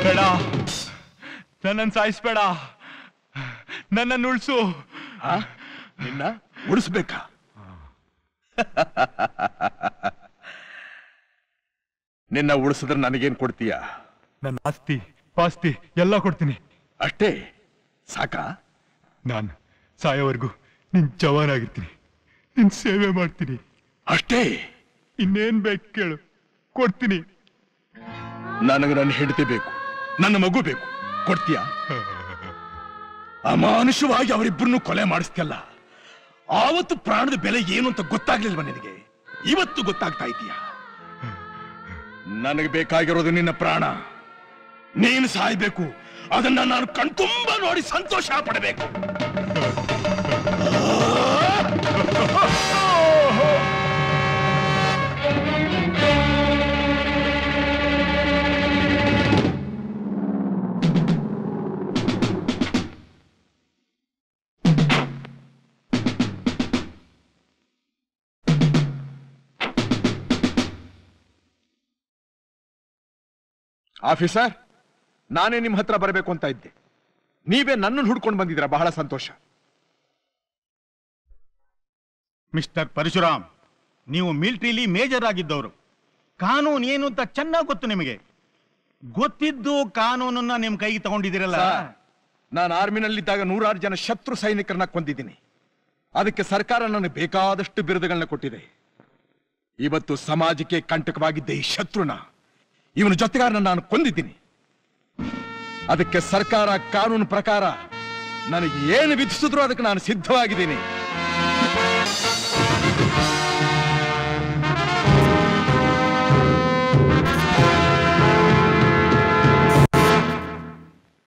ಬೇಡ, ನನ್ನನ್ನು ಸಾಯಿಸ್ಬೇಡ, ನನ್ನನ್ನು ಉಳಿಸು. ನಿನ್ನ ಉಳಿಸ್ಬೇಕಾ? ನಿನ್ನ ಉಳಿಸಿದ್ರೆ ನನಗೇನ್ ಕೊಡ್ತೀಯ? ನನ್ನ ಆಸ್ತಿ ಪಾಸ್ತಿ ಎಲ್ಲ ಕೊಡ್ತೀನಿ. ಅಷ್ಟೇ ಸಾಕಾ? ನಾನು ಸಾಯೋವರೆಗೂ ನಿನ್ ಜವಾನಾಗಿರ್ತೀನಿ, ನಿನ್ ಸೇವೆ ಮಾಡ್ತೀನಿ. ಅಷ್ಟೇ? ಇನ್ನೇನ್ ಬೇಕು ಕೇಳು, ಕೊಡ್ತೀನಿ. ನನಗೆ ನನ್ನ ಹೆಂಡತಿ ಬೇಕು, ನನ್ನ ಮಗು ಬೇಕು, ಕೊಡ್ತೀಯ? ಅಮಾನುಷವಾಗಿ ಅವರಿಬ್ಬರನ್ನು ಕೊಲೆ ಮಾಡಿಸ್ತಿಯಲ್ಲ, ಆವತ್ತು ಪ್ರಾಣದ ಬೆಲೆ ಏನು ಅಂತ ಗೊತ್ತಾಗ್ಲಿಲ್ವ ನಿನಗೆ? ಇವತ್ತು ಗೊತ್ತಾಗ್ತಾ ಇದೀಯ. ನನಗೆ ಬೇಕಾಗಿರೋದು ನಿನ್ನ ಪ್ರಾಣ. ನೀನು ಸಾಯ್ಬೇಕು, ಅದನ್ನ ನಾನು ಕಣ್ತುಂಬ ನೋಡಿ ಸಂತೋಷ ಪಡಬೇಕು. ಆಫೀಸರ್, ನಾನೇ ನಿಮ್ಮ ಹತ್ರ ಬರಬೇಕು ಅಂತ ಇದ್ದೆ. ನೀವೇ ನನ್ನನ್ನು ಹುಡ್ಕೊಂಡು ಬಂದಿದ್ದೀರಾ, ಬಹಳ ಸಂತೋಷ. ಮಿಸ್ಟರ್ ಪರಶುರಾಮ್, ನೀವು ಮಿಲಿಟರಿಲಿ ಮೇಜರ್ ಆಗಿದ್ದವರು. ಕಾನೂನು ಏನು ಅಂತ ಚೆನ್ನಾಗಿ ಗೊತ್ತು ನಿಮಗೆ. ಗೊತ್ತಿದ್ದು ಕಾನೂನನ್ನ ನಿಮ್ ಕೈಗೆ ತಗೊಂಡಿದ್ದೀರಲ್ಲ. ನಾನು ಆರ್ಮಿನಲ್ಲಿದ್ದಾಗ ನೂರಾರು ಜನ ಶತ್ರು ಸೈನಿಕರನ್ನ ಕೊಂದಿದ್ದೀನಿ. ಅದಕ್ಕೆ ಸರ್ಕಾರ ನನಗೆ ಬೇಕಾದಷ್ಟು ಬಿರುದುಗಳನ್ನ ಕೊಟ್ಟಿದೆ. ಇವತ್ತು ಸಮಾಜಕ್ಕೆ ಕಂಟಕವಾಗಿದ್ದ ಈ ಶತ್ರುನ, ಇವನ ಜೊತೆಗಾರನ ನಾನು ಕೊಂದಿದ್ದೀನಿ. ಅದಕ್ಕೆ ಸರ್ಕಾರ ಕಾನೂನು ಪ್ರಕಾರ ನನಗೆ ಏನು ವಿಧಿಸಿದ್ರು ಅದಕ್ಕೆ ನಾನು ಸಿದ್ಧವಾಗಿದ್ದೀನಿ.